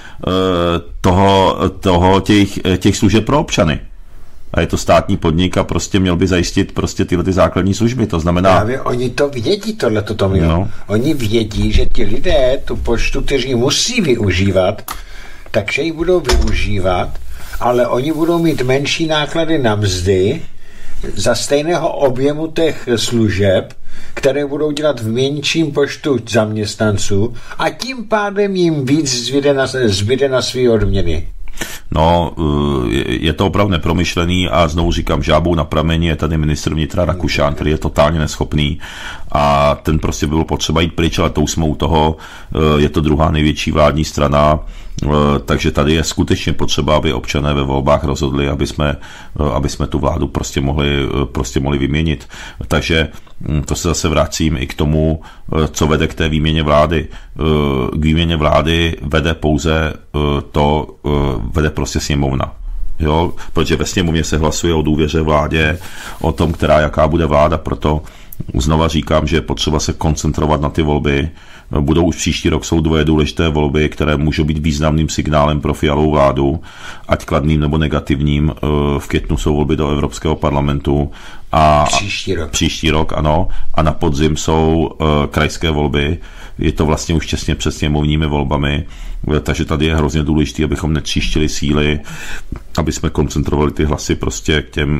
toho, toho těch, těch služeb pro občany. A je to státní podnik a prostě měl by zajistit prostě tyhle ty základní služby. To znamená... Právě oni to vědí, tohleto Tomio. No. Oni vědí, že ti lidé tu poštu, kteří musí využívat, takže ji budou využívat, ale oni budou mít menší náklady na mzdy za stejného objemu těch služeb, které budou dělat v menším počtu zaměstnanců a tím pádem jim víc zbyde na, zbyde na své odměny. No, je to opravdu nepromyšlený a znovu říkám, žábou na prameni je tady ministr vnitra Rakušan, který je totálně neschopný a ten prostě bylo potřeba jít pryč, ale tou jsme u toho, je to druhá největší vládní strana, takže tady je skutečně potřeba, aby občané ve volbách rozhodli, aby jsme, aby jsme tu vládu prostě mohli, prostě mohli vyměnit. Takže to se zase vracím i k tomu, co vede k té výměně vlády. K výměně vlády vede pouze to, vede prostě sněmovna. Jo? Protože ve sněmovně se hlasuje o důvěře vládě, o tom, která jaká bude vláda, proto znova říkám, že je potřeba se koncentrovat na ty volby. Budou už příští rok, jsou dvoje důležité volby, které můžou být významným signálem pro Fialovou vládu, ať kladným nebo negativním. V květnu jsou volby do Evropského parlamentu. A příští rok. Příští rok, ano. A na podzim jsou uh, krajské volby. Je to vlastně už těsně před sněmovními volbami, takže tady je hrozně důležité, abychom netříštili síly, aby jsme koncentrovali ty hlasy prostě k těm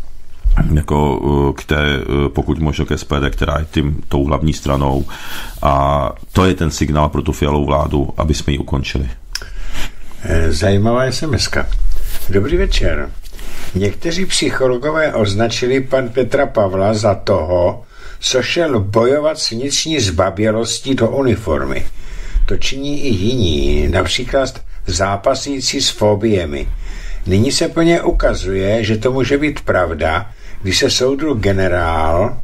jako k té, pokud možno k S P D, která je tím, tou hlavní stranou. A to je ten signál pro tu Fialovou vládu, aby jsme ji ukončili. Zajímavá es em eska. Dobrý večer. Někteří psychologové označili pan Petra Pavla za toho, co šel bojovat s vnitřní zbabělostí do uniformy. To činí i jiní, například zápasící s fobiemi. Nyní se plně ukazuje, že to může být pravda, když se soudruh generál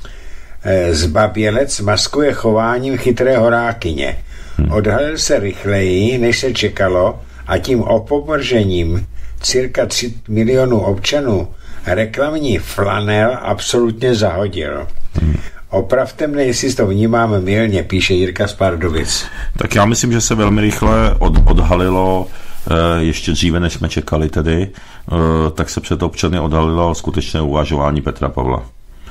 eh, zbabělec maskuje chováním chytré horákyně. Odhalil se rychleji, než se čekalo, a tím opovržením cirka tři milionů občanů reklamní flanel absolutně zahodil. Opravte mne, jestli to vnímáme mylně, píše Jirka z Pardubic. Tak já myslím, že se velmi rychle od, odhalilo, ještě dříve, než jsme čekali tedy, tak se před občany odhalilo skutečné uvažování Petra Pavla.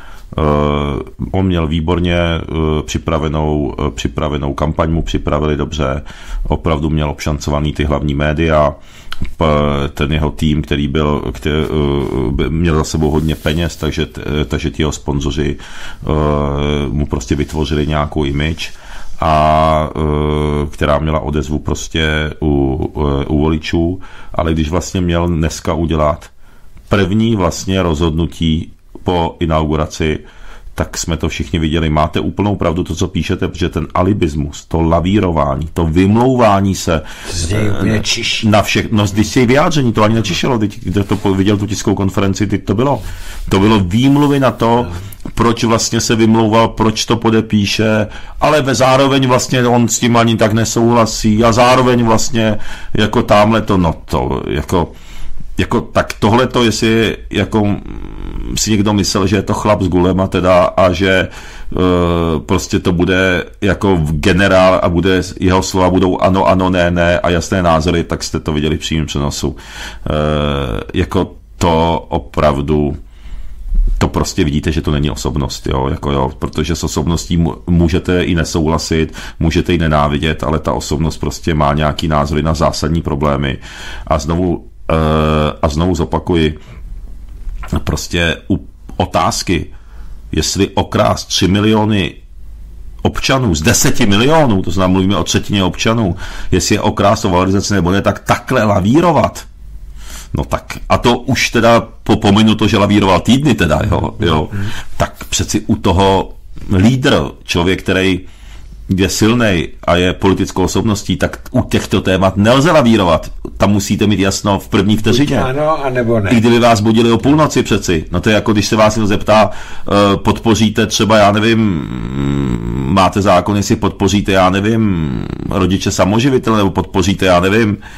On měl výborně připravenou, připravenou kampaň, mu připravili dobře, opravdu měl obšancovaný ty hlavní média, ten jeho tým, který byl, který měl za sebou hodně peněz, takže, takže ti jeho sponzoři mu prostě vytvořili nějakou image, a která měla odezvu prostě u, u voličů, ale když vlastně měl dneska udělat první vlastně rozhodnutí po inauguraci, tak jsme to všichni viděli. Máte úplnou pravdu to, co píšete, protože ten alibismus, to lavírování, to vymlouvání se na všech, no když si vyjádření, to ani nečišelo, teď to viděl tu tiskovou konferenci, teď to bylo. To bylo výmluvy na to, proč vlastně se vymlouval, proč to podepíše, ale ve zároveň vlastně on s tím ani tak nesouhlasí a zároveň vlastně jako támhle to, no to jako jako tak tohle to, jestli jako si někdo myslel, že je to chlap s gulema teda a že uh, prostě to bude jako generál a bude, jeho slova budou ano, ano, ne, ne a jasné názory, tak jste to viděli v přímém přenosu. Uh, jako to opravdu to prostě vidíte, že to není osobnost, jo, jako jo, protože s osobností můžete i nesouhlasit, můžete i nenávidět, ale ta osobnost prostě má nějaký názory na zásadní problémy a znovu a znovu zopakuji, prostě u otázky, jestli okrást tři miliony občanů z deseti milionů, to znamená, mluvíme o třetině občanů, jestli je okrást o valorizaci nebo ne, tak takhle lavírovat. No tak, a to už teda po pominu to, že lavíroval týdny teda, jo, jo, tak přeci u toho lídr, člověk, který je silnej a je politickou osobností, tak u těchto témat nelze lavírovat. Tam musíte mít jasno v první vteřině. Ano, anebo ne. I kdyby vás budili o půlnoci přeci. No to je jako, když se vás někdo zeptá, podpoříte třeba, já nevím, máte zákon, jestli podpoříte, já nevím, rodiče samoživitele, nebo podpoříte, já nevím,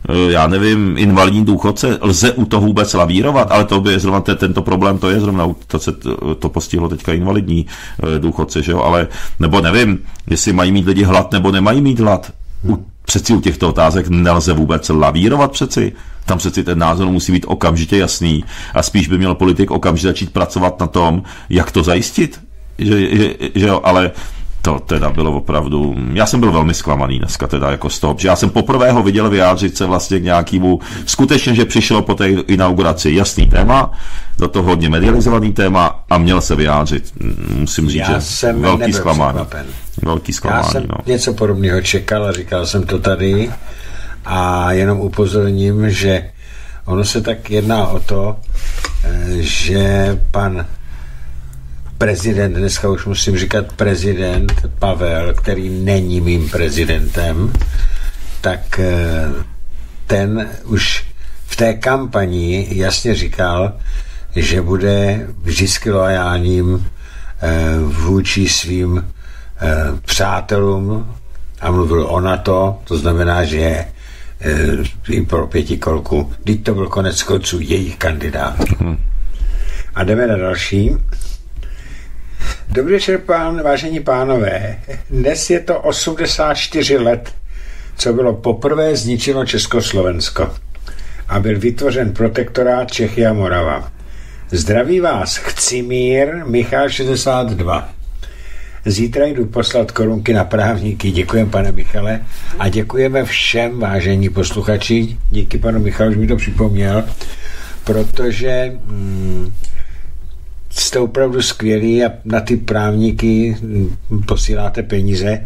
já nevím, invalidní důchodce, lze u toho vůbec lavírovat, ale to by zrovna tento problém, to je zrovna, to se to postihlo teďka invalidní důchodce, že jo, ale, nebo nevím, jestli mají mít lidi hlad, nebo nemají mít hlad. U, přeci u těchto otázek nelze vůbec lavírovat přeci. Tam přeci ten názor musí být okamžitě jasný a spíš by měl politik okamžitě začít pracovat na tom, jak to zajistit, že, že, že jo, ale to teda bylo opravdu, já jsem byl velmi zklamaný dneska teda jako z toho, že já jsem poprvé ho viděl vyjádřit se vlastně k nějakému, skutečně, že přišlo po té inauguraci jasný téma, do toho hodně medializovaný téma a měl se vyjádřit, musím říct, já že velký zklamání. Velký zklamání, já jsem no. něco podobného čekal a říkal jsem to tady a jenom upozorním, že ono se tak jedná o to, že pan prezident, dneska už musím říkat prezident Pavel, který není mým prezidentem, tak ten už v té kampani jasně říkal, že bude vždycky loajálním vůči svým přátelům a mluvil o NATO, to znamená, že i pro pětikolku, teď to byl konec konců jejich kandidát. A jdeme na další. Dobrý večer, pán, vážení pánové. Dnes je to osmdesát čtyři let, co bylo poprvé zničeno Československo a byl vytvořen protektorát Čechy a Morava. Zdraví vás Chcimír, Michal šedesát dva. Zítra jdu poslat korunky na právníky. Děkujeme, pane Michale, a děkujeme všem, vážení posluchači. Díky panu Michalu, že mi to připomněl, protože mm, jste opravdu skvělí a na ty právníky posíláte peníze.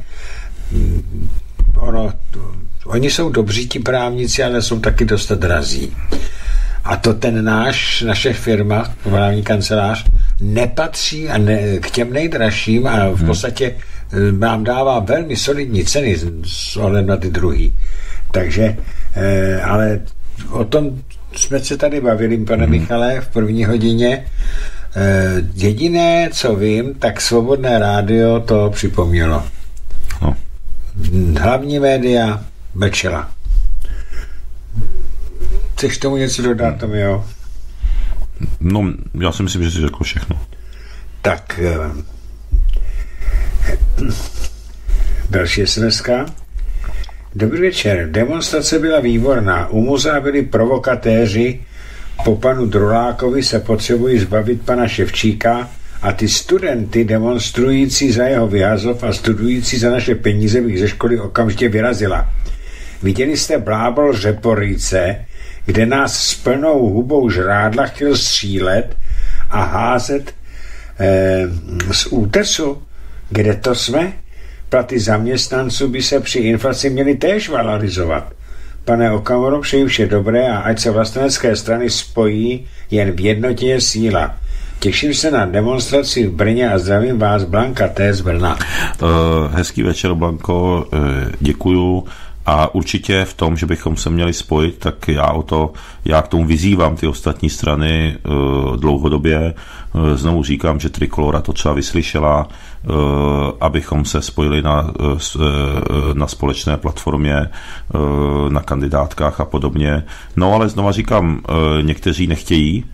Ono, oni jsou dobří, ti právníci, ale jsou taky dost drazí. A to ten náš, naše firma, právní kancelář, nepatří a ne, k těm nejdražším a v podstatě nám dává velmi solidní ceny s ohledem na ty druhý. Takže, eh, ale o tom jsme se tady bavili, pane Michale, v první hodině. Jediné, co vím, tak Svobodné rádio to připomnělo. No. Hlavní média mlčela. Chceš tomu něco dodat, Tomi, jo? No, já si myslím, že jsi řekl všechno. Tak, další es em eska. Dobrý večer. Demonstrace byla výborná. U muzea byli provokatéři. Po panu Drulákovi se potřebují zbavit pana Ševčíka a ty studenty demonstrující za jeho vyhazov a studující za naše peníze bych ze školy okamžitě vyrazila. Viděli jste blábol Řeporyce, kde nás s plnou hubou žrádla chtěl střílet a házet eh, z útesu? Kde to jsme? Platy zaměstnanců by se při inflaci měly též valorizovat. Pane Okamuro, přeji vše dobré a ať se vlastenecké strany spojí, jen v jednotě je síla. Těším se na demonstraci v Brně a zdravím vás, Blanka T. z Brna. Uh, hezký večer, Blanko, uh, děkuju. A určitě v tom, že bychom se měli spojit, tak já o to, já k tomu vyzývám ty ostatní strany uh, dlouhodobě. Uh, znovu říkám, že Trikolora to třeba vyslyšela, uh, abychom se spojili na, uh, na společné platformě, uh, na kandidátkách a podobně. No ale znova říkám, uh, někteří nechtějí,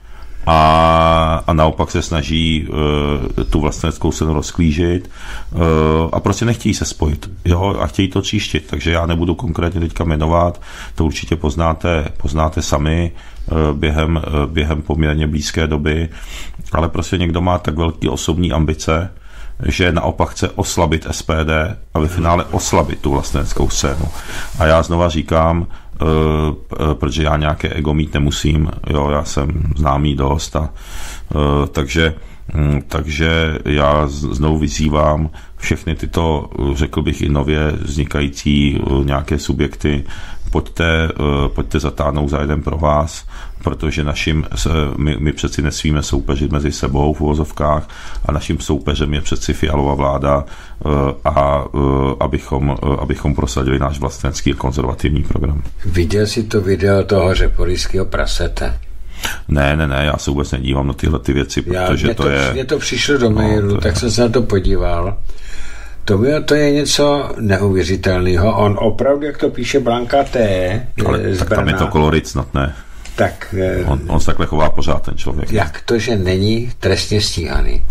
A, a naopak se snaží uh, tu vlasteneckou scénu rozklížit uh, a prostě nechtějí se spojit, jo, a chtějí to tříštit, takže já nebudu konkrétně teďka jmenovat, to určitě poznáte, poznáte sami uh, během, uh, během poměrně blízké doby, ale prostě někdo má tak velký osobní ambice, že naopak chce oslabit es pé dé a ve finále oslabit tu vlasteneckou scénu. A já znova říkám, Uh, protože já nějaké ego mít nemusím, jo, já jsem známý dost a uh, takže, um, takže já znovu vyzývám všechny tyto, řekl bych, i nově vznikající uh, nějaké subjekty, pojďte, uh, pojďte zatáhnout za jeden pro vás, protože našim, my, my přeci nesmíme soupeřit mezi sebou v uvozovkách a naším soupeřem je přeci Fialova vláda a abychom, abychom prosadili náš vlastenecký konzervativní program. Viděl jsi to video toho řeporyského prasete? Ne, ne, ne, já se vůbec nedívám na tyhle ty věci, protože já, to, to je... Mně to přišlo do mailu, no, tak je... jsem se na to podíval. To, bylo, to je něco neuvěřitelného. On opravdu, jak to píše Blanka T. Ale z tak Brna, tam je to kolorit snad, ne? Tak, on, on se takhle chová pořád, ten člověk. Jak to, že není trestně stíhaný?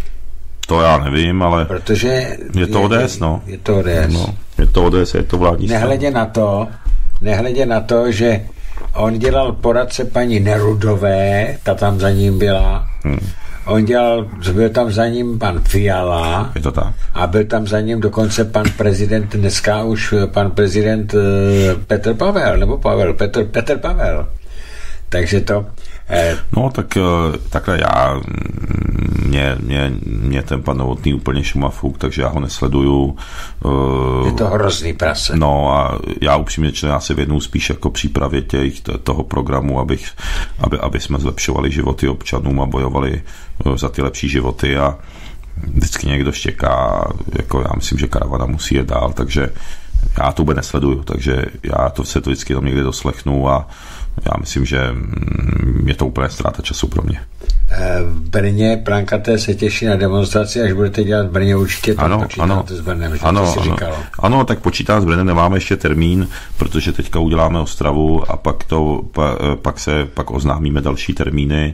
To já nevím, ale protože je to O D S, no. Je to O D S. No, je to O D S, je to vládní strana. Nehledě na to, nehledě na to, že on dělal poradce paní Nerudové, ta tam za ním byla. Hmm. On dělal, byl tam za ním pan Fiala. Je to tak. A byl tam za ním dokonce pan prezident, dneska už pan prezident Petr Pavel, nebo Pavel, Petr, Petr Pavel. Takže to... Eh, no, tak takhle já, mě, mě, mě ten pan Novotný úplně šumafuk, takže já ho nesleduju. Je to hrozný prase. No a já upřímně řečeno, já se věnuju spíš jako přípravě těch, toho programu, abych, aby, aby jsme zlepšovali životy občanům a bojovali za ty lepší životy a vždycky někdo štěká, jako já myslím, že karavana musí jet dál, takže já to vůbec nesleduju, takže já to se to vždycky tam někde doslechnu a já myslím, že je to úplně ztráta času pro mě. V Brně Plankaté se těší na demonstraci, až budete dělat v Brně určitě, tak ano, počítáte ano, s Brnem, že ano, to si ano, říkalo. Ano, tak počítá s Brnem, nemáme ještě termín, protože teďka uděláme Ostravu a pak, to, pa, pak, se, pak oznámíme další termíny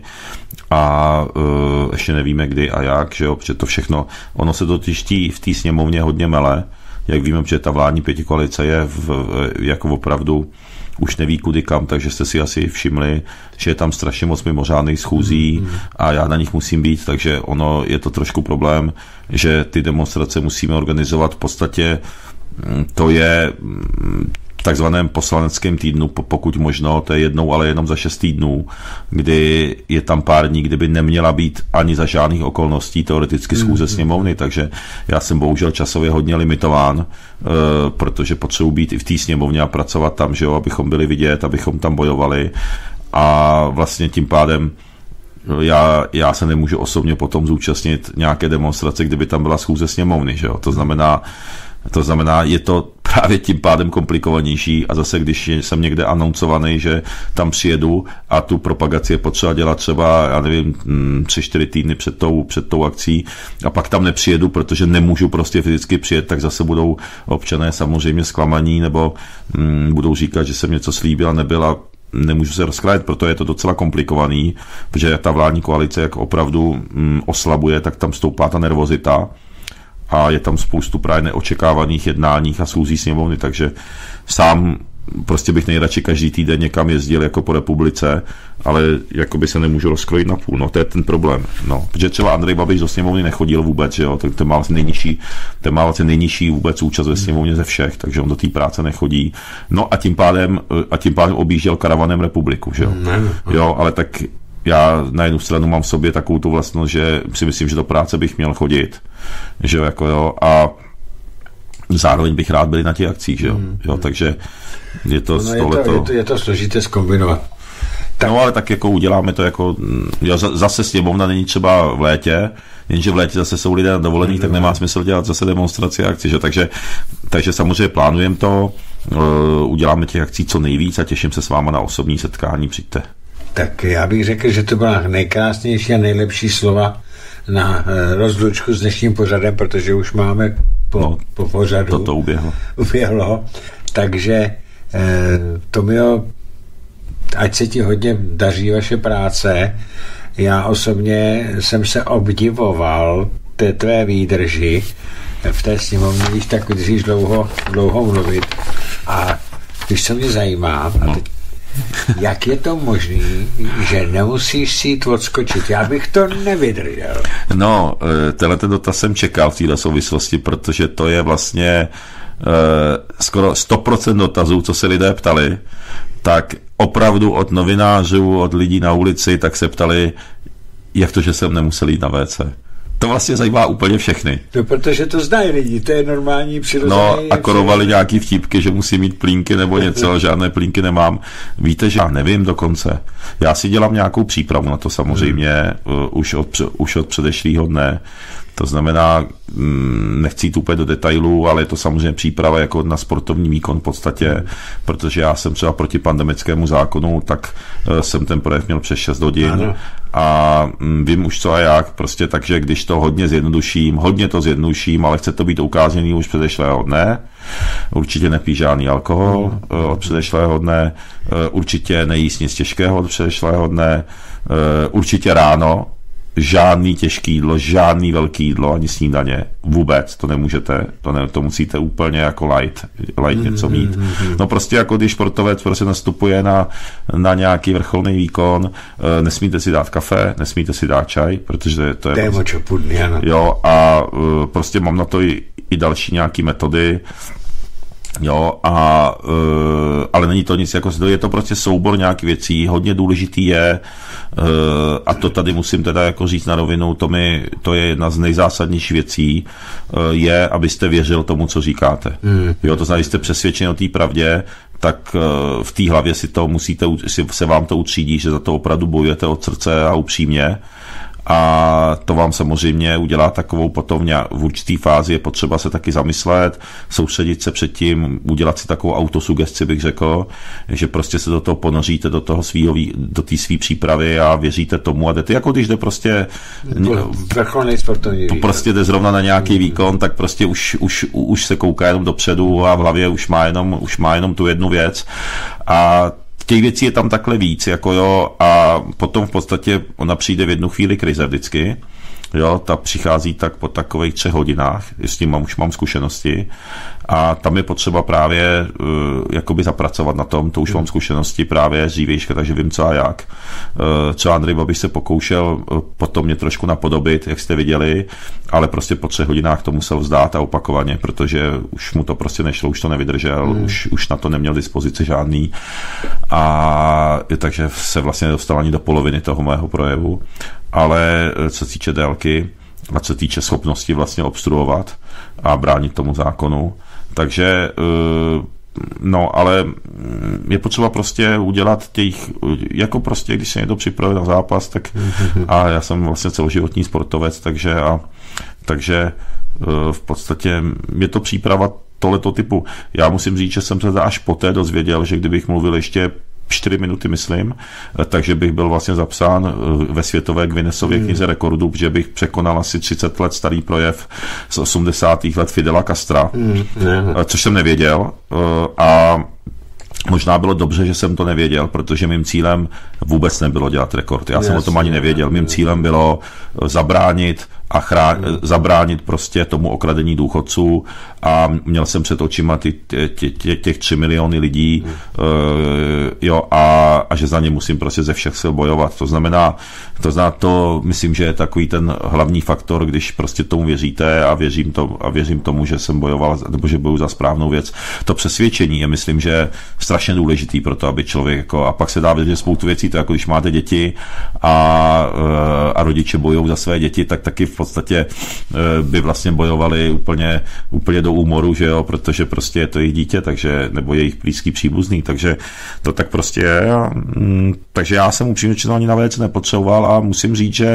a uh, ještě nevíme kdy a jak, že jo, protože to všechno, ono se totiž v té sněmovně hodně mele, jak víme, že ta vládní pětikoalice je v, jako opravdu už neví kudy kam, takže jste si asi všimli, že je tam strašně moc mimořádných schůzí mm. a já na nich musím být, takže ono je to trošku problém, že ty demonstrace musíme organizovat v podstatě, to je takzvaném poslaneckém týdnu, pokud možno, to je jednou, ale jenom za šest týdnů, kdy je tam pár dní, kdyby neměla být ani za žádných okolností teoreticky schůze sněmovny, takže já jsem bohužel časově hodně limitován, uh, protože potřebuji být i v té sněmovně a pracovat tam, že jo, abychom byli vidět, abychom tam bojovali a vlastně tím pádem já, já se nemůžu osobně potom zúčastnit nějaké demonstrace, kdyby tam byla schůze sněmovny, že jo, to znamená, To znamená, je to právě tím pádem komplikovanější a zase, když jsem někde anoncovaný, že tam přijedu a tu propagaci je potřeba dělat třeba, já nevím, tři, čtyři týdny před tou, před tou akcí a pak tam nepřijedu, protože nemůžu prostě fyzicky přijet, tak zase budou občané samozřejmě zklamaní nebo mm, budou říkat, že jsem něco slíbil a nebyl a nemůžu se rozkrájet, proto je to docela komplikovaný, protože ta vládní koalice, jak opravdu mm, oslabuje, tak tam stoupá ta nervozita a je tam spoustu právě neočekávaných jednáních a schůzí sněmovny, takže sám prostě bych nejradši každý týden někam jezdil jako po republice, ale jakoby se nemůžu rozkrojit na půl, no to je ten problém, no, protože třeba Andrej Babiš do sněmovny nechodil vůbec, že jo, tak to má vlastně nejnižší, to má vlastně nejnižší vůbec účast ve sněmovně ze všech, takže on do té práce nechodí, no a tím pádem, a tím pádem objížděl karavanem republiku, že jo, jo, ale tak já na jednu stranu mám v sobě takovou tu vlastnost, že si myslím, že do práce bych měl chodit, že jo, jako jo, a zároveň bych rád byl na těch akcích, že jo, mm. jo, takže je to no, je, to, je, to, je to složité zkombinovat. Tak. No ale tak jako uděláme to jako, jo, zase sněmovna není třeba v létě, jenže v létě zase jsou lidé na dovolených, mm. tak nemá smysl dělat zase demonstraci a akci, že, takže, takže samozřejmě plánujeme to, uděláme těch akcí co nejvíc a těším se s váma na osobní setkání, přijďte. Tak já bych řekl, že to byla nejkrásnější a nejlepší slova na rozlučku s dnešním pořadem, protože už máme po, no, po pořadu. Toto uběhlo. Uběhlo. Takže eh, Tomio, ať se ti hodně daří vaše práce. Já osobně jsem se obdivoval té tvé výdrži v té sněmovně, když tak vydržíš dlouho, dlouho mluvit. A když se mě zajímá, a teď jak je to možný, že nemusíš si jít odskočit? Já bych to nevydržel. No, tenhle ten dotaz jsem čekal v této souvislosti, protože to je vlastně uh, skoro sto procent dotazů, co se lidé ptali, tak opravdu od novinářů, od lidí na ulici, tak se ptali, jak to, že jsem nemusel jít na vé cé. To vlastně zajímá úplně všechny. No, protože to znají lidi, to je normální přirozený. No a korovali nějaký vtípky, že musí mít plínky nebo něco, ale žádné plínky nemám. Víte, že já nevím dokonce. Já si dělám nějakou přípravu na to samozřejmě hmm. uh, už, od, už od předešlého dne. To znamená, nechci jít úplně do detailů, ale je to samozřejmě příprava jako na sportovní výkon v podstatě, protože já jsem třeba proti pandemickému zákonu, tak jsem ten projev měl přes šest hodin ano. a vím už co a jak, prostě takže když to hodně zjednoduším, hodně to zjednoduším, ale chce to být ukázaný už předešlého dne, určitě nepí žádný alkohol ano. od předešlého dne, určitě nejíst nic těžkého od předešlého dne, určitě ráno, žádný těžký jídlo, žádný velký jídlo, ani snídaně, vůbec, to nemůžete, to, ne, to musíte úplně jako light, light něco mít. No prostě jako když sportovec prostě nastupuje na, na nějaký vrcholný výkon, nesmíte si dát kafe, nesmíte si dát čaj, protože to je... Prostě, pudný, ano. Jo, a prostě mám na to i, i další nějaký metody, jo, a, uh, ale není to nic jako, je to prostě soubor nějakých věcí, hodně důležitý je, uh, a to tady musím teda jako říct na rovinu, to, mi, to je jedna z nejzásadnějších věcí, uh, je, abyste věřil tomu, co říkáte. Mm. Jo, to znamená, když jste přesvědčeni o té pravdě, tak uh, v té hlavě si to musíte, si, se vám to utřídí, že za to opravdu bojujete od srdce a upřímně. A to vám samozřejmě udělá takovou potom v určitý fázi je potřeba se taky zamyslet, soustředit se předtím, udělat si takovou autosugestci, bych řekl, že prostě se do toho ponoříte, do toho svýho, do té svý přípravy a věříte tomu a jdete, jako když jde prostě vrcholný sportovní výkon. Prostě jde zrovna na nějaký výkon, tak prostě už, už, už se kouká jenom dopředu a v hlavě už má jenom, už má jenom tu jednu věc a těch věcí je tam takhle víc, jako jo, a potom v podstatě ona přijde v jednu chvíli krize vždycky, jo, ta přichází tak po takových třech hodinách, s tím mám, už mám zkušenosti a tam je potřeba právě uh, jakoby zapracovat na tom, to už mám zkušenosti právě z dřívějška, takže vím co a jak. Uh, třeba Andrej Babiš se pokoušel uh, potom mě trošku napodobit, jak jste viděli, ale prostě po třech hodinách to musel vzdát a opakovaně, protože už mu to prostě nešlo, už to nevydržel, mm. už, už na to neměl dispozici žádný a takže se vlastně nedostal ani do poloviny toho mého projevu. Ale co se týče délky a co se týče schopnosti vlastně obstruovat a bránit tomu zákonu, takže no, ale je potřeba prostě udělat těch, jako prostě, když se někdo připravuje na zápas, tak a já jsem vlastně celoživotní sportovec, takže a takže v podstatě je to příprava tohleto typu. Já musím říct, že jsem se až poté dozvěděl, že kdybych mluvil ještě čtyři minuty, myslím, takže bych byl vlastně zapsán ve světové Guinnessově hmm. knize rekordů, že bych překonal asi třicet let starý projev z osmdesátých let Fidela Castra, hmm. což jsem nevěděl a možná bylo dobře, že jsem to nevěděl, protože mým cílem vůbec nebylo dělat rekord. Já jsem Jasně, o tom ani nevěděl. Mým cílem bylo zabránit a chrán, zabránit prostě tomu okradení důchodců a měl jsem před očima ty, tě, tě, těch tři miliony lidí hmm. uh, jo, a, a že za ně musím prostě ze všech sil bojovat. To znamená, to znamená, to myslím, že je takový ten hlavní faktor, když prostě tomu věříte a věřím, to, a věřím tomu, že jsem bojoval, nebo že bojuju za správnou věc. To přesvědčení je, myslím, že strašně důležitý pro to, aby člověk, jako, a pak se dá vědět spoustu věcí, to jako když máte děti a, a rodiče bojují za své děti, tak taky v podstatě by vlastně bojovali úplně, úplně do úmoru, že jo, protože prostě je to jejich dítě, takže, nebo jejich blízký příbuzný, takže to tak prostě je. Takže já jsem upřímně řečeno ani na věc nepotřeboval a musím říct, že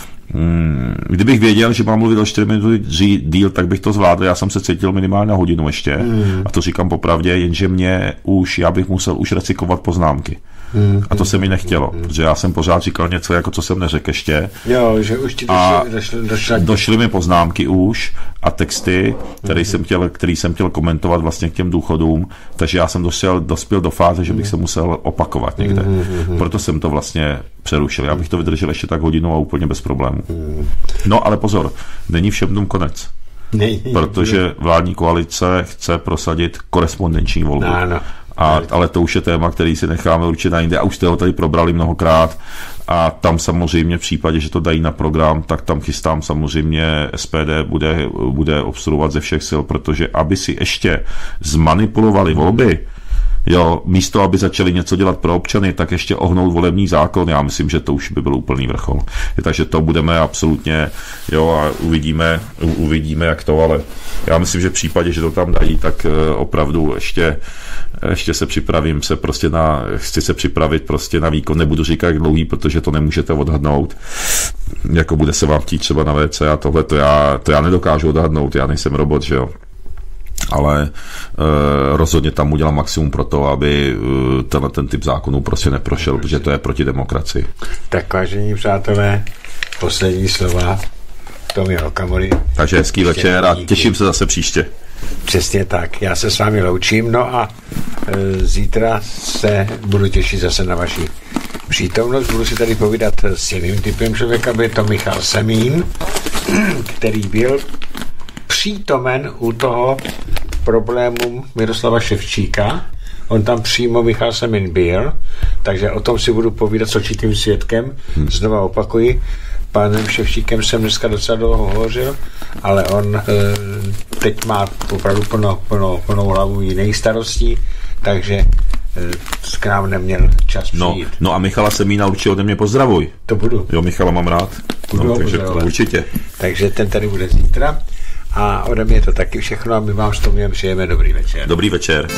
kdybych věděl, že mám mluvit o čtyři minuty díl, tak bych to zvládl. Já jsem se cítil minimálně na hodinu ještě. Mm. A to říkám popravdě, jenže mě už, já bych musel už recyklovat poznámky. Mm. A to se mi nechtělo, mm. protože já jsem pořád říkal něco, jako co jsem neřekl ještě. Jo, že už ti došly, došly, došly, došly mi poznámky už a texty, který, mm. jsem chtěl, který jsem chtěl komentovat vlastně k těm důchodům, takže já jsem došel, dospěl do fáze, že bych mm. se musel opakovat někde. Mm. Proto jsem to vlastně přerušil. Já bych to vydržel ještě tak hodinu a úplně bez problémů. Mm. No ale pozor, není všem dům konec. Nej, protože vládní koalice chce prosadit korespondenční volbu. No, no. A, ale to už je téma, který si necháme určitě na jinde a už jste ho tady probrali mnohokrát a tam samozřejmě v případě, že to dají na program, tak tam chystám samozřejmě S P D bude, bude obstruovat ze všech sil, protože aby si ještě zmanipulovali volby, Jo, místo, aby začali něco dělat pro občany, tak ještě ohnout volební zákon. Já myslím, že to už by byl úplný vrchol. Takže to budeme absolutně, jo, a uvidíme, uvidíme, jak to, ale já myslím, že v případě, že to tam dají, tak opravdu ještě, ještě se připravím se prostě na, chci se připravit prostě na výkon, nebudu říkat jak dlouhý, protože to nemůžete odhadnout, jako bude se vám chtít třeba na vé cé a tohle, to já, to já nedokážu odhadnout, já nejsem robot, že jo. Ale e, rozhodně tam udělám maximum pro to, aby e, tenhle ten typ zákonů prostě neprošel, protože to je proti demokracii. Tak vážení přátelé, poslední slova Tomia Okamury. Takže hezký večer a těším se zase příště. Přesně tak, já se s vámi loučím, no a e, zítra se budu těšit zase na vaši přítomnost, budu si tady povídat s jiným typem člověka, bude to Michal Semín, který byl přítomen u toho problému Miroslava Ševčíka. On tam přímo Michal Semín byl, takže o tom si budu povídat s očitým svědkem. Hmm. Znova opakuji, panem Ševčíkem jsem dneska docela dlouho hovořil, ale on e, teď má opravdu plno, plno, plnou hlavu jiných starostí, takže e, k nám neměl čas přijít. No, no a Michala Semína určitě ode mě pozdravuj. To budu. Jo, Michala mám rád. No, takže to určitě. Takže ten tady bude zítra. A ode mě je to taky všechno a my vám s Tomiem přejeme dobrý večer. Dobrý večer.